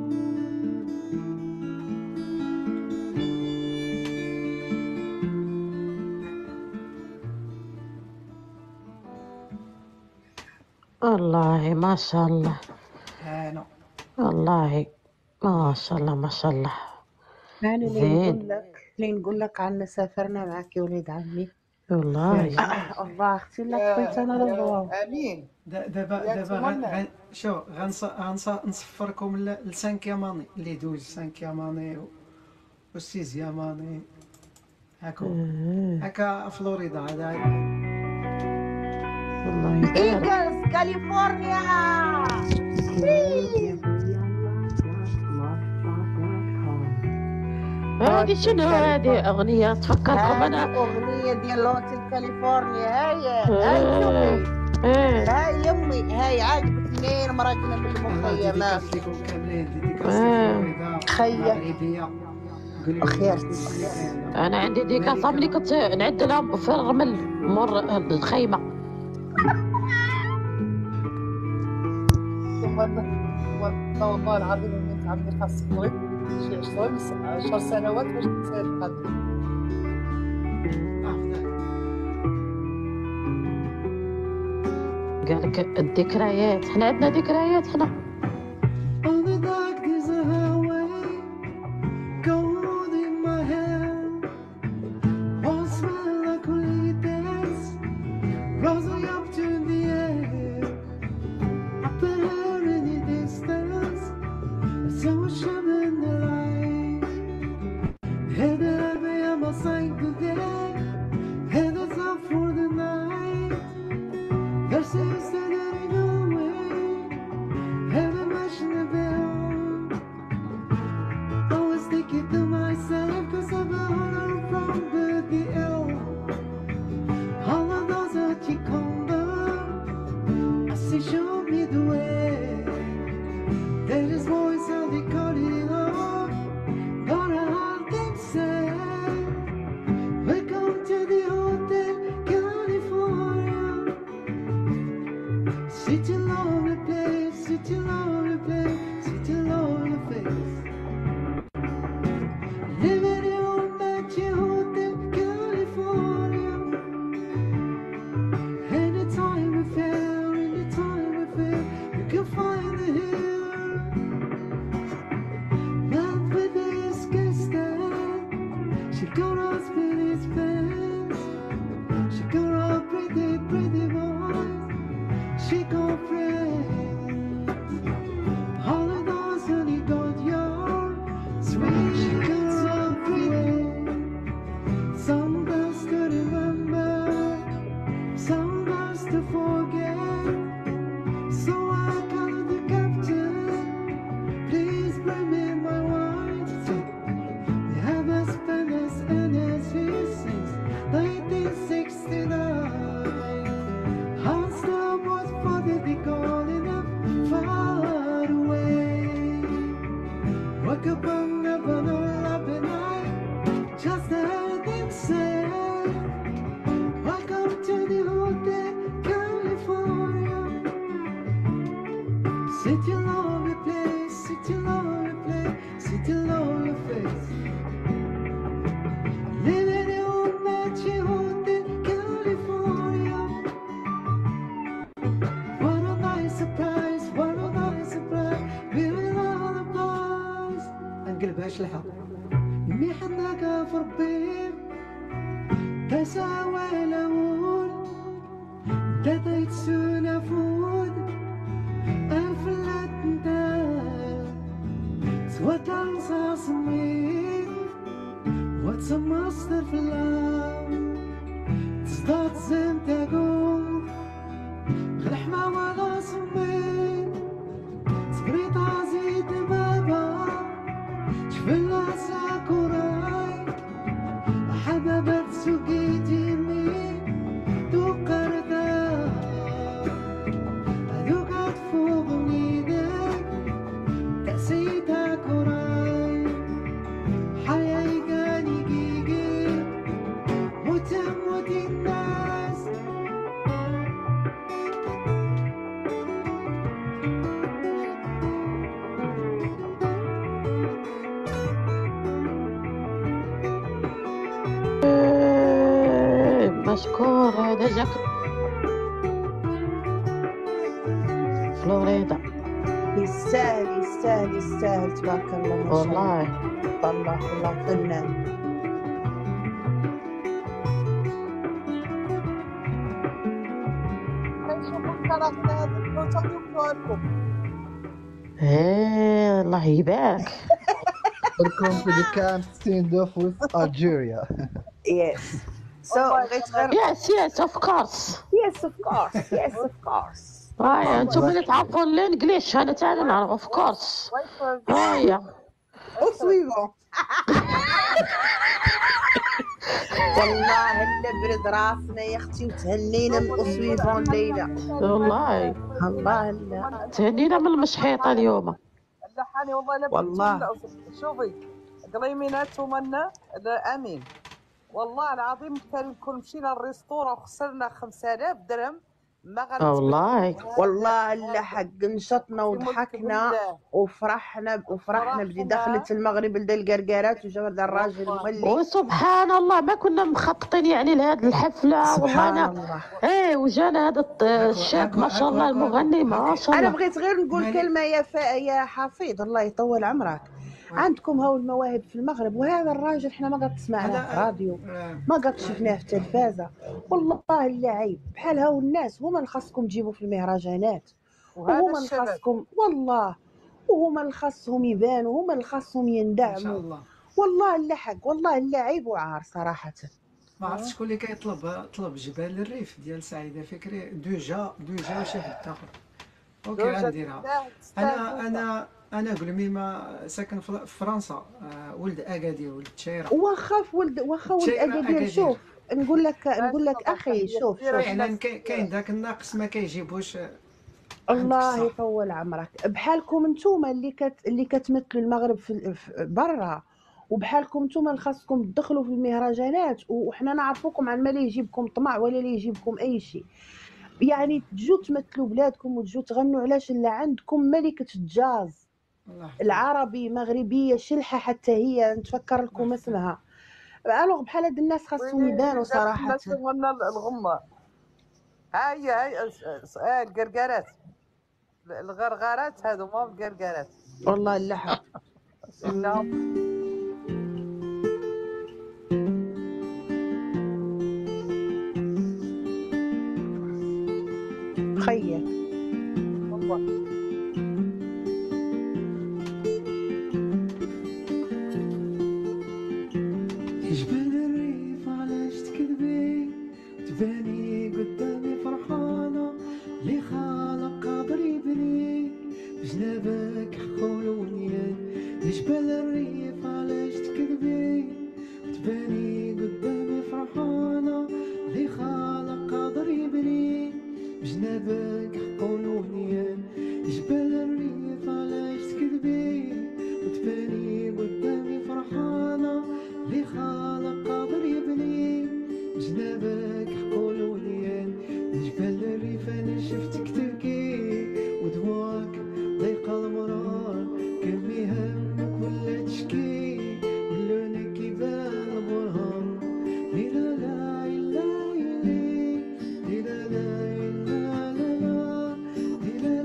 والله ما شاء الله هانو والله ما شاء الله ما شاء الله انا اللي زين نقول لك اللي نقول لك عنا سافرنا معك يا وليد عمي والله الله اختي لك يا بغيت انا يا للضواو امين دا- دابا يا دابا غن- تمنى غن- شو غنص غنص نصفركم لسانكيام اني اللي دوز سانكيام اني والسيزيام اني هاكو هكا فلوريدا هذا الله يبارك ايجلز كاليفورنيا هذه شنو هذه اغنيه تفكركم انا هذه اغنيه ديال هوتيل كاليفورنيا. هاي هاي آه. يمي ايه هاي يمي هاي عجبتني مراكنا بالمخيمات. ليكم كاملين ديديكاس آه. لفلوريدا خيا المغربيه. قولي خيرت انا عندي ديكاسه ملي كنت نعد لهم في الرمل مر الخيمه. والله العظيم من عندي خاص المغرب شي عشرة عشر سنوات باش نسافر هذا. قال لك الذكريات، حنا عندنا ذكريات حنا. All the darkness a highway, gold in my hand. One smile like dance, rising up to the air. Up there in the distance, I saw a shimmer in the light. Head up, I'm a sight today. Head is up for the night. There's a standing away. Heaven mentioned the bell. I was thinking to myself, cause I'm a hunter from the D L. All of those that you come I say, show me the way. There is voice and they call it off. Gonna have them say, welcome to the Hotel California. Such a lovely place, such a lovely place, such a lovely place. Living in on that Hotel California. Anytime we fail, anytime we fail, you can find it here. Not with this guest she got us Spanish fans. She got a pretty, pretty voice. She got friends. All of those honey got your sweet girl so pretty. Some girls to remember, some girls to forget. So I called the captain. Please bring me my wine. We haven't spent as energy since nineteen sixty-nine. Heart stop was probably calling up far away. Woke up and never know up at night. Just heard him say, welcome to the Hotel California. Such a lovely place, such a lovely place, such a lovely place. Living in on that Hotel California. What a nice surprise, what a nice surprise. We're all the boys. نقلبها شلحه. يمي حناك في ربي تساوي لون تديت سونا فود أفلت ندال سوات الصاص مين واتس ماستر في اللام تصداد زين تقول غلحمة ولا سمين سبريت عزيت بابا شفلا ساكوراي حببت سوقيتي مي دوقردا هذوك فوق ونيدك تأسيتا كوراي حياي كاني جيجي وتموت الناس إيه، مشكور هذا جاك فلوريدا. يستاهل يستاهل يستاهل تبارك الله ما شاء الله. والله والله والله فنان. ايه الله يبارك. Welcome to the camp stand off with Algeria. Yes. So بغيت غير Yes yes of course. Yes of course. Yes of course. هاي انتم اللي تعرفوا الانجليش انا تاني نعرف of course. هاي وسويفون والله الا برد راسنا يا اختي وتهنينا من اسويفون ليلى والله الله لا تهنينا من المشحيطه اليوم. لا حاني والله لا والله. شوفي قليمينات ومنا امين والله العظيم الكريم كل مشينا للريستورا وخسرنا خمسة آلاف درهم ما غنتبدل. والله والله لا حق نشطنا وضحكنا وفرحنا وفرحنا بدي دخلت المغرب لدى القرقارات وجا هذا الراجل مولي. وسبحان الله ما كنا مخططين يعني لهذه الحفله والله انا ايه وجانا هذا الشاب ما شاء الله المغني ما شاء الله. انا بغيت غير نقول كلمه يا فا يا حفيظ الله يطول عمرك. عندكم هاو المواهب في المغرب وهذا الراجل احنا ما قد سمعناه في الراديو ما قد شفناه في التلفازه والله لا عيب بحال هاو الناس هما اللي خاصكم تجيبوا في المهرجانات وهما اللي خاصكم والله وهما اللي خاصهم يبانوا هما اللي خاصهم يندعموا والله لا حق والله لا عيب وعار صراحه. ما عرفتش شكون اللي كيطلب طلب جبال الريف ديال سعيده فكري دوجا دوجا وشي حد اخر اوكي غنديرها. انا انا انا قلميمه ساكن في فرنسا آه ولد اكادير ولد تشيره واخا ولد واخا ولد اكادير. شوف نقول لك نقول لك اخي شوف فعلا كاين داك الناقص ما كيجيبوش. الله يطول عمرك بحالكم نتوما اللي كت اللي كتمثلوا المغرب في برا وبحالكم نتوما اللي خاصكم تدخلوا في المهرجانات وحنا نعرفوكم عن ما لا يجيبكم طمع ولا لا يجيبكم اي شيء يعني تجوا تمثلوا بلادكم وتجوا تغنوا علاش لا عندكم ملكه الجاز العربي مغربيه شلحه حتى هي نتفكر لكم اسمها. الوغ بحال هاد الناس خاصهم يبانوا صراحه. الناس قلنا الغمه ها هي هاي القرقارات الغرغرات هادو ما القرقارات والله لا حق انهم خير والله. جبال الريف علاش تكذبي تباني قدامي فرحانة لي خالق قادر يبني بجنابك حقول ونيان. جبال الريف علاش تكذبي تباني قدامي فرحانة لي خالق قادر يبني بجنابك حقول ونيان. جبال الريف علاش تكذبي وتباني قدامي فرحانة لي خالق قادر يبني بجنابك حقول ونيان. جبال الريف انا شفتك تبكي ودموعك ضيق المرار كمي همك ولا تشكي ولونك يبان البرهان. لا لا لا لا لا لا لا لا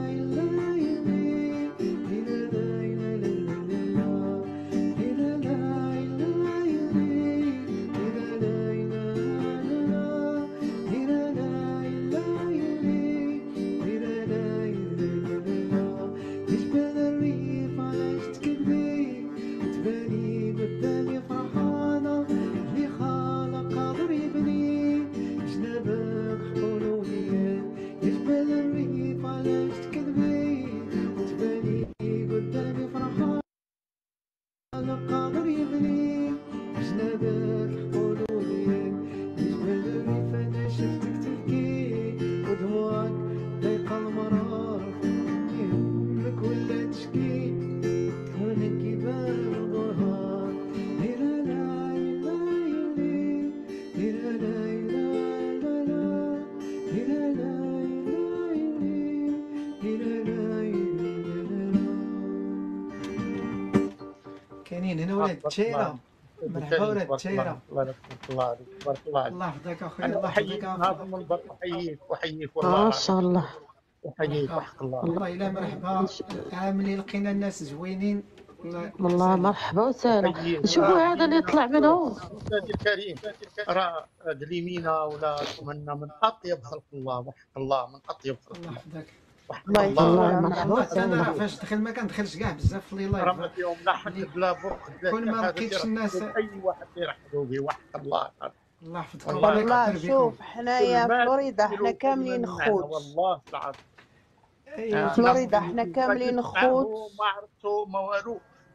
كاينين هنا ولاد تشيره مرحبا ولاد تشيره. الله الله عليك بارك الله عليك. الله يحفظك اخويا الله انا احييك يحفظك من هذا المنبر احييك احييك والله ما شاء الله احييك وحق الله. والله الا مرحبا عاملين لقينا الناس زوينين والله مرحبا وسهلا. شوفوا هذا اللي يطلع منه استاذي الكريم راه دليمينا ولا تمنى من اطيب خلق الله وحق الله من اطيب خلق الله. الله يحفظك الله يطول عمرك. انا راه فاش دخل ما كندخلش كاع بزاف في اللايف راه ما فيهم لا حد بلا بق كل ما لقيتش الناس اي واحد يرحبوا به وحق الله. الله يحفظك والله شوف حنايا فلوريدا حنا كاملين خوت والله العظيم فلوريدا حنا كاملين خوت ما عرفتو ما والو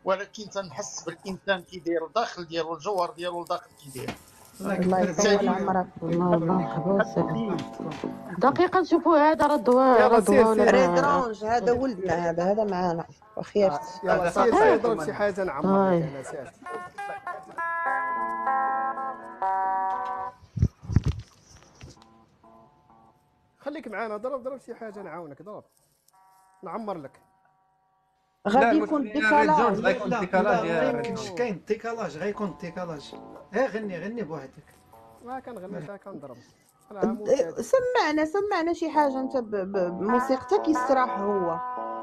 ولكن تنحس بالانسان كي داير الداخل ديالو الجوهر ديالو الداخل كي داير. الله يطول عمرك. الله الله دقيقة نشوفوا هذا رضوان رضوان ريد رونج هذا ولدنا هذا هذا معانا وخيرت. يلا سير سير ضرب شي حاجه نعمر لك انا سير. خليك معانا ضرب ضرب شي حاجه نعاونك ضرب نعمر لك. غادي يكون ديكالاج. غيكون ديكالاج ما يمكنش كاين ديكالاج غيكون ديكالاج. ها غني غني بوحدك. ما كنغني حتى كنضرب. سمعنا سمعنا شي حاجه انت بموسيقتك يستراح هو.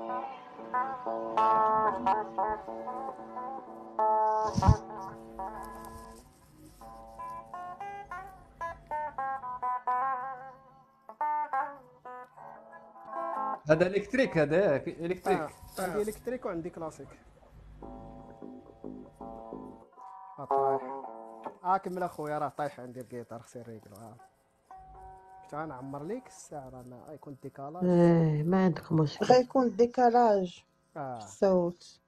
هذا الكتريك هذا الكتريك. عندي الكتريك وعندي كلاسيك. طايح. اه كمل اخويا راه طايح عندي الجيتار خصني نريقلو. اه شفت انا نعمر ليك الساعه راه غيكون ديكالاج. ايه ما عندك مشكل. غيكون ديكالاج اه الصوت.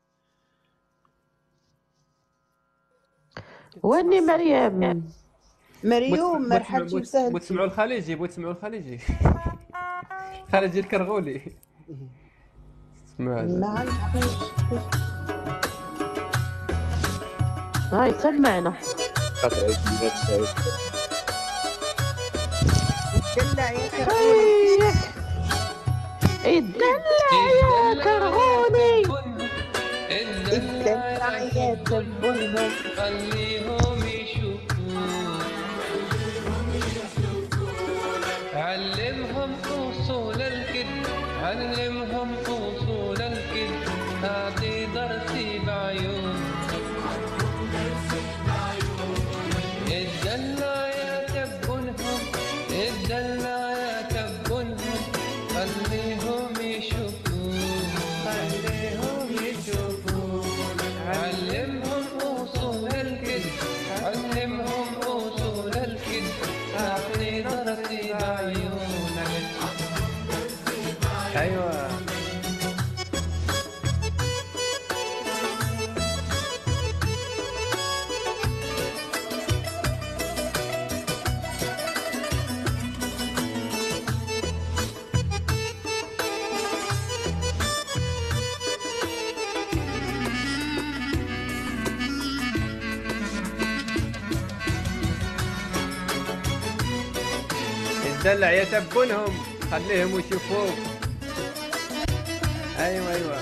واني مريم مريوم مرحبتي بسهلتي. بغيت تسمعوا الخليجي بغيت تسمعوا الخليجي. خليجي الكرغولي. اسمع ما عندكش. هاي سمعنا. دلع يا كرغولي. الدلع يا كرغولي. الدلع يا تبونهم. خليهم يشوفون. علمهم اصول الكذب علمهم اصول الكذب. اعطي درسي بعيون. الدلع يا تبونهم الدلع يا تبونهم. خليهم يشوفون خليهم يشوفون. علمهم اصول الكذب علمهم اصول الكذب. اعطي درسي بعيونك. ايوه الدلع يتبونهم خليهم يشوفوك. ايوه ايوه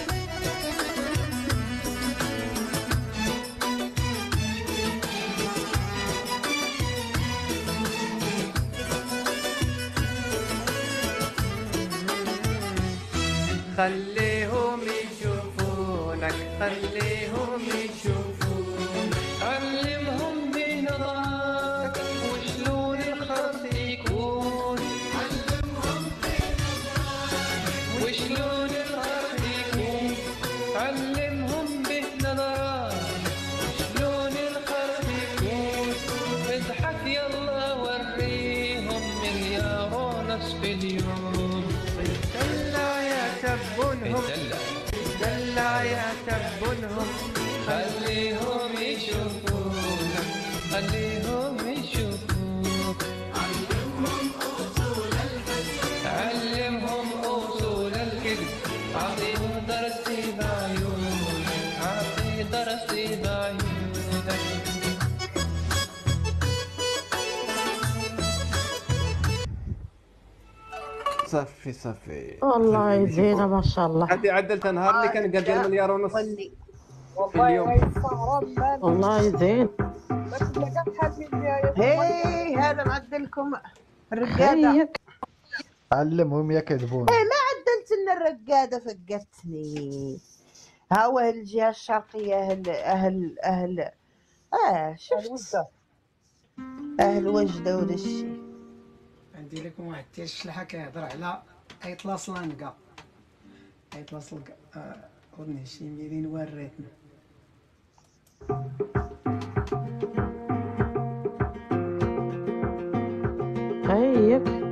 خليهم يشوفونك خليهم يشوفون. علمهم بنظرات وشلون الخط يكون. علمهم بنظرات وشلون الخط يكون. علمهم بنظرات وشلون الخط يكون. اضحك يلا وريهم مليار ونصف اليوم. الدلع يتبونهم الدلع يتبونهم. خليهم يشوفونك خليهم يشوفوك. علمهم اصول الكذب علمهم اصول الكذب. اعطيهم درسي بعيونك اعطي درسي بعيونك. صافي صافي والله زينة ما شاء الله. هذه عدلتها نهار اللي كان قال ديال مليار ونص في والله اليوم. والله زين. هي هذا معدلكم الرقاده. علمهم يكذبون. ايه ما عدلت لنا الرقاده فقتني. ها هو الجهه الشرقيه اهل اهل اهل اه شفت اهل وجده ولا الشيء. عندي لكم واحد ديال الشلحه كيهضر على ايطلاس لانكا. ايطلاس لانكا خذني شي ميلين وريتنا. هيك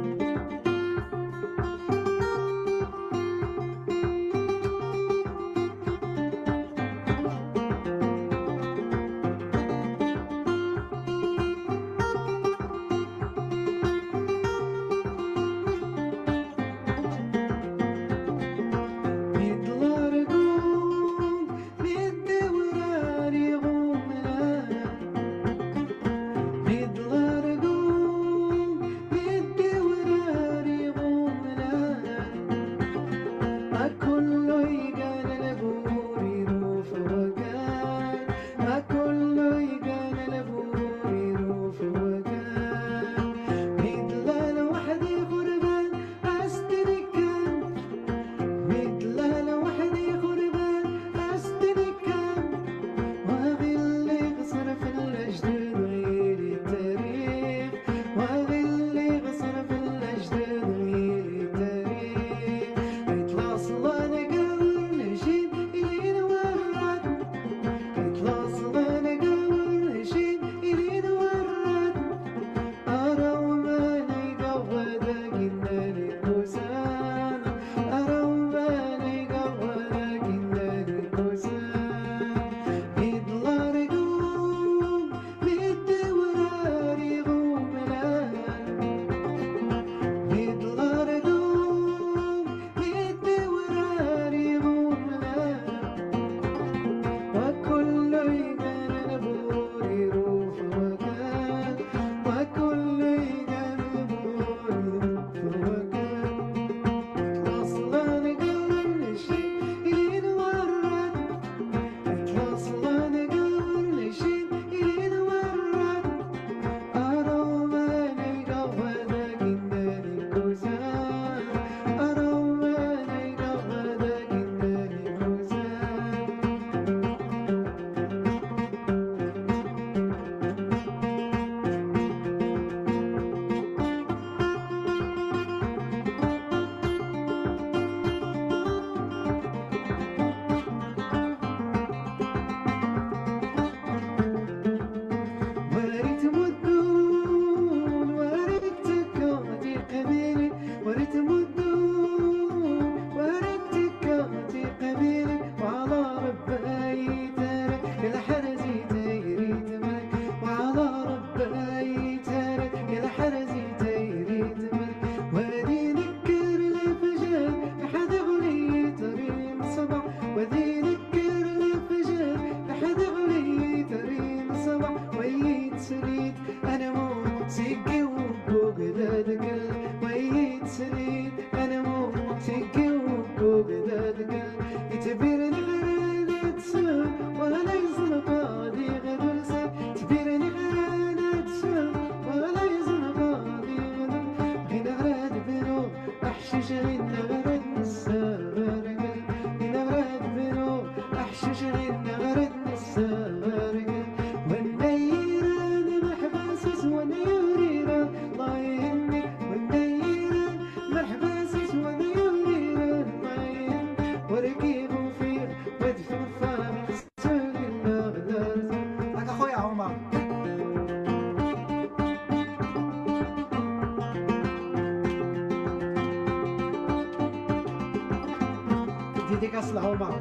ديديكاس العمر.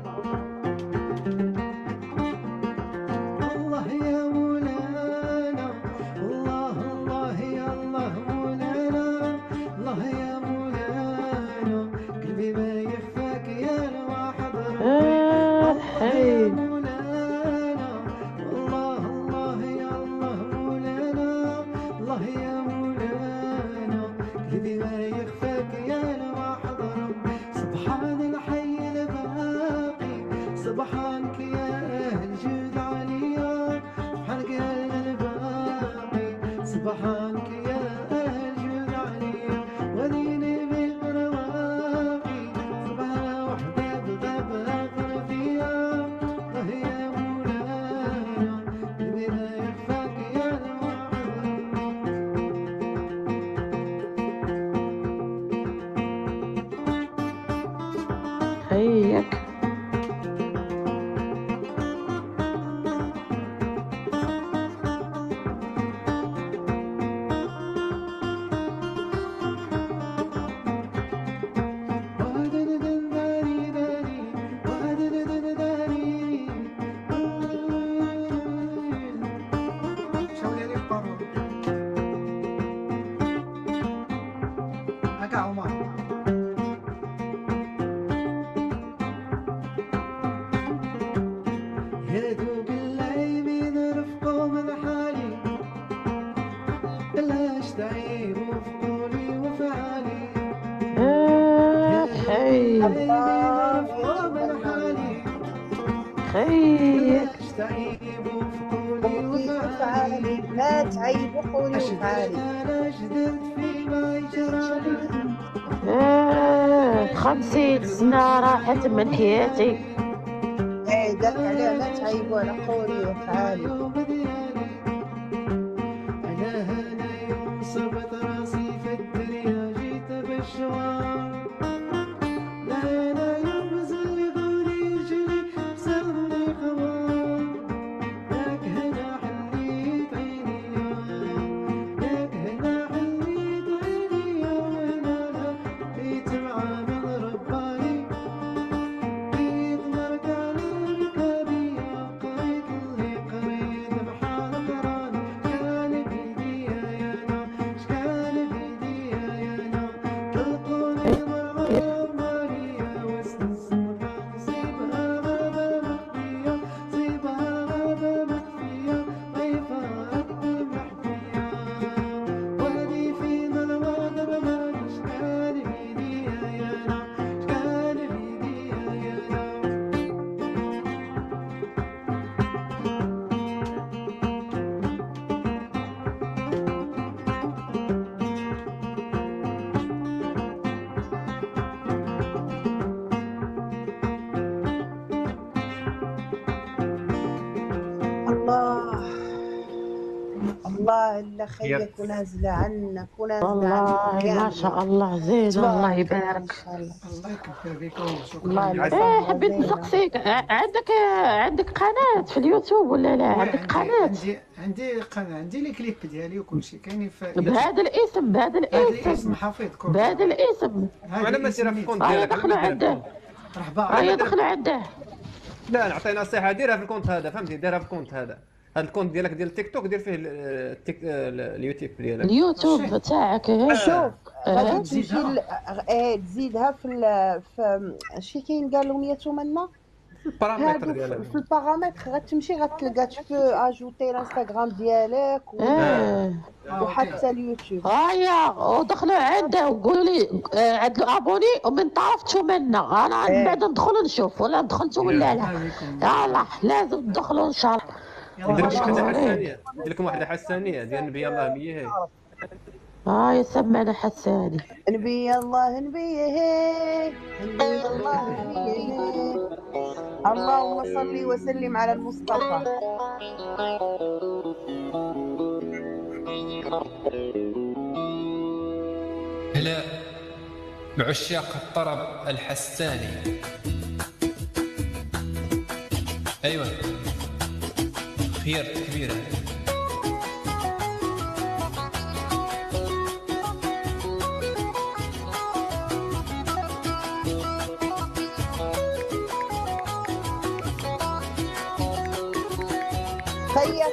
الله يا مولانا الله الله يا الله مولانا الله يا مولانا قلبي ما يخفاك يا الواحد ربي. الله يا مولانا الله الله يا الله مولانا الله يا مولانا قلبي ما يخفاك يا الواحد ربي. سبحان الحي الباقي سبحانك يا أهل جود عليا سبحانك يا أهل الباقي سبحانك يا أهل جود عليا وليني بالرواقي سبحان وحدة بغاب آخر فيها. الله يا مولانا قلبي ما يخفاك يا الواحد. هيك شاولي لي بارو هكا عمر. يا دوب اللايمين رفقوا من حالي بلاش تعيب وفقولي وفعالي. خير رفقوا من حالي خير بلاش تعيب وفقولي قولي وفعالي. وفعالي لا تعيب قولي أشدد وفعالي. أنا شددت في ما يجرالي. آه، خمسين سنة راحت من حياتي. ايه داك عليها لا تعيب ولا قولي وفعالي. يوم ديالي أنا هنا يوم صبت راسي في الدنيا جيت بالشوار. لا أنا يوم زلي ظهري رجلي صارني خوار. لك هنا حليت عيني لك هنا حليت عيني وأنا لقيت معاه من رباني. قيد مركاني ركابي قريت اللي قريت بحال قراني. شكال بيدي يا انا شكال بيدي يا انا تلقوني مرة مالية وسط السمكة صيبها غابة مخفية صيبها غابة مخفية ضيفها محفية وادي فينا الوضع مالي. شكال بيدي يا انا شكال بيدي يا انا. الله الله الا خيك ونازله عنك ونازله والله عنك ما شاء الله زين الله يبارك. ان شاء الله. الله يكفر بكم. الله شكرا. يلا ايه صحة حبيت زينة. نسقسيك ع- عندك عندك قناة في اليوتيوب ولا لا؟ وي عندك عندي قناة عندي عندي قناة عندي لي كليب ديالي وكل شيء كاينين في بهذا الاسم بهذا هذا الاسم الاسم حفيظ كورة. بهذا الاسم. وعلى ما الاسم ديرها في ميت. الكونت هيا ديالك على دخلوا ما ديرها في عنده الكونت. مرحبا. هيا دخلوا عنده. لا نعطي نصيحه ديرها في الكونت هذا فهمتي ديرها في الكونت هذا. هذا الكونت ديالك ديال التيك توك دير فيه ال- التيك اليوتيوب ديالك. اليوتيوب تاعك إيه. شوف غادي آه. تمشي ل- ايه تزيدها في ال- في شي كاين قال لهم يا تمنى البارامتر هادو في ديالها. في البارامتر غتمشي غتلقى تبو اجوتي الانستغرام ديالك و- ايه وحتى اليوتيوب. هيا ودخلوا عنده وقولوا لي آه، عند له ابوني ومن طرف تمنى انا من بعد ندخل نشوف ولا دخلتوا ولا لا. يلا لازم تدخلوا ان شاء الله. ندير لكم واحده مشكورين. حسانيه ندير لكم واحده حسانيه ديال نبي الله مية. هاي سمعنا حساني. نبي الله نبيه نبي الله نبيه اللهم صل وسلم على المصطفى. هلا بعشاق الطرب الحساني. ايوه خير كبيره. خير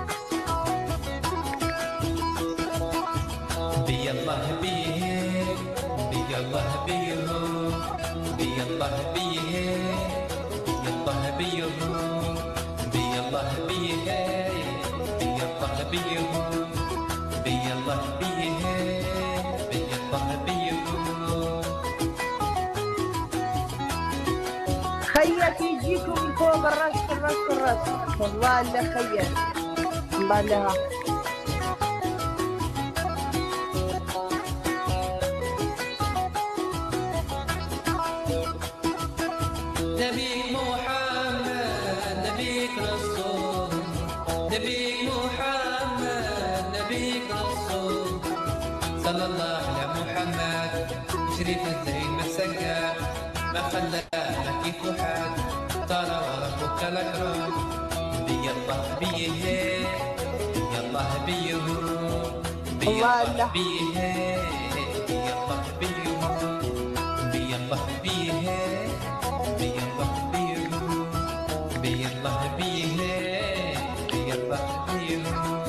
بي الله بيه بي الله بيه بي الله بيه بي الله بيه بي الله بيه بي الله بيه بي الله بيه بي الله بيه خيك يجيكم من فوق الراس الراس الراس والله لا خير الله لها نبيك محمد نبيك رسول نبيك محمد نبيك رسول صلى الله على محمد شريف الزين ما سكى ما خلى ما كيف حد ترى وربك الاكرم بي الله بيه بي الله بيه بي الله بيه بي الله بيه بي الله بيه بي الله بيه بي الله بيه بي الله بيه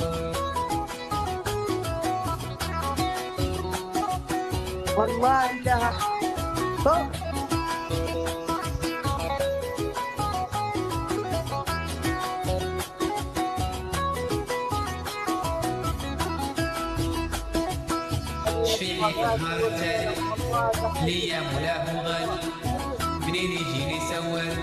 والله لها فوق شفيني نهار التالي ليا مولاه غالي منين يجيني سوال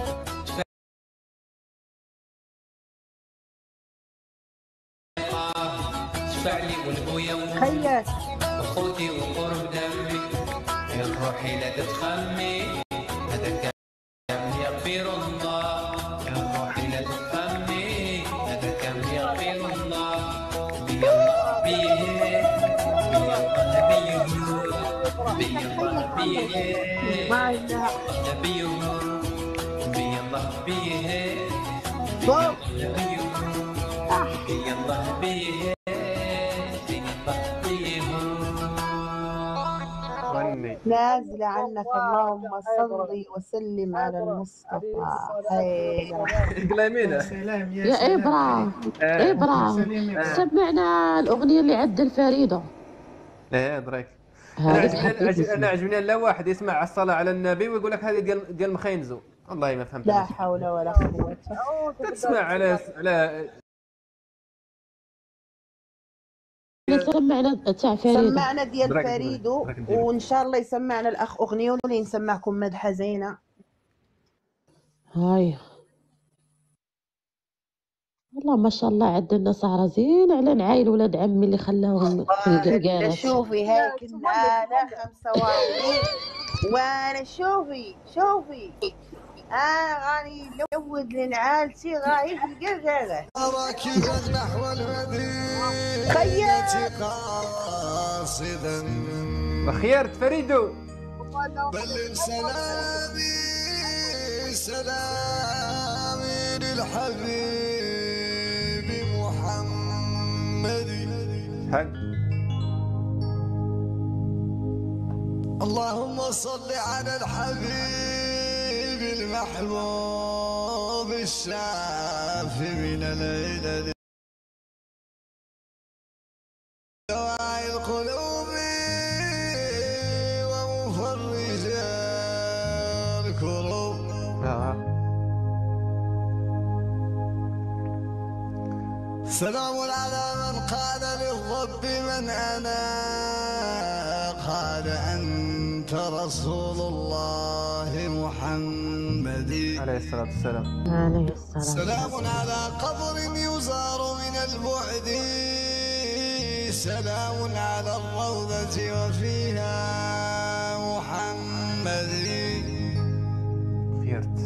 شفع لي والبويا خيك وخوتي وقرب دمي يا روحي لا تتخمي هذا كان يغفر الله يا روحي لا تتخمي هذا كان يغفر الله بي الله بيه بي الله بيه بي الله بيه ما لها بيه بي الله بيه بي فوق الله بيه بي الله بيه بي الله بيه غني نازلة عنك اللهم صل وسلم على المصطفى خير قلامينة سلام يا يا سلام إبرة آه. إبرة سلام يا سمعنا الأغنية اللي عد الفريدة ايه دريك. انا هذيك عجبني حبيت انا نسمع عجبني لا واحد يسمع الصلاة على النبي ويقول لك هذه ديال ديال مخينزو، والله ما فهمت. لا حول ولا قوة تسمع على على سمعنا تاع فريدة سمعنا ديال دراك فريدو دراك ندير. وان شاء الله يسمعنا الاخ اغنيه ولي نسمعكم مدحه زينه. هاي والله ما شاء الله عندنا سهرة زين على نعايل ولاد عمي اللي خلاهم في والله القلقالات. شوفي هاي كنا انا خمسة وعشرين وانا شوفي شوفي انا غاني نلود لنعالتي غايب القلقالات. راكبا نحو المدينة خير قاصدا وخيرت فريدو بلغ سلامي سلامي للحبيب محمد حق. اللهم صل على الحبيب المحبوب الشافي من العلل دواعي القلوب ومفرج الكروب. آه. سلام على من قال للرب من أنا قال أنت رسول الله محمد عليه الصلاة والسلام. عليه الصلاة سلام على قبر يزار من البعد سلام على الروضة وفيها محمد. خيرت.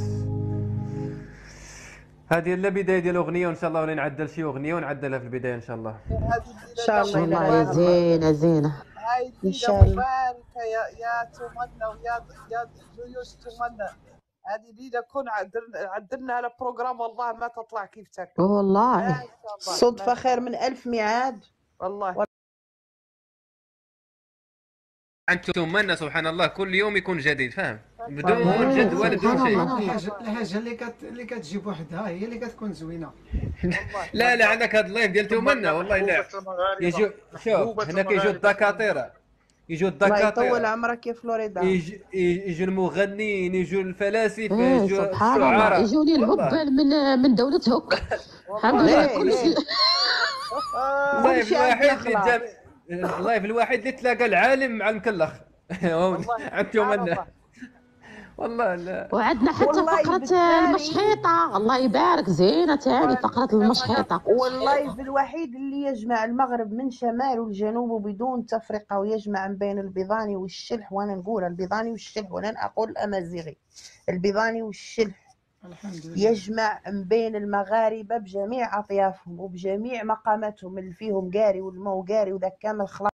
هذه الا بدايه ديال الاغنيه وان شاء الله ولا نعدل شي اغنيه ونعدلها في البدايه ان شاء الله. ان شاء الله والله زينة زينة هاي إن الليلة شاء الله. مباركة يا يا تمنى ويا يا جيوش تمنى. هذه ليلة كون عدلنا عدلنا على بروجرام والله ما تطلع كيف تاكل. والله ما شاء الله. صدفة خير من ألف ميعاد. والله انتم منا سبحان الله كل يوم يكون جديد فاهم. بدون جدول بدون شيء. الحاجه الحاجه اللي كت اللي كتجيب وحدها هي اللي كتكون زوينه. لا لا عندك هذا اللايف ديال تومنا والله لا يجوا شوف هنا كيجوا الدكاتره يجوا الله الدكاتره يطول عمرك يا فلوريدا. يجوا يجوا المغنيين يجوا الفلاسفه إيه يجوا سبحان الله الشعراء يجوني الهبال من من دولة هوك الحمد لله كل شيء. اللايف الوحيد اللي جاب اللايف الوحيد اللي تلاقى العالم مع المكلخ عند تومنا والله لا. وعندنا حتى فقرة المشحيطة الله يبارك زينة تاني فقرة المشحيطة. واللايف الوحيد اللي يجمع المغرب من شمال والجنوب وبدون تفرقة ويجمع بين البيضاني والشلح. وانا نقول البيضاني والشلح وانا اقول الامازيغي البيضاني والشلح يجمع بين المغاربة بجميع اطيافهم وبجميع مقاماتهم اللي فيهم قاري والمو قاري وذا كامل خلاص.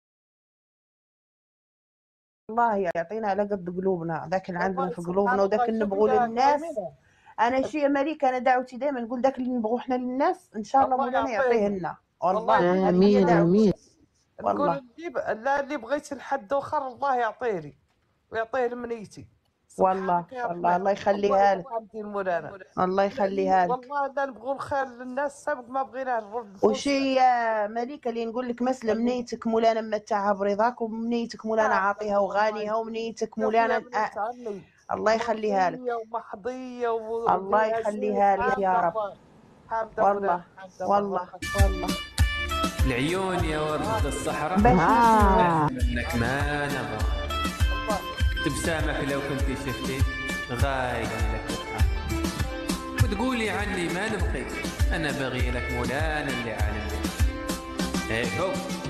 الله يعطينا على قد قلوبنا ذاك اللي عندنا في قلوبنا وذاك اللي نبغوا للناس. انا شيء مليك انا دعوتي دائما نقول ذاك اللي نبغوه احنا للناس ان شاء الله مولانا يعطيه لنا والله. امين امين. والله نقول لا اللي بغيت لحد اخر الله يعطيني ويعطيه لمنيتي والله والله الله يخليها لك الله يخليها لك والله لا نبغوا الخير للناس سابق ما بغينا النفوس. وشي يا مليكه اللي نقول لك مسلم منيتك مولانا ممتعها برضاك ومنيتك مولانا عاطيها وغانيها ومنيتك مولانا الله يخليها لك ومحضيه الله يخليها لك يا رب والله والله والله. العيون يا ورد الصحراء آه. منك ما نبغى تبسامك لو كنت شفتي غاية لك وضحى وتقولي عني ما نبقيت أنا بغي لك مولانا اللي عالم هيك هو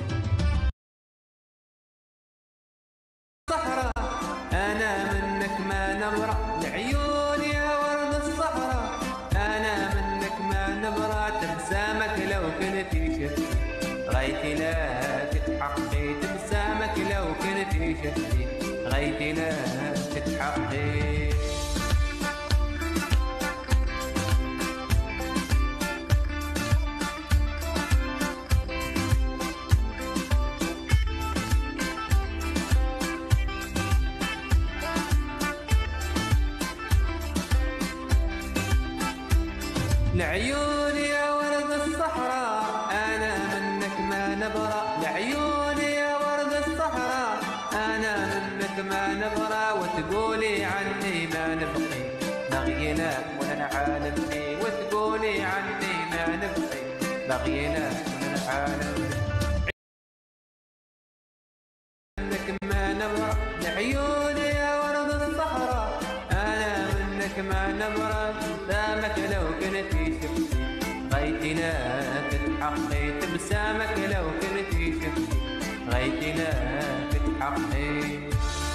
الصحراء أنا منك ما نبرى العيون يا ورد الصحراء أنا منك ما نبرى تبسامك لو كنت شفتي غايتي لا تتحققي تبسامك لو كنت شفتي غايتي لا تتحقق. العيون يا ورد الصحراء أنا منك ما نبرى العيون يا ورد الصحراء أنا منك ما نبرى وتقولي عني ما نبقي بغينا ولا نعالم فيه وتقولي عني ما نبقي بغينا ولا نعالم منك ما نبرى العيون يا ورد الصحراء أنا منك ما نبرى دامك لو كنت شفتي غايتي لا تتحققي تبسامك لو كنت شفتي غايتي لا تتحققي.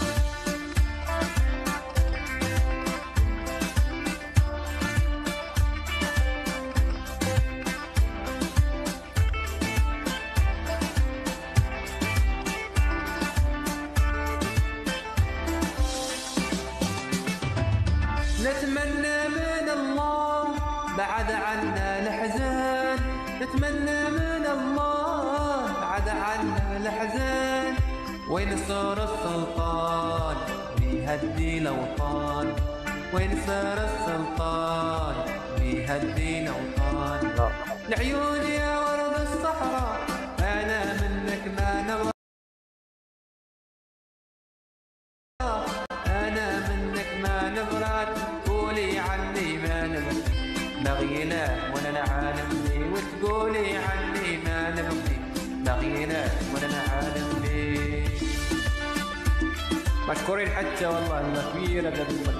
نتمنى من الله بعد عنا الحزن نتمنى من الله بعد عنا الحزن وين صار السلطان بيهدي الأوطان وين صار السلطان بيهدي الأوطان العيون يا ورد الصحراء أنا منك ما نبغى أنا منك ما نبغى تقولي عني ما نبغي بغينا ولا نعالم لي وتقولي عني ما نبغي بغينا ولا نعالم لي. مشكورين حتى والله كبيرة قبل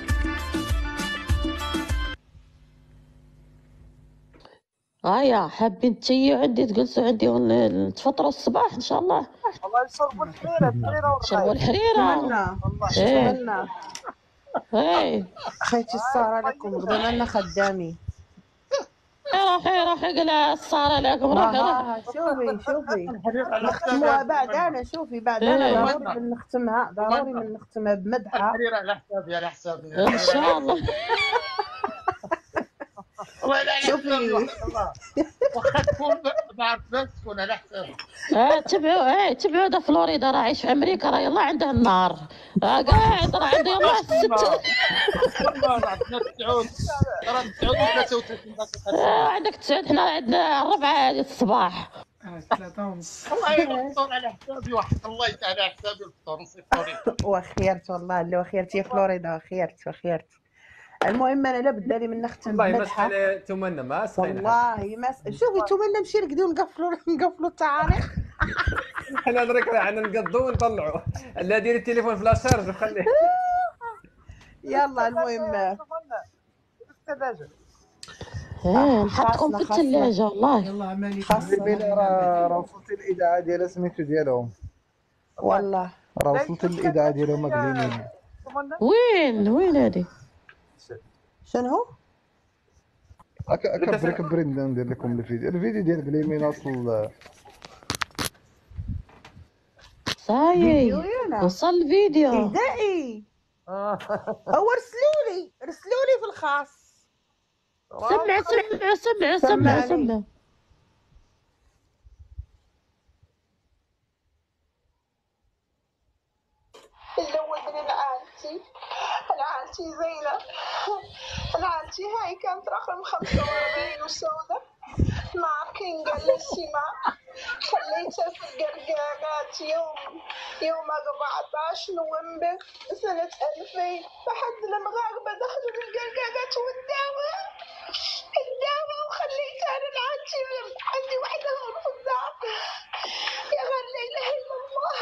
آية حابين تجيو عندي تجلسوا عندي ونتفطروا الصباح إن شاء الله. والله يشربوا الحريرة الحريرة شربوا الحريرة. شملنا إيه. شملنا إيه. خيتي السارة لكم غدا لنا خدامي. روحي روحي قلا الصارة لكم روحي روحي. شوفي شوفي نختموها بعد أنا شوفي بعد أنا ضروري من نختمها ضروري من نختمها بمدحة. الحريرة على حسابي على حسابي إن شاء الله. ولا على شوفي حسابي وحق الله. واخا تكون ما عرفتش تكون على حسابي. اه تبعوا اه تبعوا دا فلوريدا راه عايش في امريكا راه يلا عنده النار راه قاعد راه عنده يلا الست والله عندنا تسعود راه تسعود وثلاثة وثلاثين دقيقة. آه عندك تسعود حنا عندنا الربعة ديال الصباح. ثلاثة ونص. والله الفطور على حسابي وحق الله يتعالى على حسابي الفطور نصيب فلوريدا. وخيرت والله اللي وخيرت يا فلوريدا وخيرت وخيرت. المهم انا لا بد لي من نختم والله ما بمدحه. سحنا تمنا ما سخينا والله ما س... شوفي نتوما نمشي نرقدو نقفلوا نقفلوا التعاليق. حنا درك راه عندنا نقضوا ونطلعوا لا ديري التليفون في لاشارج وخليه. يلا المهم اه نحطكم في الثلاجة والله. يلا عمالي بلا راه راه وصلت الاذاعه ديال سميتو ديالهم. والله راه وصلت الاذاعه ديالهم مقلينين. وين وين هادي؟ شنو؟ هكا كبري كبري ندير لكم الفيديو الفيديو ديال بليمين وصل. صايي وصل الفيديو. اهدائي هو رسلولي رسلولي في الخاص. سمع سمع سمع سمع سمع. الأول من عائلتي أنا عائلتي زينة. أنا عائلتي هاي كانت رقم خمسة وأربعين وسودة مع كينج الاستماع. خليتها في القرقارات يوم يوم أربعتاش نوفمبر سنة ألفين لحد المغاربة دخلوا بالقرقارات والدواء الدواء وخليتها أنا عائلتي عندي وحدة هون في الدار. يا غير لا إله إلا الله.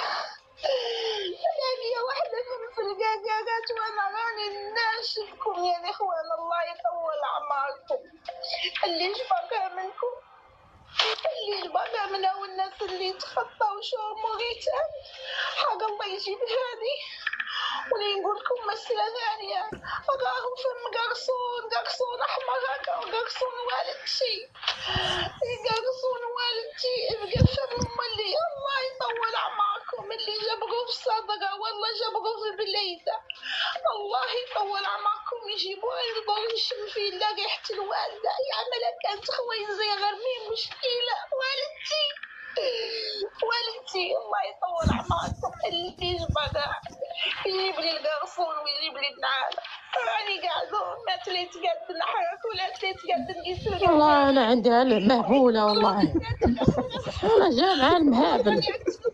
أنا واحدة في القاقات وأنا راني ناشدكم يا إخوان الله يطول أعماركم. اللي جبقى منكم اللي جبقى من أول الناس اللي تخطوا شهور مغيتان حق الله يجيب هذه. ولي نقول لكم مسألة ثانية راهو فم قرصون قرصون أحمر هكا وقرصون والدتي قرصون والدتي بقى فم اللي الله يطول أعماركم اللي جبروه في صدقة والله جبروه في بليدة الله يطول أعماركم يجيبوه يلقوه يشم فيه لا ريحة الوالدة يعملها كانت خويزي غير مين مشكلة والدتي والدتي الله يطول أعماركم. اللي يجبر يجيب لي القرصون ويجيب لي النعالة راني قاعدة ما تريد قد نحرك ولا تريد قد نقيسوني. والله أنا عندي مهبولة والله أنا جامعة المهابل.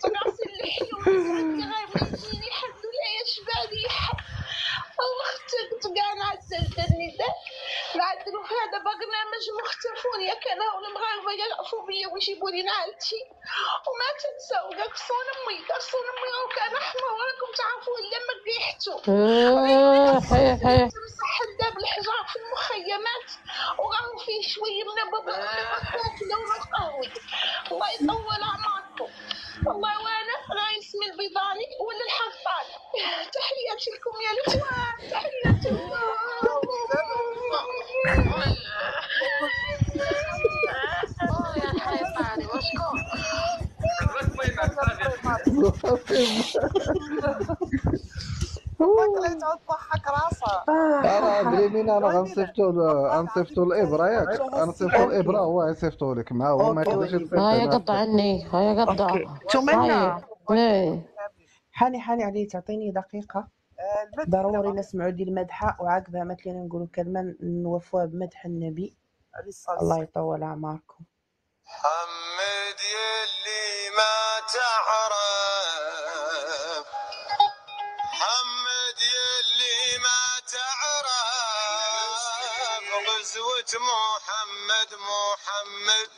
الحمد لله يا شبابي اختك تقعنا عدلت النداء نعدلوا في هذا برنامج مختفون يا كان هاو المغاربه يقفوا بيا ويجيبوا لي نعالتي. وما تنسوا قرصون امي قرصون امي راهو كان احمر وراكم تعرفوا لما ريحته تمسح الداب الحجار في المخيمات وراهو فيه شويه من البطاط لونه قهوي. الله يطول اعماركم. والله وانا راهي اسمي البيضاني ولا الحطاني. تحياتي لكم يا الاخوان تحياتي لكم. يا حيطاني وشكون والله تعود تضحك راسها. راه بليمين انا غنصيفطو غنصيفطو الابره ياك غنصيفطو الابره هو غيصيفطو لك معاه هو ما يقدرش يصيفط. هاي قطع عني هاي قطع. تمنى ايه حاني حاني علي تعطيني دقيقة ضروري نسمعوا دي المدحة وعقبها مثلا نقولوا كلمة نوفوها بمدح النبي الله يطول أعماركم. حمد يلي ما تعرف حمد يلي ما تعرف غزوة محمد محمد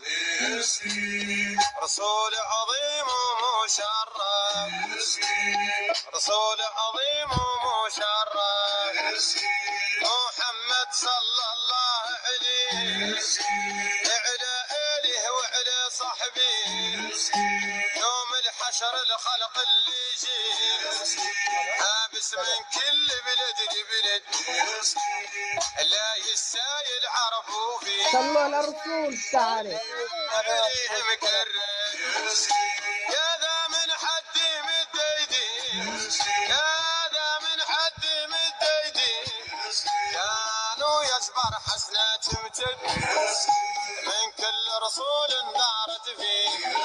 رسول عظيم ومشرف رسول عظيم ومشرف محمد صلى الله عليه وعلى آله وعلى صحبه يوم الحشر الخلق اللي يجي حابس من كل بلد لبلد لا يستايل عرفوا فيه صلوا على الرسول تعالى عليه مكرر يا ذا من حد مد ايدي يا ذا من حد مد ايدي كانوا يصبر حسنات متد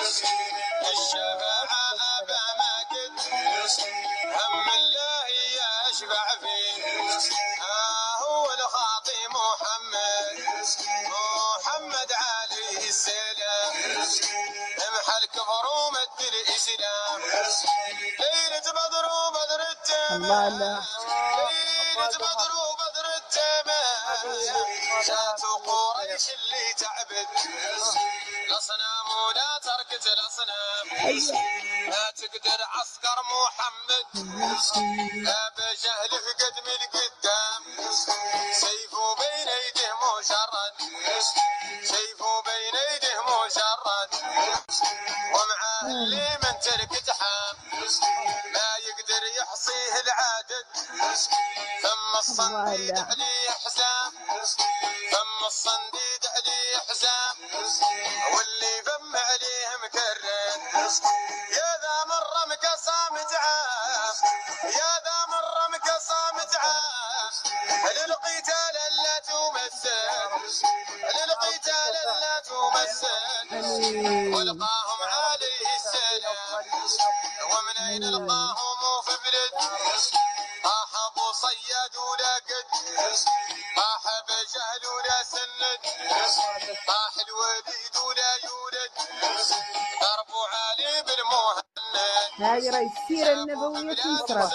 الشفاعة أبا ما قد هم الله يشفع فيه آه هو الخاطي محمد محمد عليه السلام امحى الكفر ومد الإسلام ليلة بدر وبدر الله التمام لا ليلة بدر وبدر التمام جاتوا قريش اللي تعبد الأصنام ولا تركت الأصنام لا تقدر عسكر محمد أبا جهل في قدم القدام سيفه بين يديه مشرد سيفه بين يديه مشرد ومعاه اللي من ترك تحام ما يقدر يحصيه العدد ثم الصنديد عليه حزام ثم الصنديد عليه حزام واللي فم عليه مكرر يا ذا مرة مقصام تعاف يا ذا مرة مقصام تعاف للقتال لا تمثل للقتال لا تمثل ولقاهم عليه السلام ومن اين لقاهم في بلد طاح ابو صياد ولا قد طاح بجهل ولا سند طاح الوليد ولا يولد ضربوا علي بالمهند هذه راهي السيرة النبوية تنصرف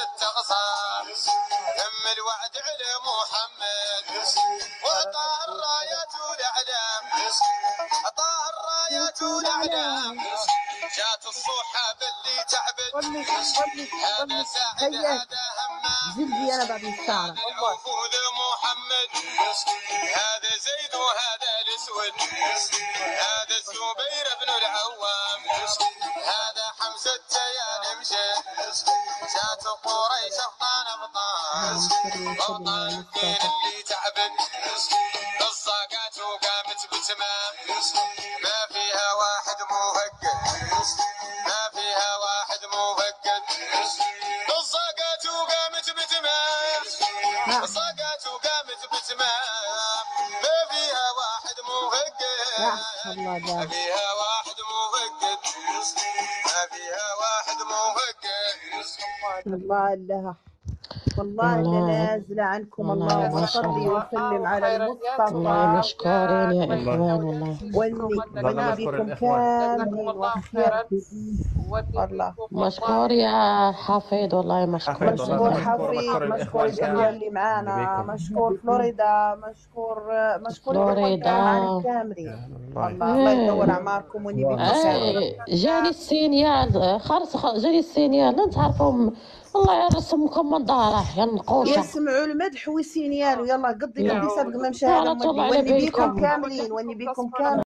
تم الوعد على محمد وأعطاه الرايات والأعلام أعطاه الرايات والأعلام جات الصحاب اللي تعبد هذا ساعد هذا همام زلزي أنا بعد الساعة وفود محمد هذا زيد وهذا الأسود هذا الزبير بن العوام هذا حمزة يا نمشي جات قريش أبطال أبطال أبطال الدين اللي تعبد الصاقات وقامت بتمام ما فيها واحد مفقد ما فيها واحد مفقد الصاقات وقامت بتمام الصاقات وقامت بتمام ما فيها واحد مفقد ما فيها واحد مفقد ما فيها واحد مفقد الله لها والله انا نازله عنكم. الله صلي وسلم على المصطفى. الله مشكورين يا اخوان والله. واني بكم كاملين وخير. والله مشكور يا حفيد والله مشكور. مشكور حفيد، مشكور الجميع اللي معانا، مشكور فلوريدا، مشكور مشكور فلوريدا معنا كاملين. والله الله يطول اعماركم واني بكم كاملين. جاني السينيال خلص جاني السينيال انت عارفهم. الله يرسمكم من ظهره يا النقوشه. يسمعوا المدح وسينيال ويلا قضي قضي سبق ما مشاهد. واني بيكم كاملين واني بيكم كاملين.